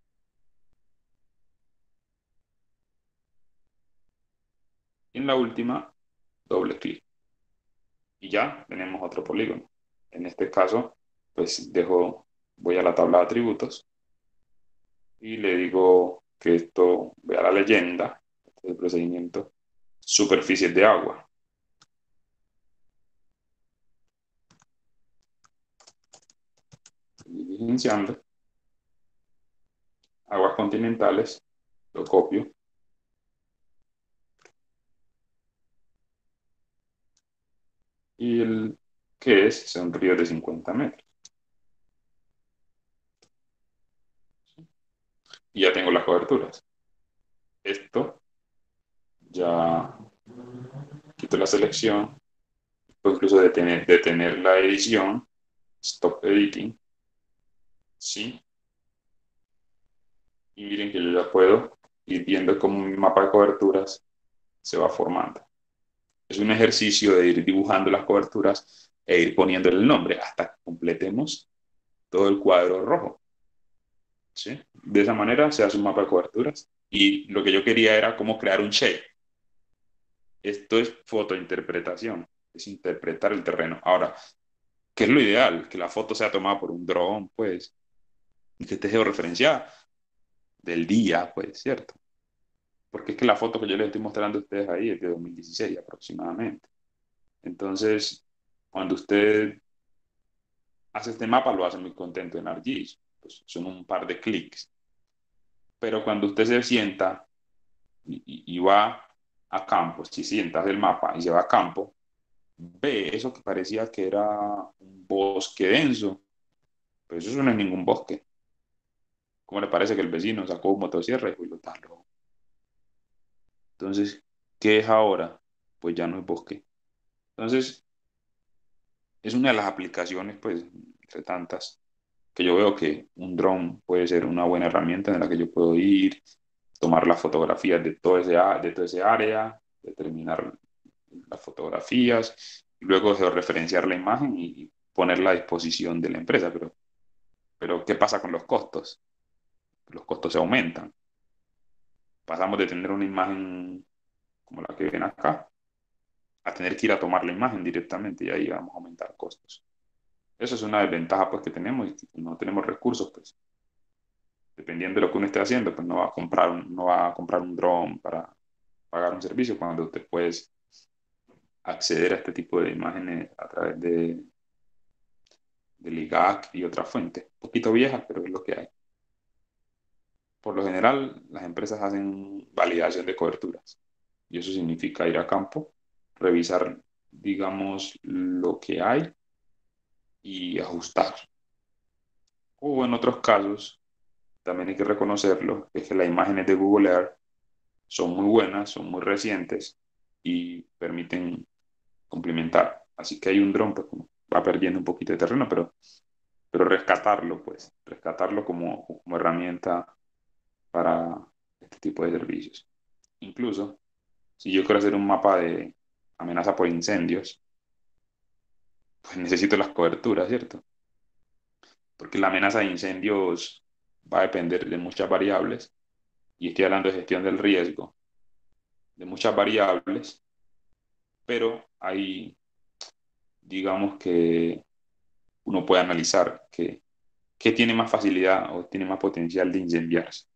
Y en la última, doble clic. Y ya tenemos otro polígono. En este caso, pues dejo, voy a la tabla de atributos y le digo que esto, vea la leyenda, este es el procedimiento, superficies de agua. Y diligenciando, aguas continentales, lo copio. Y el que es, son ríos de cincuenta metros. Y ya tengo las coberturas. Esto, ya quito la selección, puedo incluso detener, detener la edición, stop editing, sí. Y miren que yo ya puedo ir viendo cómo mi mapa de coberturas se va formando. Es un ejercicio de ir dibujando las coberturas e ir poniéndole el nombre hasta que completemos todo el cuadro rojo. ¿Sí? De esa manera se hace un mapa de coberturas. Y lo que yo quería era cómo crear un shape. Esto es fotointerpretación, es interpretar el terreno. Ahora, ¿qué es lo ideal? Que la foto sea tomada por un dron, pues, y que esté georreferenciada del día, pues, ¿cierto? Porque es que la foto que yo les estoy mostrando a ustedes ahí es de dos mil dieciséis aproximadamente. Entonces, cuando usted hace este mapa, lo hace muy contento en ArcGIS. Pues son un par de clics. Pero cuando usted se sienta y, y, y va a campo, si sientas el mapa y se va a campo, ve eso que parecía que era un bosque denso. Pues eso no es ningún bosque. ¿Cómo le parece que el vecino sacó un motosierra y fue lo taló? Entonces, ¿qué es ahora? Pues ya no es bosque. Entonces, es una de las aplicaciones, pues, entre tantas, que yo veo que un dron puede ser una buena herramienta en la que yo puedo ir, tomar las fotografías de todo ese, de todo ese área, determinar las fotografías, y luego georreferenciar la imagen y ponerla a disposición de la empresa. Pero, pero ¿qué pasa con los costos? Los costos se aumentan. Pasamos de tener una imagen como la que ven acá, a tener que ir a tomar la imagen directamente y ahí vamos a aumentar costos. Eso es una desventaja pues que tenemos y no tenemos recursos, pues. Dependiendo de lo que uno esté haciendo, pues no va a comprar un, no va a comprar un dron para pagar un servicio cuando usted puede acceder a este tipo de imágenes a través de del I G A C y otras fuentes. Un poquito viejas, pero es lo que hay. Por lo general, las empresas hacen validación de coberturas y eso significa ir a campo, revisar, digamos, lo que hay y ajustar. O en otros casos, también hay que reconocerlo, es que las imágenes de Google Earth son muy buenas, son muy recientes y permiten complementar. Así que hay un dron, pues va perdiendo un poquito de terreno, pero, pero rescatarlo, pues, rescatarlo como, como herramienta para este tipo de servicios. Incluso, si yo quiero hacer un mapa de amenaza por incendios, pues necesito las coberturas, ¿cierto? Porque la amenaza de incendios va a depender de muchas variables, y estoy hablando de gestión del riesgo, de muchas variables, pero hay, digamos que uno puede analizar que, qué tiene más facilidad o tiene más potencial de incendiarse,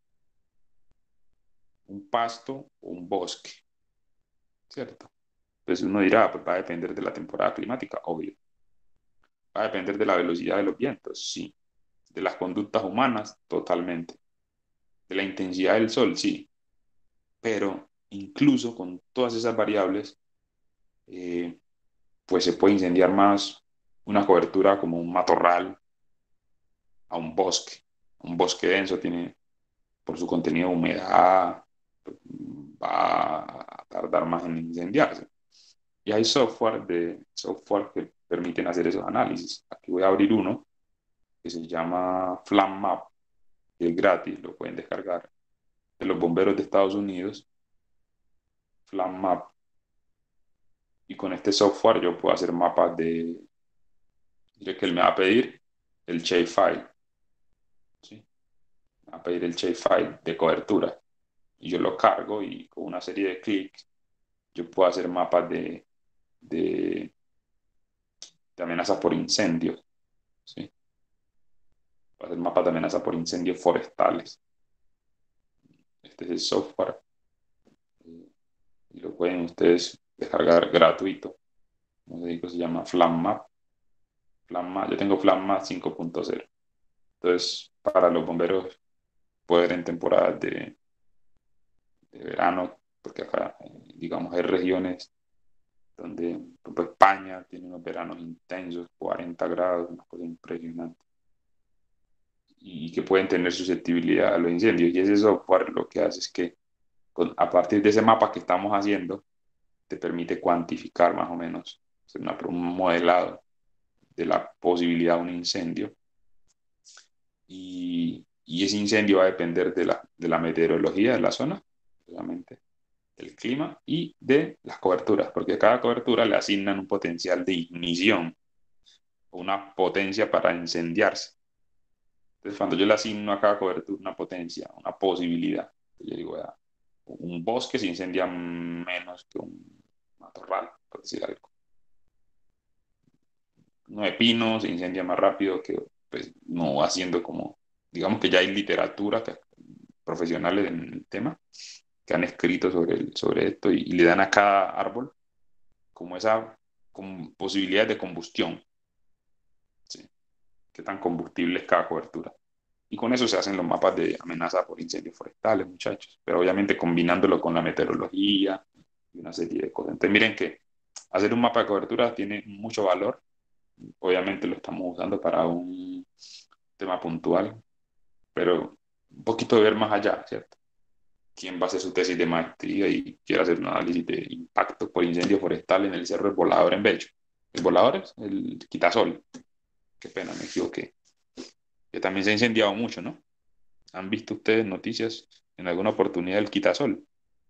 un pasto o un bosque, ¿cierto? Entonces uno dirá, pues va a depender de la temporada climática, obvio. Va a depender de la velocidad de los vientos, sí. De las conductas humanas, totalmente. De la intensidad del sol, sí. Pero incluso con todas esas variables, eh, pues se puede incendiar más una cobertura como un matorral a un bosque. Un bosque denso tiene, por su contenido de humedad, va a tardar más en incendiarse. Y hay software, de, software que permiten hacer esos análisis. Aquí voy a abrir uno que se llama Flame Map, que es gratis, lo pueden descargar, de los bomberos de Estados Unidos. Flame Map. Y con este software yo puedo hacer mapas de, diré que él me va a pedir el shapefile, ¿sí? Me va a pedir el shapefile de cobertura, y yo lo cargo, y con una serie de clics yo puedo hacer mapas de, de, de amenazas por incendios, ¿sí? Puedo hacer mapas de amenazas por incendios forestales. Este es el software, y lo pueden ustedes descargar gratuito. Como digo, se llama Flame Map. Flame Map. Yo tengo Flame Map cinco punto cero. Entonces, para los bomberos, poder en temporadas de, de verano, porque acá, digamos, hay regiones donde, por ejemplo, España tiene unos veranos intensos, cuarenta grados, una cosa impresionante, y que pueden tener susceptibilidad a los incendios. Y ese software lo que hace es que, con, a partir de ese mapa que estamos haciendo, te permite cuantificar más o menos, hacer una, un modelado de la posibilidad de un incendio. Y, y ese incendio va a depender de la, de la meteorología de la zona, obviamente, del clima y de las coberturas, porque a cada cobertura le asignan un potencial de ignición, una potencia para incendiarse. Entonces, cuando yo le asigno a cada cobertura una potencia, una posibilidad, yo digo, ya, un bosque se incendia menos que un matorral, por decir algo. Nueve pinos se incendia más rápido que, pues, no haciendo como, digamos que ya hay literatura, que, profesionales en el tema, que han escrito sobre, el, sobre esto, y, y le dan a cada árbol como esa como posibilidad de combustión, ¿sí? Qué tan combustible es cada cobertura. Y con eso se hacen los mapas de amenaza por incendios forestales, muchachos, pero obviamente combinándolo con la meteorología y una serie de cosas. Entonces miren que hacer un mapa de cobertura tiene mucho valor. Obviamente lo estamos usando para un tema puntual, pero un poquito de ver más allá, ¿cierto? ¿Quién va a hacer su tesis de maestría y quiere hacer un análisis de impacto por incendio forestal en el Cerro El Volador en Belcho? ¿El Volador es? El Quitasol. Qué pena, me equivoqué. Que también se ha incendiado mucho, ¿no? ¿Han visto ustedes noticias en alguna oportunidad del Quitasol?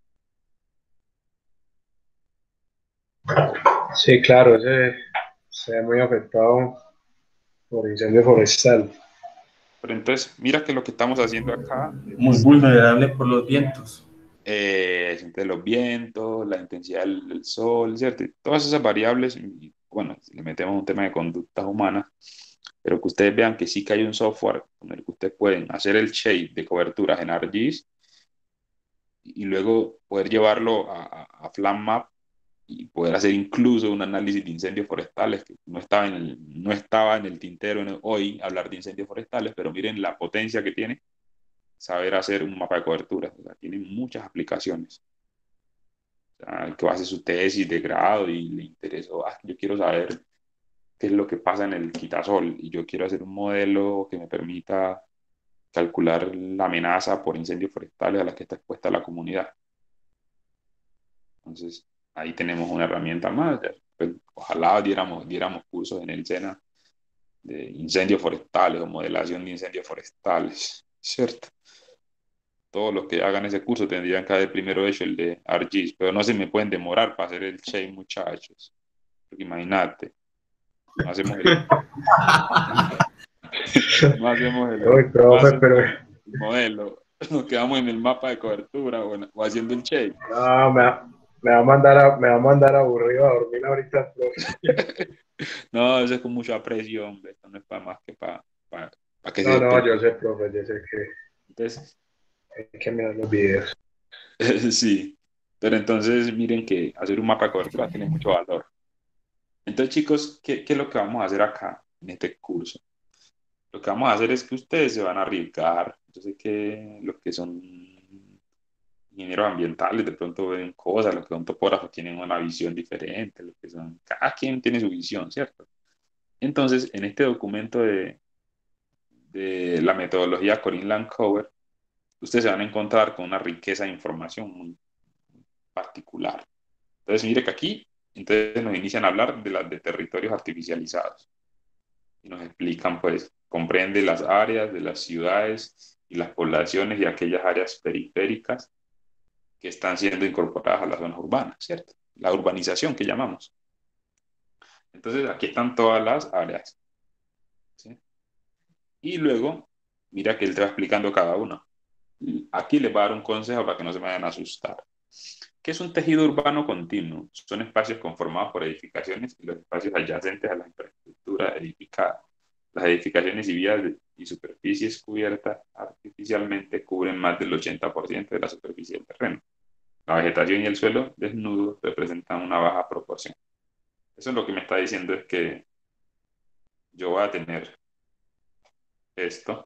Sí, claro, ese se ve muy afectado por incendio forestal. Pero entonces, mira que lo que estamos haciendo acá... Muy vulnerable por los vientos. Eh, de los vientos, la intensidad del, del sol, ¿cierto? Y todas esas variables, y, bueno, le metemos un tema de conductas humanas, pero que ustedes vean que sí que hay un software con el que ustedes pueden hacer el shape de coberturas en ArcGIS, y luego poder llevarlo a, a, a Flame Map, y poder hacer incluso un análisis de incendios forestales, que no estaba en el, no estaba en el tintero en el, hoy hablar de incendios forestales, pero miren la potencia que tiene saber hacer un mapa de cobertura. O sea, tiene muchas aplicaciones. O sea, el que va a hacer su tesis de grado y le interesó, ah, yo quiero saber qué es lo que pasa en el quitasol, y yo quiero hacer un modelo que me permita calcular la amenaza por incendios forestales a la que está expuesta la comunidad. Entonces, ahí tenemos una herramienta más. Pues, ojalá diéramos, diéramos cursos en el SENA de incendios forestales o modelación de incendios forestales, ¿cierto? todos los que hagan ese curso tendrían que haber primero hecho el de ArcGIS, pero no se me pueden demorar para hacer el shape, muchachos. Porque imagínate, no hacemos el, no hacemos el, Uy, profe, no hacemos pero... el modelo, nos quedamos en el mapa de cobertura o, en, o haciendo el shape. No, me va, me va a mandar a, me va a mandar aburrido a dormir ahorita, profe. No, eso es con mucha presión, hombre. Esto no es para más que para, para, para que No, se... no, yo sé, profe, yo sé que Entonces, hay que mirar los videos. sí, pero entonces miren que hacer un mapa de cobertura tiene mucho valor. Entonces, chicos, ¿qué, qué es lo que vamos a hacer acá en este curso? Lo que vamos a hacer es que ustedes se van a arriesgar. Yo sé que los que son ingenieros ambientales de pronto ven cosas, los que son topógrafos tienen una visión diferente, los que son, cada quien tiene su visión, ¿cierto? Entonces, en este documento de, de la metodología Corinne Landcover, ustedes se van a encontrar con una riqueza de información muy particular. Entonces, mire que aquí, entonces nos inician a hablar de las de territorios artificializados. Y nos explican, pues, comprende las áreas de las ciudades y las poblaciones y aquellas áreas periféricas que están siendo incorporadas a las zonas urbanas, ¿cierto? La urbanización que llamamos. Entonces, aquí están todas las áreas, ¿sí? Y luego, mira que él te va explicando cada una. Aquí les va a dar un consejo para que no se me vayan a asustar. ¿Qué es un tejido urbano continuo? Son espacios conformados por edificaciones y los espacios adyacentes a la infraestructura edificada. Las edificaciones y vías y superficies cubiertas artificialmente cubren más del ochenta por ciento de la superficie del terreno. La vegetación y el suelo desnudo representan una baja proporción. Eso es lo que me está diciendo, es que yo voy a tener esto,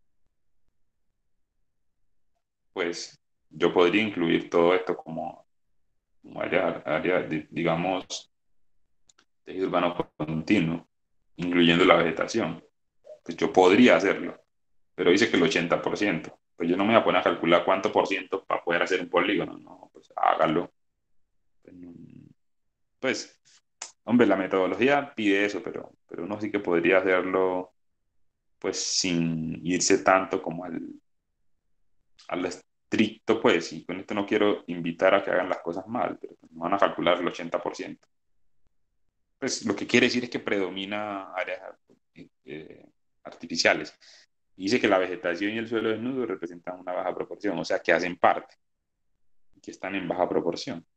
pues yo podría incluir todo esto como, como área, área de, digamos, tejido urbano continuo, incluyendo la vegetación. Pues yo podría hacerlo, pero dice que el ochenta por ciento. Pues yo no me voy a poner a calcular cuánto por ciento para poder hacer un polígono. No, pues hágalo. Pues, hombre, la metodología pide eso, pero, pero uno sí que podría hacerlo, pues, sin irse tanto como al, al estricto, pues, y con esto no quiero invitar a que hagan las cosas mal, pero pues, no van a calcular el ochenta por ciento. Pues lo que quiere decir es que predomina áreas eh, artificiales. Y dice que la vegetación y el suelo desnudo representan una baja proporción, o sea, que hacen parte, que están en baja proporción.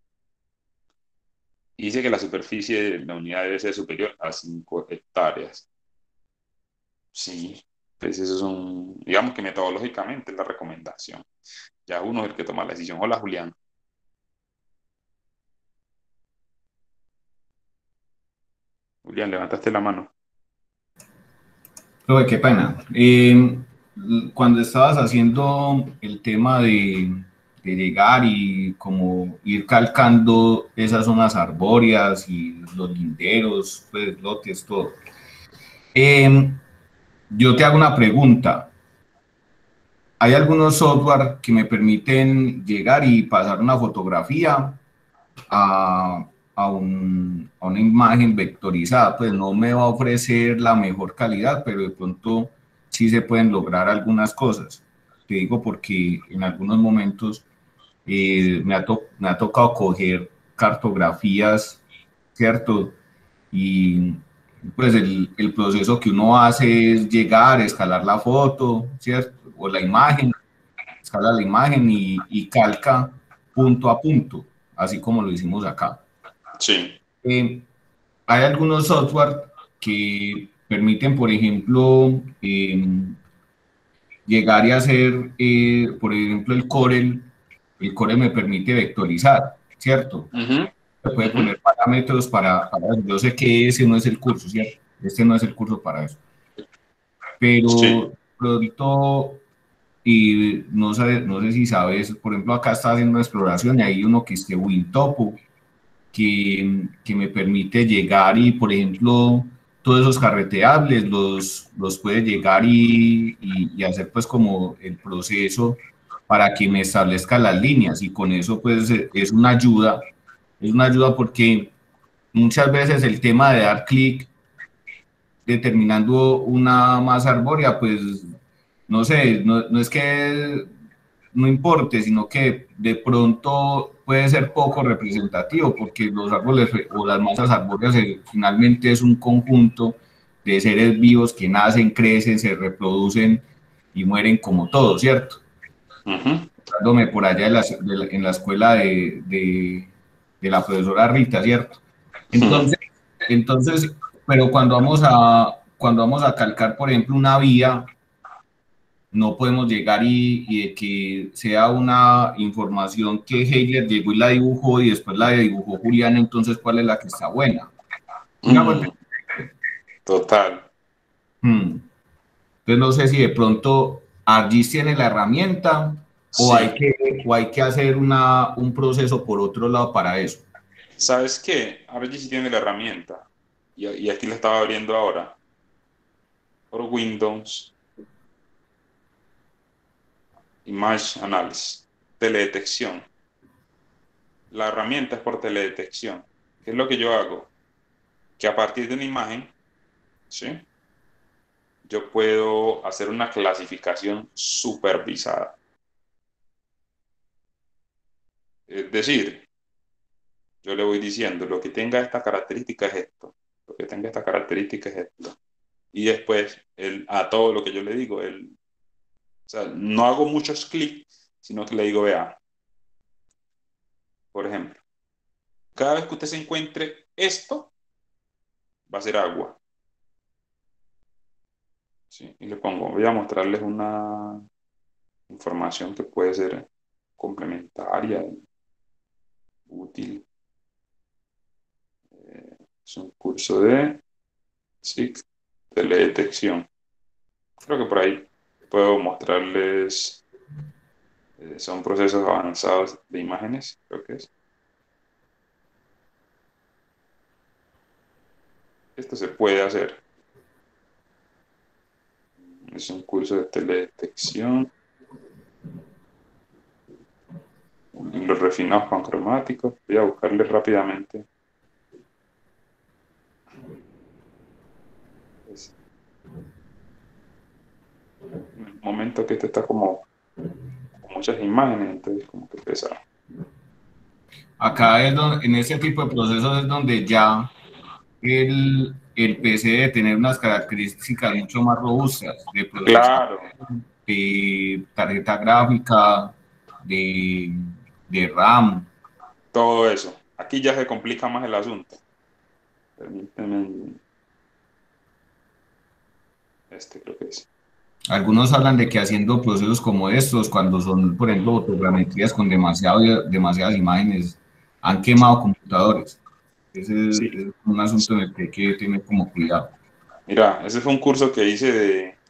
Y dice que la superficie de la unidad debe ser superior a cinco hectáreas. Sí, pues eso es un, digamos que metodológicamente es la recomendación. Ya uno es el que toma la decisión. Hola, Julián. Julián, levantaste la mano. Profe, qué pena. Eh, cuando estabas haciendo el tema de, de llegar y como ir calcando esas zonas arbóreas y los linderos, pues lotes, todo. Eh, yo te hago una pregunta. ¿Hay algunos software que me permiten llegar y pasar una fotografía a, a, un, a una imagen vectorizada? Pues no me va a ofrecer la mejor calidad, pero de pronto sí se pueden lograr algunas cosas. Te digo porque en algunos momentos eh, me, ha to, me ha tocado coger cartografías, ¿cierto? Y pues el, el proceso que uno hace es llegar, escalar la foto, ¿cierto? O la imagen, escala la imagen y, y calca punto a punto, así como lo hicimos acá. Sí. Eh, hay algunos software que permiten, por ejemplo, eh, llegar y hacer, eh, por ejemplo, el Corel. El Corel me permite vectorizar, ¿cierto? Uh-huh. Se puede poner parámetros para, para, yo sé que ese no es el curso, ¿cierto? Este no es el curso para eso. Pero sí. Pronto, y no sé, no sé si sabes, por ejemplo, acá está haciendo una exploración y hay uno que es de WinTopo, que, que me permite llegar y, por ejemplo, todos esos carreteables los, los puede llegar y, y, y hacer pues como el proceso para que me establezca las líneas, y con eso pues es una ayuda, es una ayuda porque muchas veces el tema de dar clic determinando una masa arbórea, pues no sé, no, no es que no importe, sino que de pronto puede ser poco representativo, porque los árboles o las masas arbóreas eh, finalmente es un conjunto de seres vivos que nacen, crecen, se reproducen y mueren como todos, ¿cierto? Ujú. Dándome por allá de la- de la- en la escuela de, de, de la profesora Rita, ¿cierto? Entonces, entonces, pero cuando vamos a, cuando vamos a calcar, por ejemplo, una vía, no podemos llegar y, y de que sea una información que Hegel llegó y la dibujó y después la dibujó Julián, entonces ¿cuál es la que está buena? Una Mm, total. Hmm. Entonces no sé si de pronto ArcGIS tiene la herramienta o hay Sí. que, o hay que hacer una, un proceso por otro lado para eso. ¿Sabes qué? ArcGIS sí tiene la herramienta. Y, y aquí la estaba abriendo ahora. Por Windows. Image Analysis. Teledetección. La herramienta es por teledetección. ¿Qué es lo que yo hago? Que a partir de una imagen, ¿sí? Yo puedo hacer una clasificación supervisada. Es decir, yo le voy diciendo, lo que tenga esta característica es esto, lo que tenga esta característica es esto. Y después, el, a todo lo que yo le digo, el, o sea, no hago muchos clics, sino que le digo, vea, por ejemplo, cada vez que usted se encuentre esto, va a ser agua. ¿Sí? Y le pongo, voy a mostrarles una información que puede ser complementaria, útil. Eh, es un curso de S I C, teledetección. Creo que por ahí puedo mostrarles, eh, son procesos avanzados de imágenes, creo que es. Esto se puede hacer. Es un curso de teledetección. Los refinados pancromáticos. Voy a buscarle rápidamente. Es- en el momento que este está como con muchas imágenes, entonces como que pesa. Acá es donde, en ese tipo de procesos es donde ya el, el P C debe tener unas características mucho más robustas de proceso, Claro, de tarjeta gráfica, de, de RAM. todo eso. Aquí ya se complica más el asunto. Permíteme. Este creo que es. Algunos hablan de que haciendo procesos como estos, cuando son, por ejemplo, fotogrametrías con demasiado, demasiadas imágenes, han quemado computadores. Ese es, Sí. es un asunto en el que hay que tener como cuidado. Mira, ese fue un curso que hice de,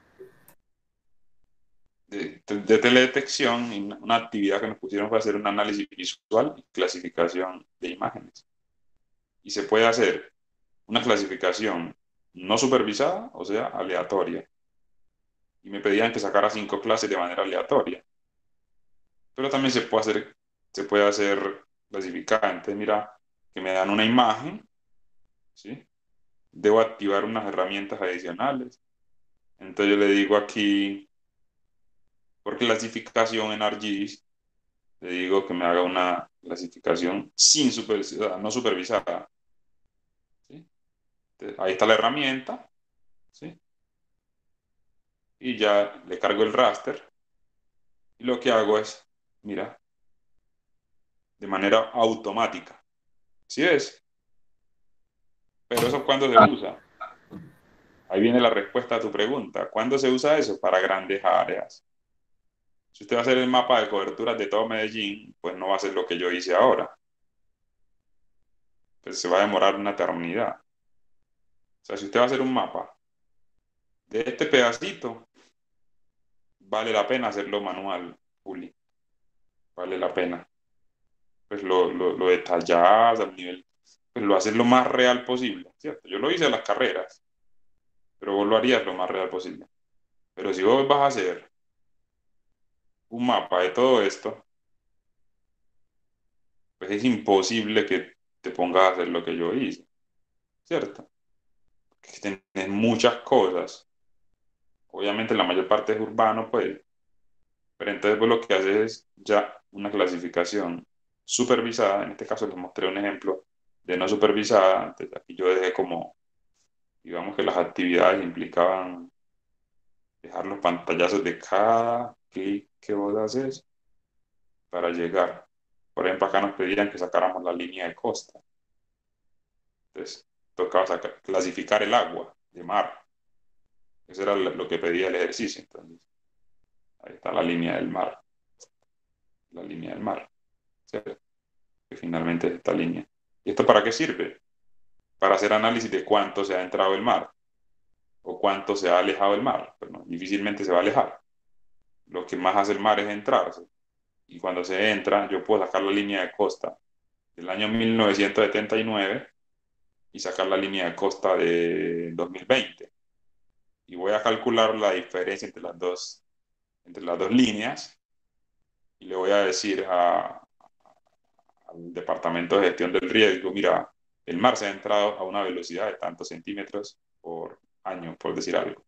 de, de teledetección y una, una actividad que nos pusieron fue hacer un análisis visual y clasificación de imágenes. Y se puede hacer una clasificación no supervisada, o sea, aleatoria. Y me pedían que sacara cinco clases de manera aleatoria. Pero también se puede hacer, se puede hacer clasificada. Entonces, mira, que me dan una imagen, ¿sí? Debo activar unas herramientas adicionales. Entonces yo le digo aquí, por clasificación en ArcGIS, le digo que me haga una clasificación sin supervisada, no supervisada. ¿Sí? Entonces, ahí está la herramienta, ¿sí? Y ya le cargo el raster. Y lo que hago es, mira, de manera automática. ¿Sí es? Pero eso ¿cuándo se usa? Ahí viene la respuesta a tu pregunta. ¿Cuándo se usa eso? Para grandes áreas. Si usted va a hacer el mapa de coberturas de todo Medellín, pues no va a ser lo que yo hice ahora. Pues se va a demorar una eternidad. O sea, si usted va a hacer un mapa de este pedacito, vale la pena hacerlo manual, Juli. Vale la pena. Pues lo, lo, lo detallas al nivel, pues lo haces lo más real posible, ¿cierto? Yo lo hice en las carreras, pero vos lo harías lo más real posible. Pero si vos vas a hacer un mapa de todo esto, pues es imposible que te pongas a hacer lo que yo hice, ¿cierto? Que tenés muchas cosas. Obviamente la mayor parte es urbano, pues, Pero entonces vos lo que haces es ya una clasificación supervisada. En este caso les mostré un ejemplo de no supervisada. Entonces aquí yo dejé como, digamos que las actividades implicaban dejar los pantallazos de cada clic que vos haces para llegar. Por ejemplo, acá nos pedían que sacáramos la línea de costa. Entonces, tocaba sacar, clasificar el agua de mar. Eso era lo que pedía el ejercicio. Entonces, ahí está la línea del mar. La línea del mar. ¿Cierto? Que finalmente es esta línea. ¿Y esto para qué sirve? Para hacer análisis de cuánto se ha entrado el mar o cuánto se ha alejado el mar. Bueno, difícilmente se va a alejar. Lo que más hace el mar es entrarse. Y cuando se entra, yo puedo sacar la línea de costa del año mil novecientos setenta y nueve y sacar la línea de costa de dos mil veinte. Y voy a calcular la diferencia entre las dos, entre las dos líneas y le voy a decir a, al Departamento de Gestión del Riesgo, mira, el mar se ha entrado a una velocidad de tantos centímetros por año, por decir algo.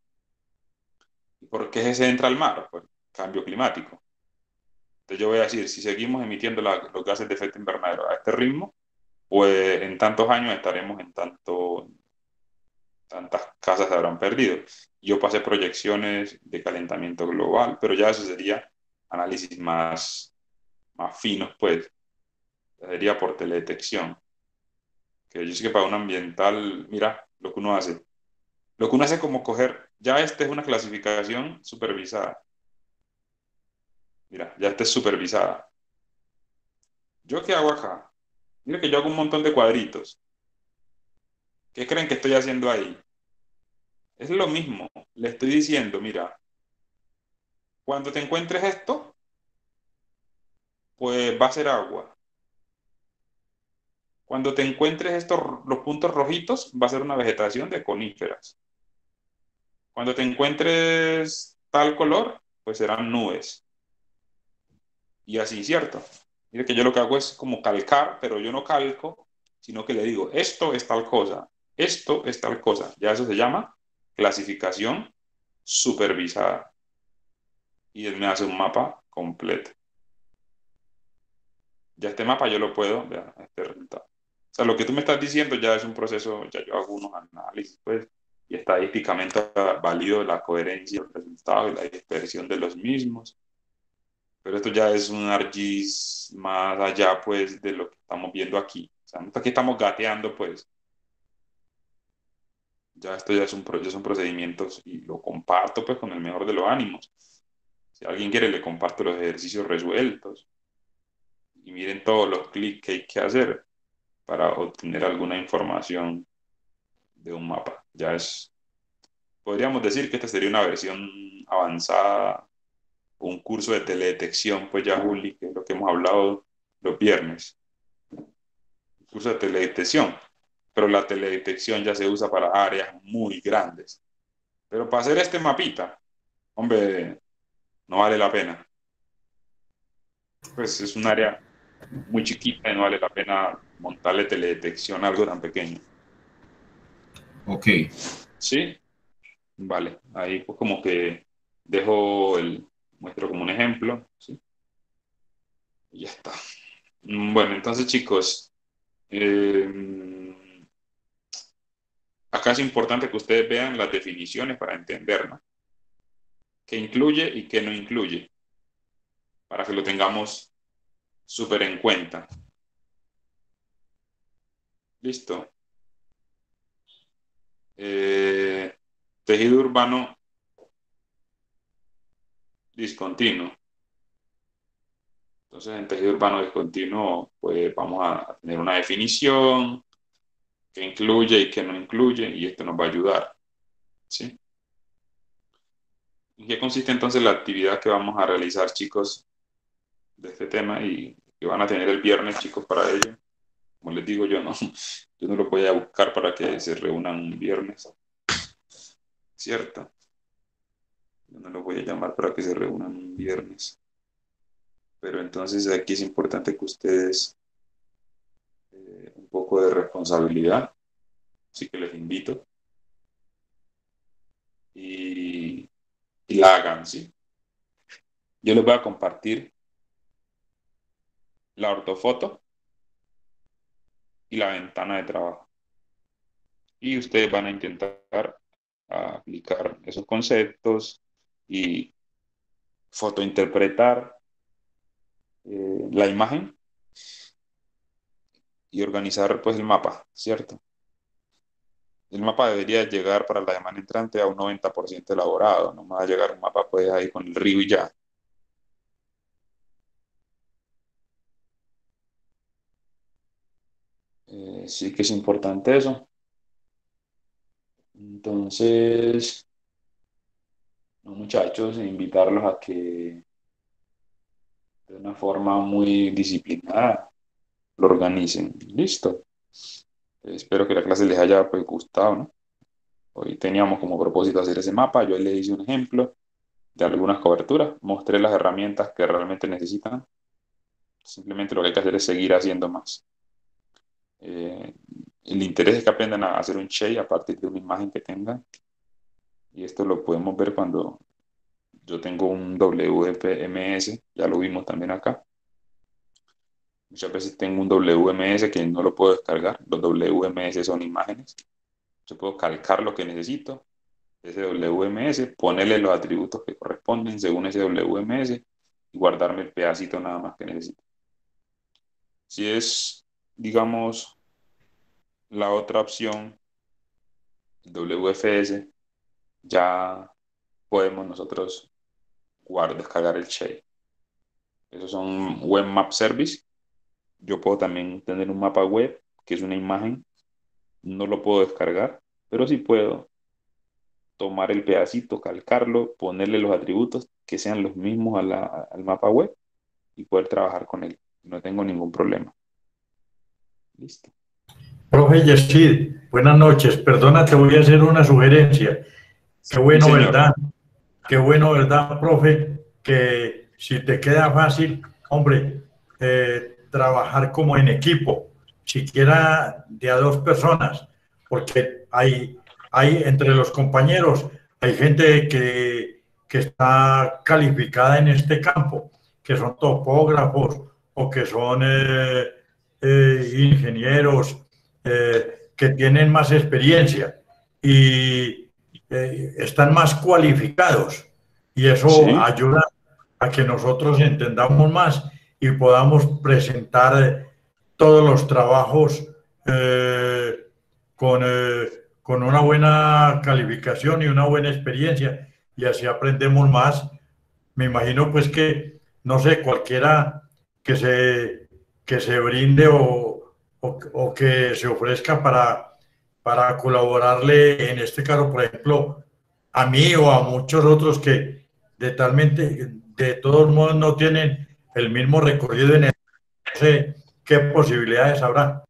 ¿Y por qué se entra al mar? Por cambio climático. Entonces yo voy a decir, si seguimos emitiendo la, los gases de efecto invernadero a este ritmo, pues en tantos años estaremos en tanto, tantas casas se habrán perdido. Yo pasé proyecciones de calentamiento global, pero ya eso sería análisis más, más finos, pues, sería por teledetección. Que yo sé que para un ambiental, mira, lo que uno hace, lo que uno hace como coger, ya esta es una clasificación supervisada. Mira, ya esta es supervisada. ¿Yo qué hago acá? Mira que yo hago un montón de cuadritos. ¿Qué creen que estoy haciendo ahí? Es lo mismo. Le estoy diciendo, mira, cuando te encuentres esto, pues va a ser agua. Cuando te encuentres estos, los puntos rojitos, va a ser una vegetación de coníferas. Cuando te encuentres tal color, pues serán nubes. Y así, ¿cierto? Mira que yo lo que hago es como calcar, pero yo no calco, sino que le digo, esto es tal cosa, esto es tal cosa. Ya eso se llama clasificación supervisada. Y él me hace un mapa completo. Ya este mapa yo lo puedo, ya, este resultado. O sea, lo que tú me estás diciendo ya es un proceso, ya yo hago unos análisis, pues, y estadísticamente valido la coherencia del resultado y la dispersión de los mismos. Pero esto ya es un ArcGIS más allá, pues, de lo que estamos viendo aquí. O sea, aquí estamos gateando, pues. Ya esto ya, es un, ya son procedimientos y lo comparto, pues, con el mejor de los ánimos. Si alguien quiere, le comparto los ejercicios resueltos. Y miren todos los clics que hay que hacer para obtener alguna información de un mapa. Ya es, podríamos decir que esta sería una versión avanzada, un curso de teledetección, pues ya, Juli, que es lo que hemos hablado los viernes. Un curso de teledetección, pero la teledetección ya se usa para áreas muy grandes. Pero para hacer este mapita, hombre, no vale la pena. Pues es un área muy chiquita y no vale la pena montarle teledetección a algo tan pequeño. Ok. Sí, vale. Ahí pues como que dejo el, muestro como un ejemplo, ¿sí? Y ya está. Bueno, entonces chicos, eh, acá es importante que ustedes vean las definiciones para entender, ¿no? ¿Qué incluye y qué no incluye? Para que lo tengamos súper en cuenta. Listo. Eh, tejido urbano discontinuo. Entonces, en tejido urbano discontinuo, pues vamos a tener una definición que incluye y que no incluye, y esto nos va a ayudar. ¿Sí? ¿En qué consiste entonces la actividad que vamos a realizar, chicos, de este tema y que van a tener el viernes, chicos, para ello? Como les digo, yo no, yo no lo voy a buscar para que se reúnan un viernes, ¿cierto? Yo no los voy a llamar para que se reúnan un viernes. Pero entonces aquí es importante que ustedes eh, un poco de responsabilidad, así que les invito y, y la hagan, ¿sí? Yo les voy a compartir la ortofoto y la ventana de trabajo. Y ustedes van a intentar aplicar esos conceptos y fotointerpretar eh, la imagen y organizar pues el mapa, ¿cierto? El mapa debería llegar para la semana entrante a un noventa por ciento elaborado, no me va a llegar un mapa pues ahí con el río y ya. Eh, sí que es importante eso. Entonces, no, muchachos, invitarlos a que de una forma muy disciplinada lo organicen. Listo. Espero que la clase les haya pues, gustado, ¿no? Hoy teníamos como propósito hacer ese mapa. Yo les hice un ejemplo de algunas coberturas. Mostré las herramientas que realmente necesitan. Simplemente lo que hay que hacer es seguir haciendo más. Eh, el interés es que aprendan a hacer un shape a partir de una imagen que tengan. Y esto lo podemos ver cuando yo tengo un W M S. Ya lo vimos también acá. Muchas veces tengo un W M S que no lo puedo descargar. Los W M S son imágenes. Yo puedo calcar lo que necesito, ese W M S, ponerle los atributos que corresponden según ese W M S y guardarme el pedacito nada más que necesito. Si es, digamos, la otra opción, el W F S, ya podemos nosotros guardar, descargar el shape. Esos son Web Map Service. Yo puedo también tener un mapa web, que es una imagen. No lo puedo descargar, pero sí puedo tomar el pedacito, calcarlo, ponerle los atributos que sean los mismos a la, al mapa web y poder trabajar con él. No tengo ningún problema. Listo. Profe Yesid, buenas noches. Perdona, te voy a hacer una sugerencia. Qué bueno, Sí, ¿verdad? Qué bueno, ¿verdad, profe? Que si te queda fácil, hombre, eh, trabajar como en equipo, siquiera de a dos personas, porque hay, hay entre los compañeros, hay gente que, que está calificada en este campo, que son topógrafos o que son eh, eh, ingenieros eh, que tienen más experiencia y eh, están más cualificados y eso Sí. ayuda a que nosotros entendamos más y podamos presentar eh, todos los trabajos eh, con, eh, con una buena calificación y una buena experiencia y así aprendemos más. Me imagino pues que, no sé, cualquiera que se, que se brinde o, o, o que se ofrezca para, para colaborarle, en este caso, por ejemplo, a mí o a muchos otros que de talmente, de todos modos no tienen el mismo recorrido en el, no sé qué posibilidades habrá.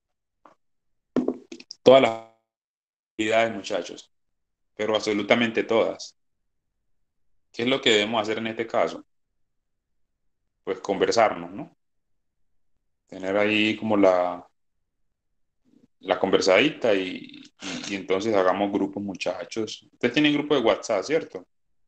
Todas las habilidades, muchachos, pero absolutamente todas. ¿Qué es lo que debemos hacer en este caso? Pues conversarnos, ¿no? Tener ahí como la, la conversadita y, y, y entonces hagamos grupos, muchachos. Ustedes tienen grupo de WhatsApp, ¿cierto?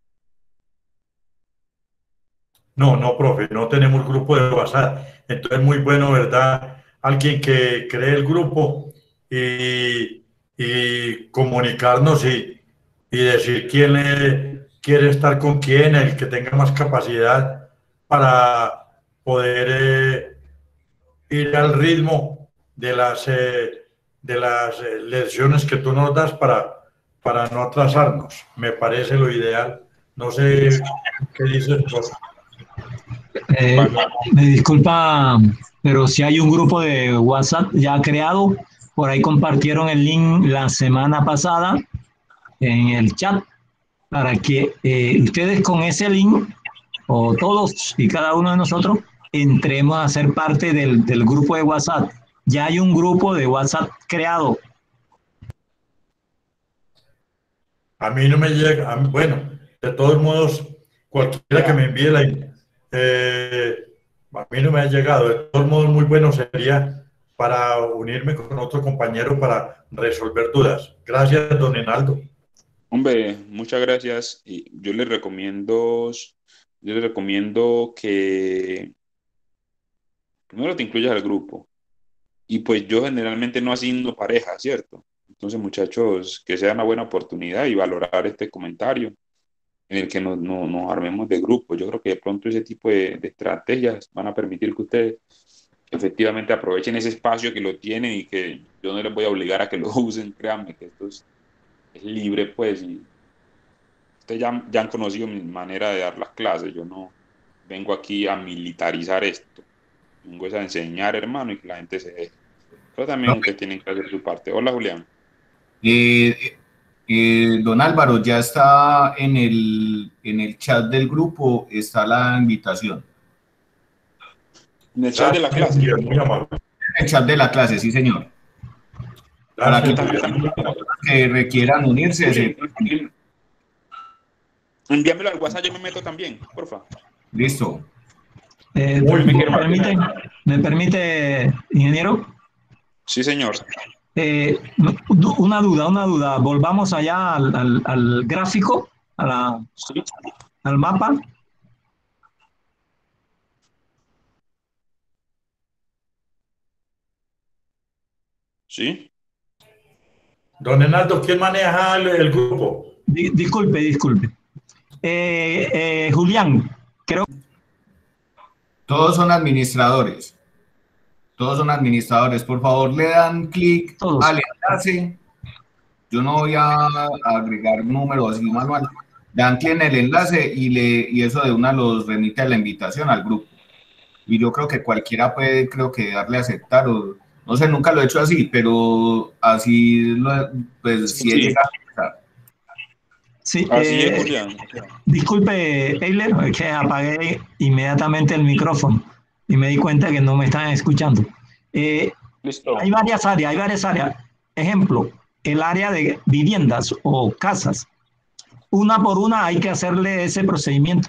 No, no, profe, no tenemos grupo de WhatsApp. Entonces, muy bueno, ¿verdad? Alguien que cree el grupo y, y comunicarnos y, y decir quién eh, quiere estar con quién, el que tenga más capacidad para poder eh, ir al ritmo de las, eh, de las eh, lecciones que tú nos das para, para no atrasarnos. Me parece lo ideal. No sé qué dices, profe. Eh, me disculpa, pero si hay un grupo de WhatsApp ya creado, por ahí compartieron el link la semana pasada en el chat para que eh, ustedes con ese link, o todos y cada uno de nosotros, entremos a ser parte del, del grupo de WhatsApp. Ya hay un grupo de WhatsApp creado. A mí no me llega, a mí, bueno, de todos modos, cualquiera que me envíe la... Eh, a mí no me ha llegado, de todos modos muy bueno sería para unirme con otro compañero para resolver dudas. Gracias, don Enaldo. Hombre, muchas gracias. Y yo les recomiendo yo les recomiendo que primero te incluyas al grupo. Y pues yo generalmente no asigno pareja, ¿cierto? Entonces, muchachos, que sea una buena oportunidad y valorar este comentario en el que nos, nos, nos armemos de grupo. Yo creo que de pronto ese tipo de, de estrategias van a permitir que ustedes efectivamente aprovechen ese espacio que lo tienen y que yo no les voy a obligar a que lo usen, créanme que esto es, es libre, pues, y ustedes ya, ya han conocido mi manera de dar las clases. Yo no vengo aquí a militarizar esto, vengo a enseñar, hermano, y que la gente se deje. Pero también No, ustedes tienen que hacer su parte. Hola, Julián. eh, eh, don Álvaro, ya está en el, en el chat del grupo, está la invitación. En el chat de la clase. Muy amable. En el chat de la clase, sí, señor. Para que, que requieran unirse. Sí, se... Envíamelo al WhatsApp, yo me meto también, porfa. Listo. Eh, ¿me, permite, ¿Me permite, ingeniero? Sí, señor. Eh, una duda, una duda. Volvamos allá al, al, al gráfico, a la, sí. al mapa. Sí. Don Enaldo, ¿quién maneja el, el grupo? Di, disculpe, disculpe. Eh, eh, Julián, creo. Todos son administradores. Todos son administradores. Por favor, le dan clic al enlace. Yo no voy a agregar números así manual. Dan clic en el enlace y, le, y eso de una los remite a la invitación al grupo. Y yo creo que cualquiera puede, creo que darle a aceptar. O, no sé, nunca lo he hecho así, pero así, lo, pues, si sí. es Sí, así eh, es, Julián. Disculpe, Eiler, es que apagué inmediatamente el micrófono y me di cuenta que no me estaban escuchando. Eh, Listo. Hay varias áreas, hay varias áreas. Ejemplo, el área de viviendas o casas. Una por una hay que hacerle ese procedimiento.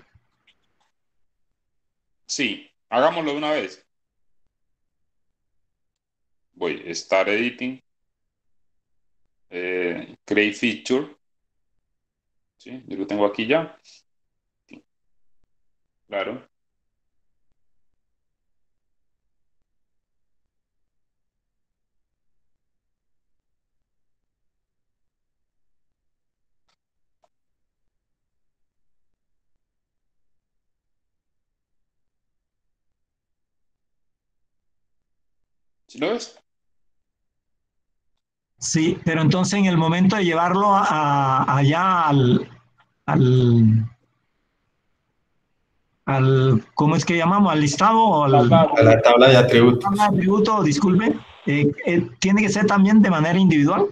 Sí, hagámoslo de una vez. Voy a Start Editing. Eh, create Feature. Sí, yo lo tengo aquí ya. Sí. Claro. ¿Sí lo ves? Sí, pero entonces en el momento de llevarlo a, a, allá al, al, al, ¿cómo es que llamamos? Al listado o al, A la tabla de atributos. tabla de atributos, disculpe, eh, eh, ¿tiene que ser también de manera individual?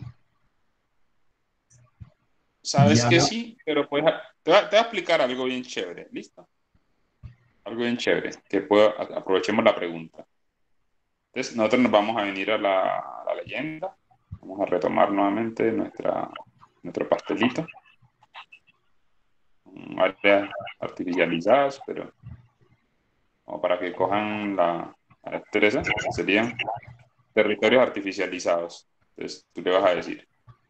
Sabes Ya. que sí, pero pues te voy, a, te voy a explicar algo bien chévere. ¿Listo? Algo bien chévere, que puedo, aprovechemos la pregunta. Entonces, nosotros nos vamos a venir a la, a la leyenda. Vamos a retomar nuevamente nuestra, nuestro pastelito. Áreas artificializadas, pero como para que cojan la, la destreza, serían territorios artificializados. Entonces, tú le vas a decir.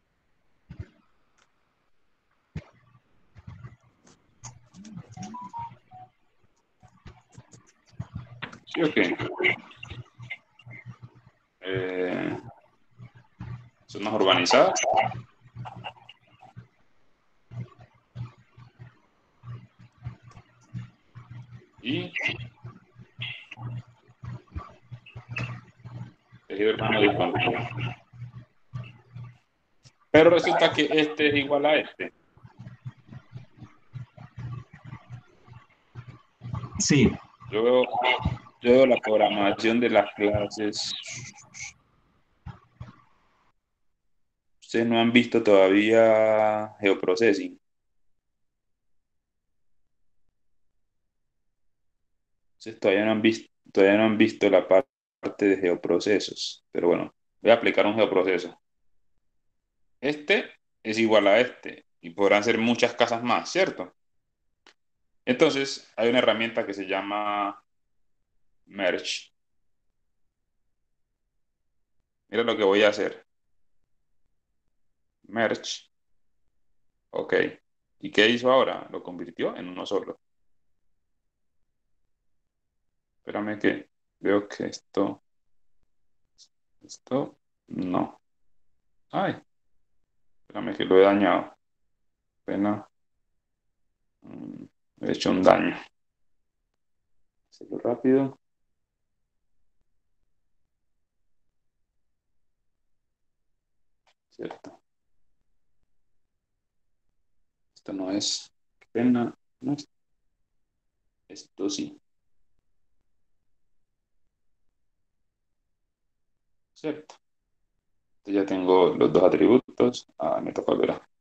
¿Sí o qué? Eh, zonas urbanizadas. Y tejido urbano disponible. Pero resulta que este es igual a este. Sí. Yo veo, yo veo la programación de las clases. Ustedes no han visto todavía geoprocessing. Ustedes todavía no han visto, todavía no han visto la parte de geoprocesos. Pero bueno, voy a aplicar un geoproceso. Este es igual a este. Y podrán ser muchas casas más, ¿cierto? Entonces, hay una herramienta que se llama Merge. Mira lo que voy a hacer. Merge. Ok. ¿Y qué hizo ahora? Lo convirtió en uno solo. Espérame que veo que esto, esto, no. Ay, espérame que lo he dañado. Pena. Mm, He hecho un daño. Hacerlo rápido. Cierto. Esto no es. Qué pena. No es. Esto sí. Cierto. Entonces ya tengo los dos atributos. Ah, me toca volver a.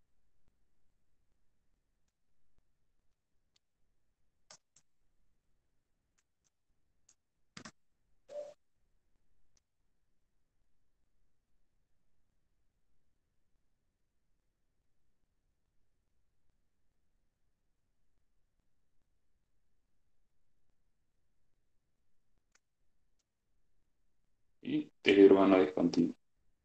Y tejido urbano discontinuo.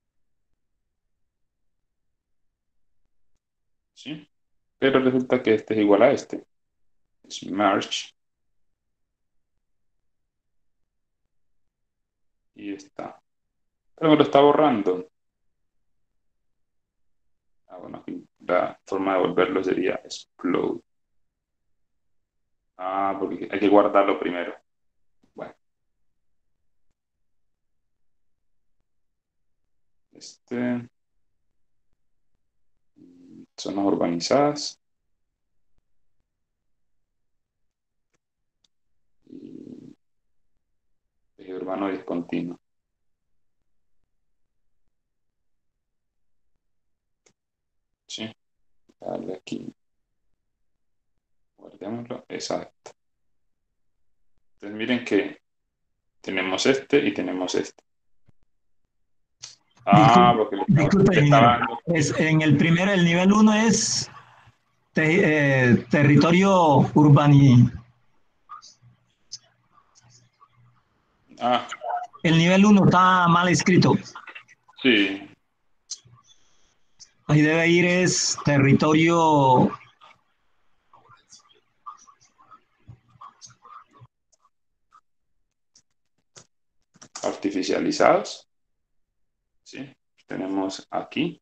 ¿Sí? Pero resulta que este es igual a este. Es merge. Y está. Pero me lo está borrando. Ah, bueno, aquí la forma de volverlo sería explode. Ah, porque hay que guardarlo primero. Bueno. Este. Zonas urbanizadas. Y eje urbano discontinuo. Sí. Dale aquí. Guardémoslo. Exacto. Entonces miren que tenemos este y tenemos este. Ah, Disculpe, porque le estaba, disculpe, le estaba ingeniero. dando. Es, en el primero, el nivel uno es te- eh, territorio urbani. Ah, El nivel uno está mal escrito. sí. Ahí debe ir es territorio. Artificializados. Sí. Tenemos aquí.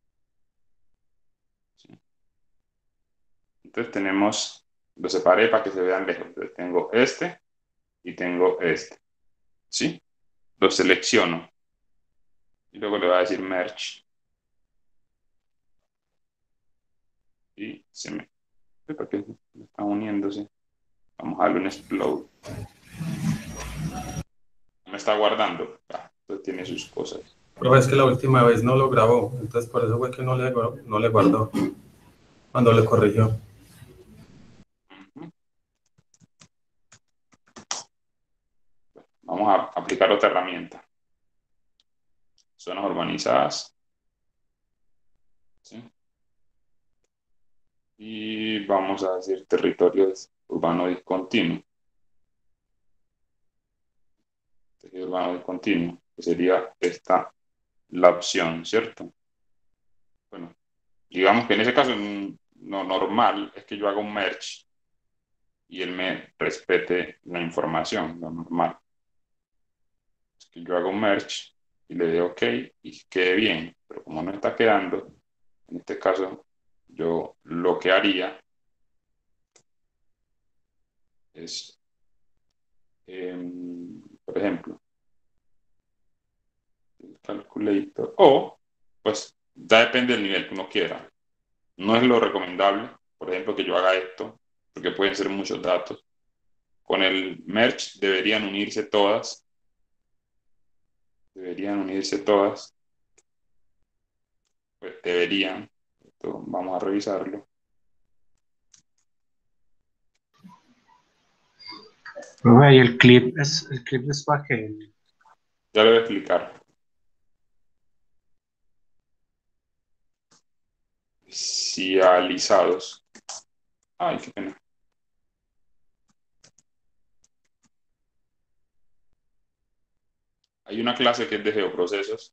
Sí. Entonces tenemos, lo separé para que se vean lejos. Entonces tengo este y tengo este. ¿Sí? Lo selecciono. Y luego le voy a decir merge. Y se me... ¿Por qué están uniéndose? Vamos a darle un explode. Me está guardando. Ah, entonces tiene sus cosas. Pero es que la última vez no lo grabó, entonces por eso fue que no le, no le guardó cuando le corrigió. Uh-huh. Vamos a aplicar otra herramienta. Zonas urbanizadas. ¿Sí? Y vamos a decir territorios urbano discontinuo. Territorio urbano discontinuo, que sería esta la opción, ¿cierto? Bueno, digamos que en ese caso lo normal es que yo haga un merge y él me respete la información, lo normal. Es que yo haga un merge y le dé OK y quede bien, pero como no está quedando, en este caso yo lo que haría es, eh, por ejemplo, el calculator, o pues ya depende del nivel que uno quiera. No es lo recomendable, por ejemplo, que yo haga esto, porque pueden ser muchos datos. Con el merge deberían unirse todas. Deberían unirse todas. Pues deberían. Esto, vamos a revisarlo. Y el clip es, el clip es para que... Ya lo voy a explicar. Cializados. Ay, qué pena. Hay una clase que es de geoprocesos.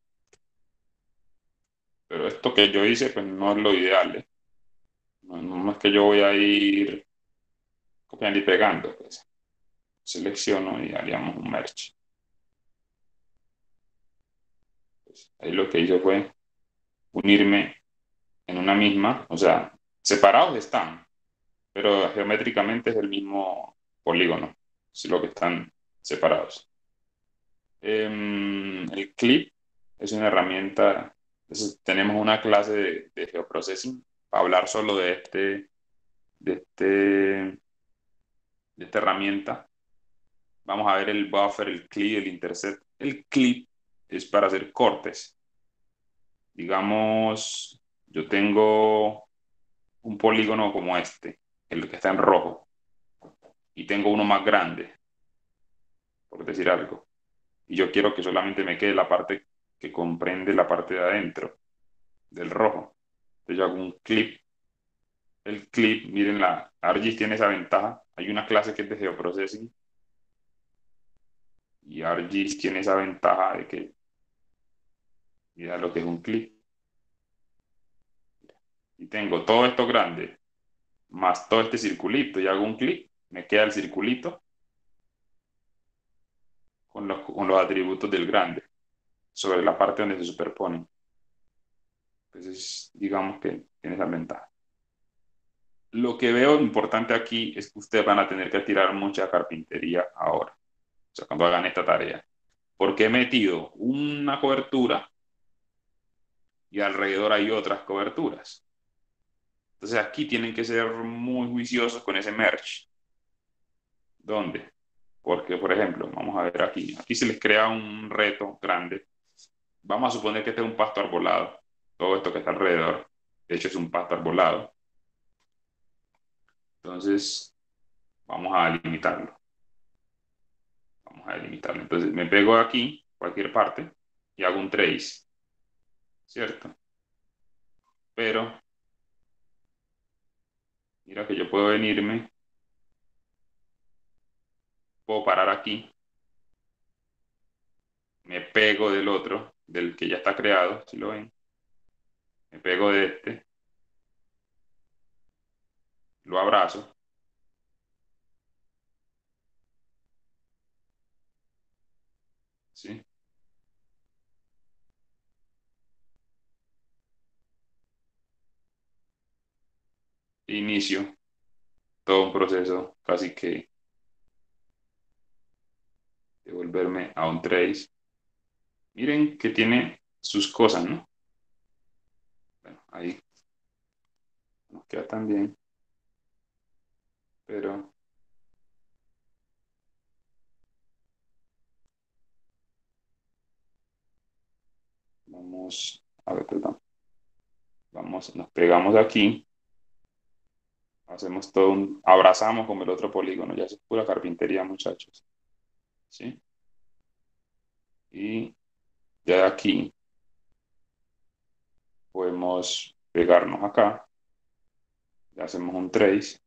Pero esto que yo hice, pues no es lo ideal, ¿eh? No, no es que yo voy a ir copiando y pegando, pues. selecciono y haríamos un merge. Pues ahí lo que hizo fue unirme en una misma, o sea, separados están, pero geométricamente es el mismo polígono, solo que están separados. Eh, el clip es una herramienta, es, tenemos una clase de, de geoprocessing para hablar solo de este, de este, de esta herramienta. Vamos a ver el buffer, el clip, el intercept. El clip es para hacer cortes. Digamos, yo tengo un polígono como este, el que está en rojo, y tengo uno más grande, por decir algo, y yo quiero que solamente me quede la parte que comprende la parte de adentro del rojo. Entonces yo hago un clip. El clip, miren, la ArcGIS tiene esa ventaja. Hay una clase que es de geoprocessing y ArcGIS tiene esa ventaja de que, mira lo que es un clip. Y tengo todo esto grande más todo este circulito y hago un clic, me queda el circulito con los, con los atributos del grande sobre la parte donde se superponen. Entonces, digamos que tiene esa ventaja. Lo que veo importante aquí es que ustedes van a tener que tirar mucha carpintería ahora, o sea, cuando hagan esta tarea, porque he metido una cobertura y alrededor hay otras coberturas. Entonces aquí tienen que ser muy juiciosos con ese merge. ¿Dónde? Porque, por ejemplo, vamos a ver aquí. Aquí se les crea un reto grande. Vamos a suponer que este es un pasto arbolado. Todo esto que está alrededor, de hecho, es un pasto arbolado. Entonces, vamos a delimitarlo. Vamos a delimitarlo. Entonces, me pego aquí, cualquier parte, y hago un trace. ¿Cierto? Pero, mira que yo puedo venirme, puedo parar aquí, me pego del otro, del que ya está creado, si lo ven, me pego de este, lo abrazo, ¿sí? Inicio todo un proceso casi que de volverme a un trace. Miren que tiene sus cosas, ¿no? Bueno, ahí nos queda tan bien, pero vamos a ver, perdón. Vamos, nos pegamos aquí, hacemos todo un, abrazamos como el otro polígono, ya es pura carpintería, muchachos, ¿sí? Y ya de aquí podemos pegarnos acá, ya hacemos un trace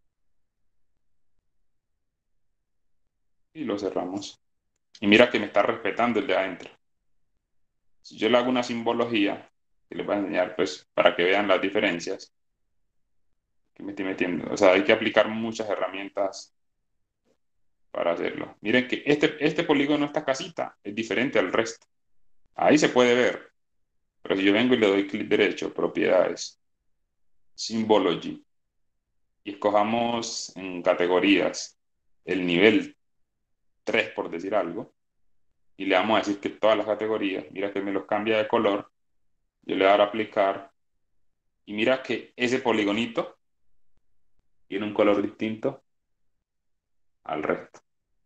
y lo cerramos. Y mira que me está respetando el de adentro. Si yo le hago una simbología, que les voy a enseñar pues para que vean las diferencias, que me estoy metiendo, o sea, hay que aplicar muchas herramientas para hacerlo. Miren que este, este polígono, esta casita, es diferente al resto. Ahí se puede ver. Pero si yo vengo y le doy clic derecho, propiedades, symbology, y escojamos en categorías el nivel tres, por decir algo, y le vamos a decir que todas las categorías, mira que me los cambia de color, yo le voy a dar a aplicar, y mira que ese poligonito tiene un color distinto al resto.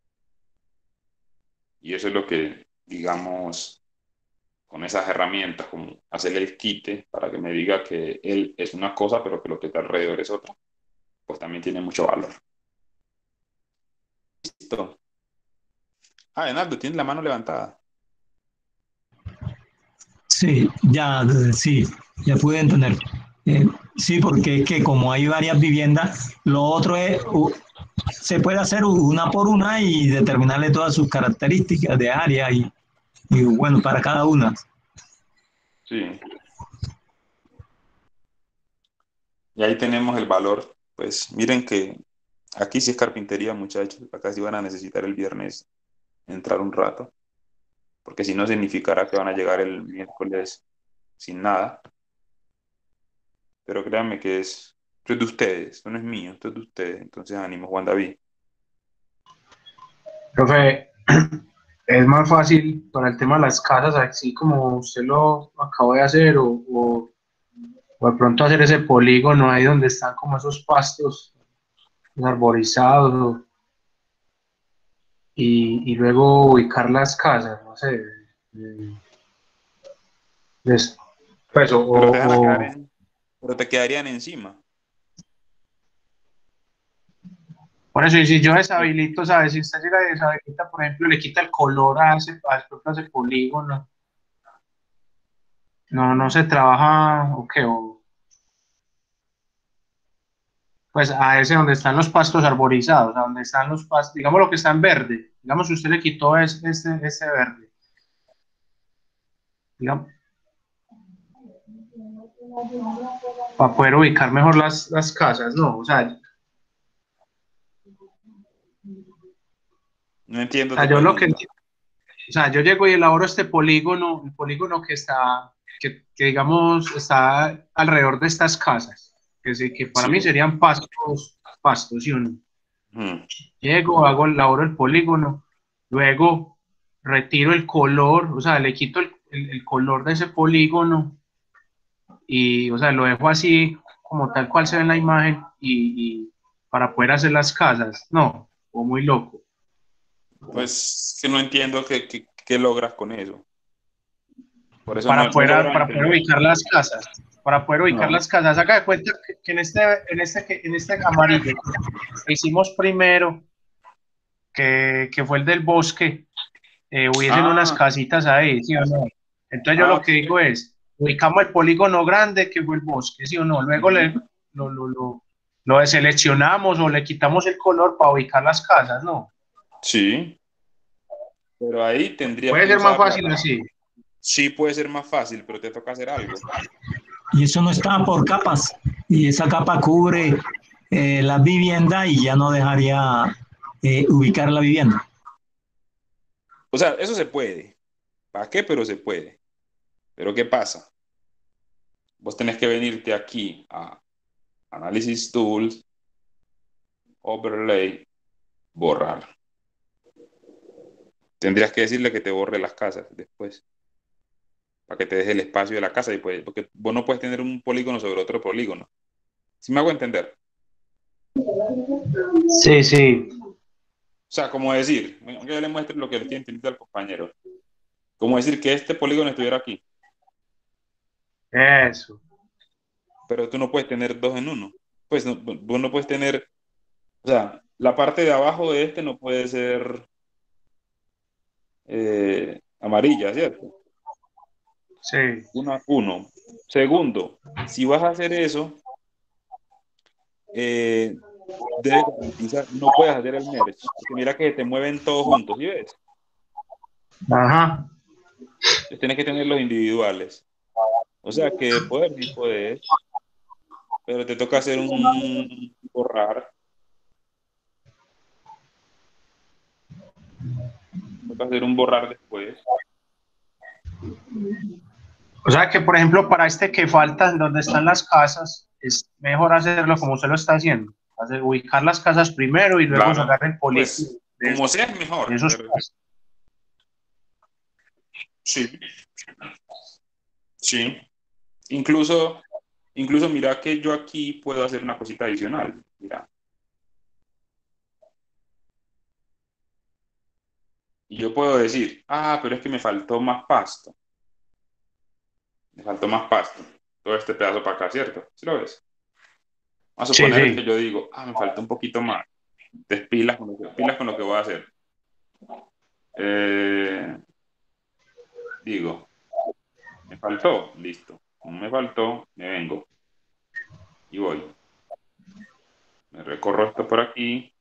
Y eso es lo que, digamos, con esas herramientas, como hacerle el quite para que me diga que él es una cosa, pero que lo que está alrededor es otra, pues también tiene mucho valor. Listo. Ah, Leonardo, tienes la mano levantada. Sí, ya, sí, ya pude entender. Eh, sí, porque es que como hay varias viviendas, lo otro es, uh, se puede hacer una por una y determinarle todas sus características de área y, y bueno, para cada una. Sí. Y ahí tenemos el valor. Pues miren que Aquí sí es carpintería, muchachos. Acá sí van a necesitar el viernes entrar un rato, porque si no significará que van a llegar el miércoles sin nada. Pero créanme que es, esto es de ustedes, esto no es mío, esto es de ustedes. Entonces ánimo, Juan David. Profe, es más fácil para el tema de las casas, así como usted lo acabó de hacer, o, o, o de pronto hacer ese polígono ahí donde están como esos pastos arborizados, o- y, y luego ubicar las casas, no sé. eh, des- pues, o, Pero te van a quedar o- en, pero te quedarían encima. por eso, y si yo deshabilito, ¿sabes? Si usted llega y deshabilita, por ejemplo, le quita el color a ese, a ese a ese polígono, no, no se trabaja, o qué, o, pues a ese donde están los pastos arborizados, a donde están los pastos, digamos lo que está en verde, digamos si usted le quitó es- este, este verde, digamos, para poder ubicar mejor las, las casas, ¿no? O sea, No entiendo o sea, tu yo lo que pregunta. entiendo, o sea, yo llego y elaboro este polígono, el polígono que está, que, que digamos está alrededor de estas casas, que, sí, que para Sí. mí serían pastos, pastos, ¿sí o no? Mm. Llego, hago, elaboro el polígono, luego retiro el color, o sea, le quito el, el- el color de ese polígono y, o sea, lo dejo así como tal cual se ve en la imagen y, y para poder hacer las casas, no, o muy loco. Pues que no entiendo qué, qué, qué logras con eso. Por eso no, Para no poder, logro para poder entender. ubicar las casas, para poder ubicar No. las casas. Haga de cuenta que, que en este, en este, en este amarillo que hicimos primero, que, que fue el del bosque, eh, hubiesen unas Ah, casitas ahí, ¿sí o no? Entonces yo ah, lo ok. que digo es, ubicamos el polígono grande que fue el bosque, ¿sí o no? Luego Ujú. le, lo, lo, lo, lo deseleccionamos o le quitamos el color para ubicar las casas, ¿no? Sí, pero ahí tendrías Puede que ser más usarla. fácil así. Sí puede ser más fácil, pero te toca hacer algo. Y eso no está por capas. Y esa capa cubre eh, la vivienda y ya no dejaría eh, ubicar la vivienda. O sea, eso se puede. ¿Para qué? Pero se puede. Pero ¿qué pasa? Vos tenés que venirte aquí a Analysis Tools, Overlay, borrar. Tendrías que decirle que te borre las casas después, para que te deje el espacio de la casa, y pues, porque vos no puedes tener un polígono sobre otro polígono. ¿Sí me hago entender? Sí, sí. O sea, como decir, aunque yo le muestre lo que le estoy entendiendo al compañero, como decir que este polígono estuviera aquí, Eso. pero tú no puedes tener dos en uno. Pues no, vos no puedes tener, o sea, la parte de abajo de este no puede ser eh, amarilla, ¿cierto? Sí. Una, uno. Segundo, si vas a hacer eso, eh, debes garantizar, no puedes hacer el merge, porque mira que te mueven todos juntos, ¿sí ves? Ajá. Entonces tienes que tener los individuales. O sea que poder sí puedes, pero te toca hacer un borrar. Toca hacer un borrar después. O sea que, por ejemplo, para este que falta, donde están las casas, es mejor hacerlo como usted lo está haciendo. Hacer, ubicar las casas primero y luego Claro, sacar el polígono pues de, como esos, sea es de mejor, esos pero pastos. sí, sí. Incluso, incluso mira que yo aquí puedo hacer una cosita adicional. Mira. Y yo puedo decir, ah, pero es que me faltó más pasto. Me faltó más pasto. Todo este pedazo para acá, ¿cierto? ¿Sí lo ves? Vamos a Sí, suponer que sí. yo digo, ah, me falta un poquito más. Te pilas con lo que, pilas con lo que voy a hacer. Eh, digo, me faltó, listo. Como me faltó, me vengo y voy. Me recorro esto por aquí.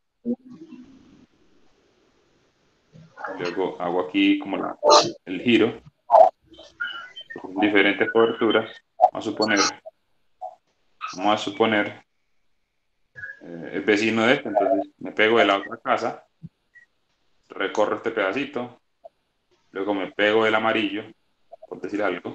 Luego hago aquí como la, el giro. Con diferentes coberturas. Vamos a suponer. Vamos a suponer. Eh, es vecino de este, entonces me pego de la otra casa, recorro este pedacito, luego me pego del amarillo, por decir algo,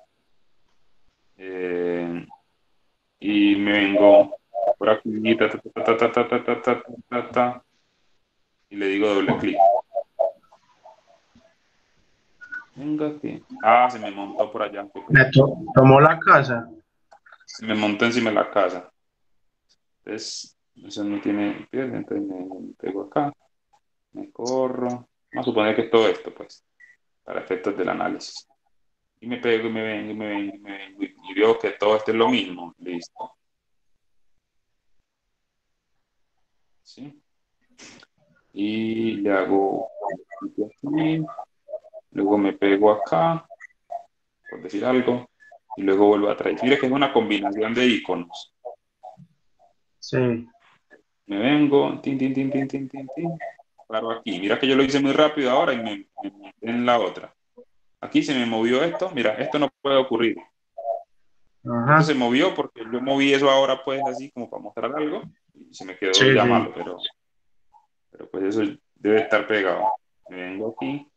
eh, y me vengo por aquí, ta, ta, ta, ta, ta, ta, ta, ta, ta, ta, y le digo doble clic. Venga aquí. Ah, se me montó por allá. Me to- tomó la casa. Se me montó encima de la casa. Entonces, eso no tiene pierde, entonces me, me pego acá, me corro. Vamos a suponer que es todo esto, pues, para efectos del análisis. Y me pego y me vengo y me vengo y me vengo y veo que todo esto es lo mismo. Listo. ¿Sí? Y le hago aquí, luego me pego acá, por decir algo, y luego vuelvo a traer. Mire que es una combinación de iconos. Sí. Me vengo, tin, tin, tin, tin, tin, tin, tin, paro aquí. Mira que yo lo hice muy rápido ahora y me, me monté en la otra. Aquí se me movió esto. Mira, esto no puede ocurrir. Ajá. Esto se movió porque yo moví eso ahora, pues, así como para mostrar algo. Y se me quedó Sí, ya sí. malo, pero, pero pues eso debe estar pegado. Me vengo aquí.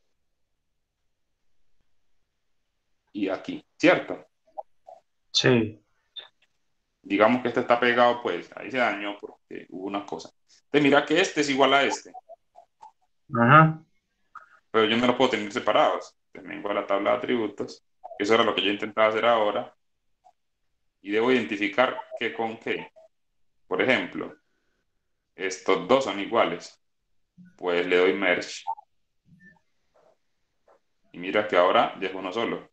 Y aquí, ¿cierto? Sí. Digamos que este está pegado, pues ahí se dañó porque hubo una cosa. Entonces mira que este es igual a este, Ajá. pero yo no los puedo tener separados. Entonces me vengo a la tabla de atributos, que eso era lo que yo intentaba hacer ahora, y debo identificar qué con qué. Por ejemplo, estos dos son iguales, pues le doy merge. Y mira que ahora ya es uno solo.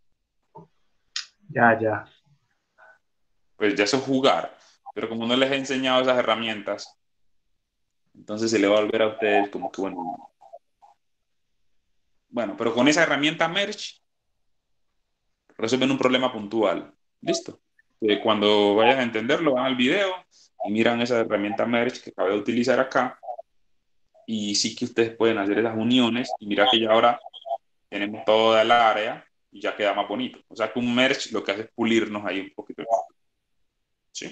Ya, ya. Pues ya eso es jugar, pero como no les he enseñado esas herramientas, entonces se le va a volver a ustedes como que bueno. Bueno, pero con esa herramienta merge resuelven un problema puntual. Listo. Eh, cuando vayan a entenderlo, van al video y miran esa herramienta merge que acabo de utilizar acá. Y sí que ustedes pueden hacer esas uniones. Y mira que ya ahora tenemos toda el área y ya queda más bonito. O sea que un merge lo que hace es pulirnos ahí un poquito. Sí.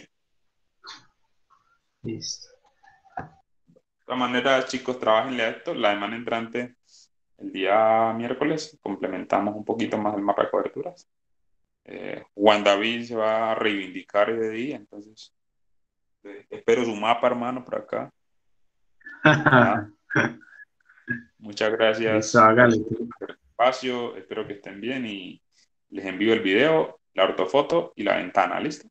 Listo. De todas maneras, chicos, trabajenle a esto. La semana entrante, el día miércoles, complementamos un poquito más el mapa de coberturas. Eh, Juan David se va a reivindicar ese día, entonces eh, espero su mapa, hermano, por acá. Nada. Muchas gracias Listo, hágale. por el espacio, espero que estén bien y les envío el video, la ortofoto y la ventana, ¿listo?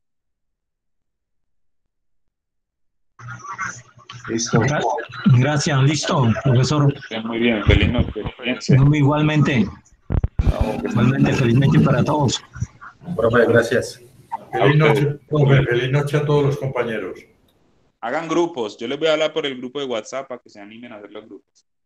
Listo. Gra- Gracias, listo, profesor. Estén muy bien, feliz noche, cuídense. Igualmente, Chao, que estén igualmente, felizmente para todos. Profe, gracias. Feliz A noche, ustedes. profe, feliz noche a todos los compañeros. Hagan grupos, yo les voy a hablar por el grupo de WhatsApp para que se animen a hacer los grupos.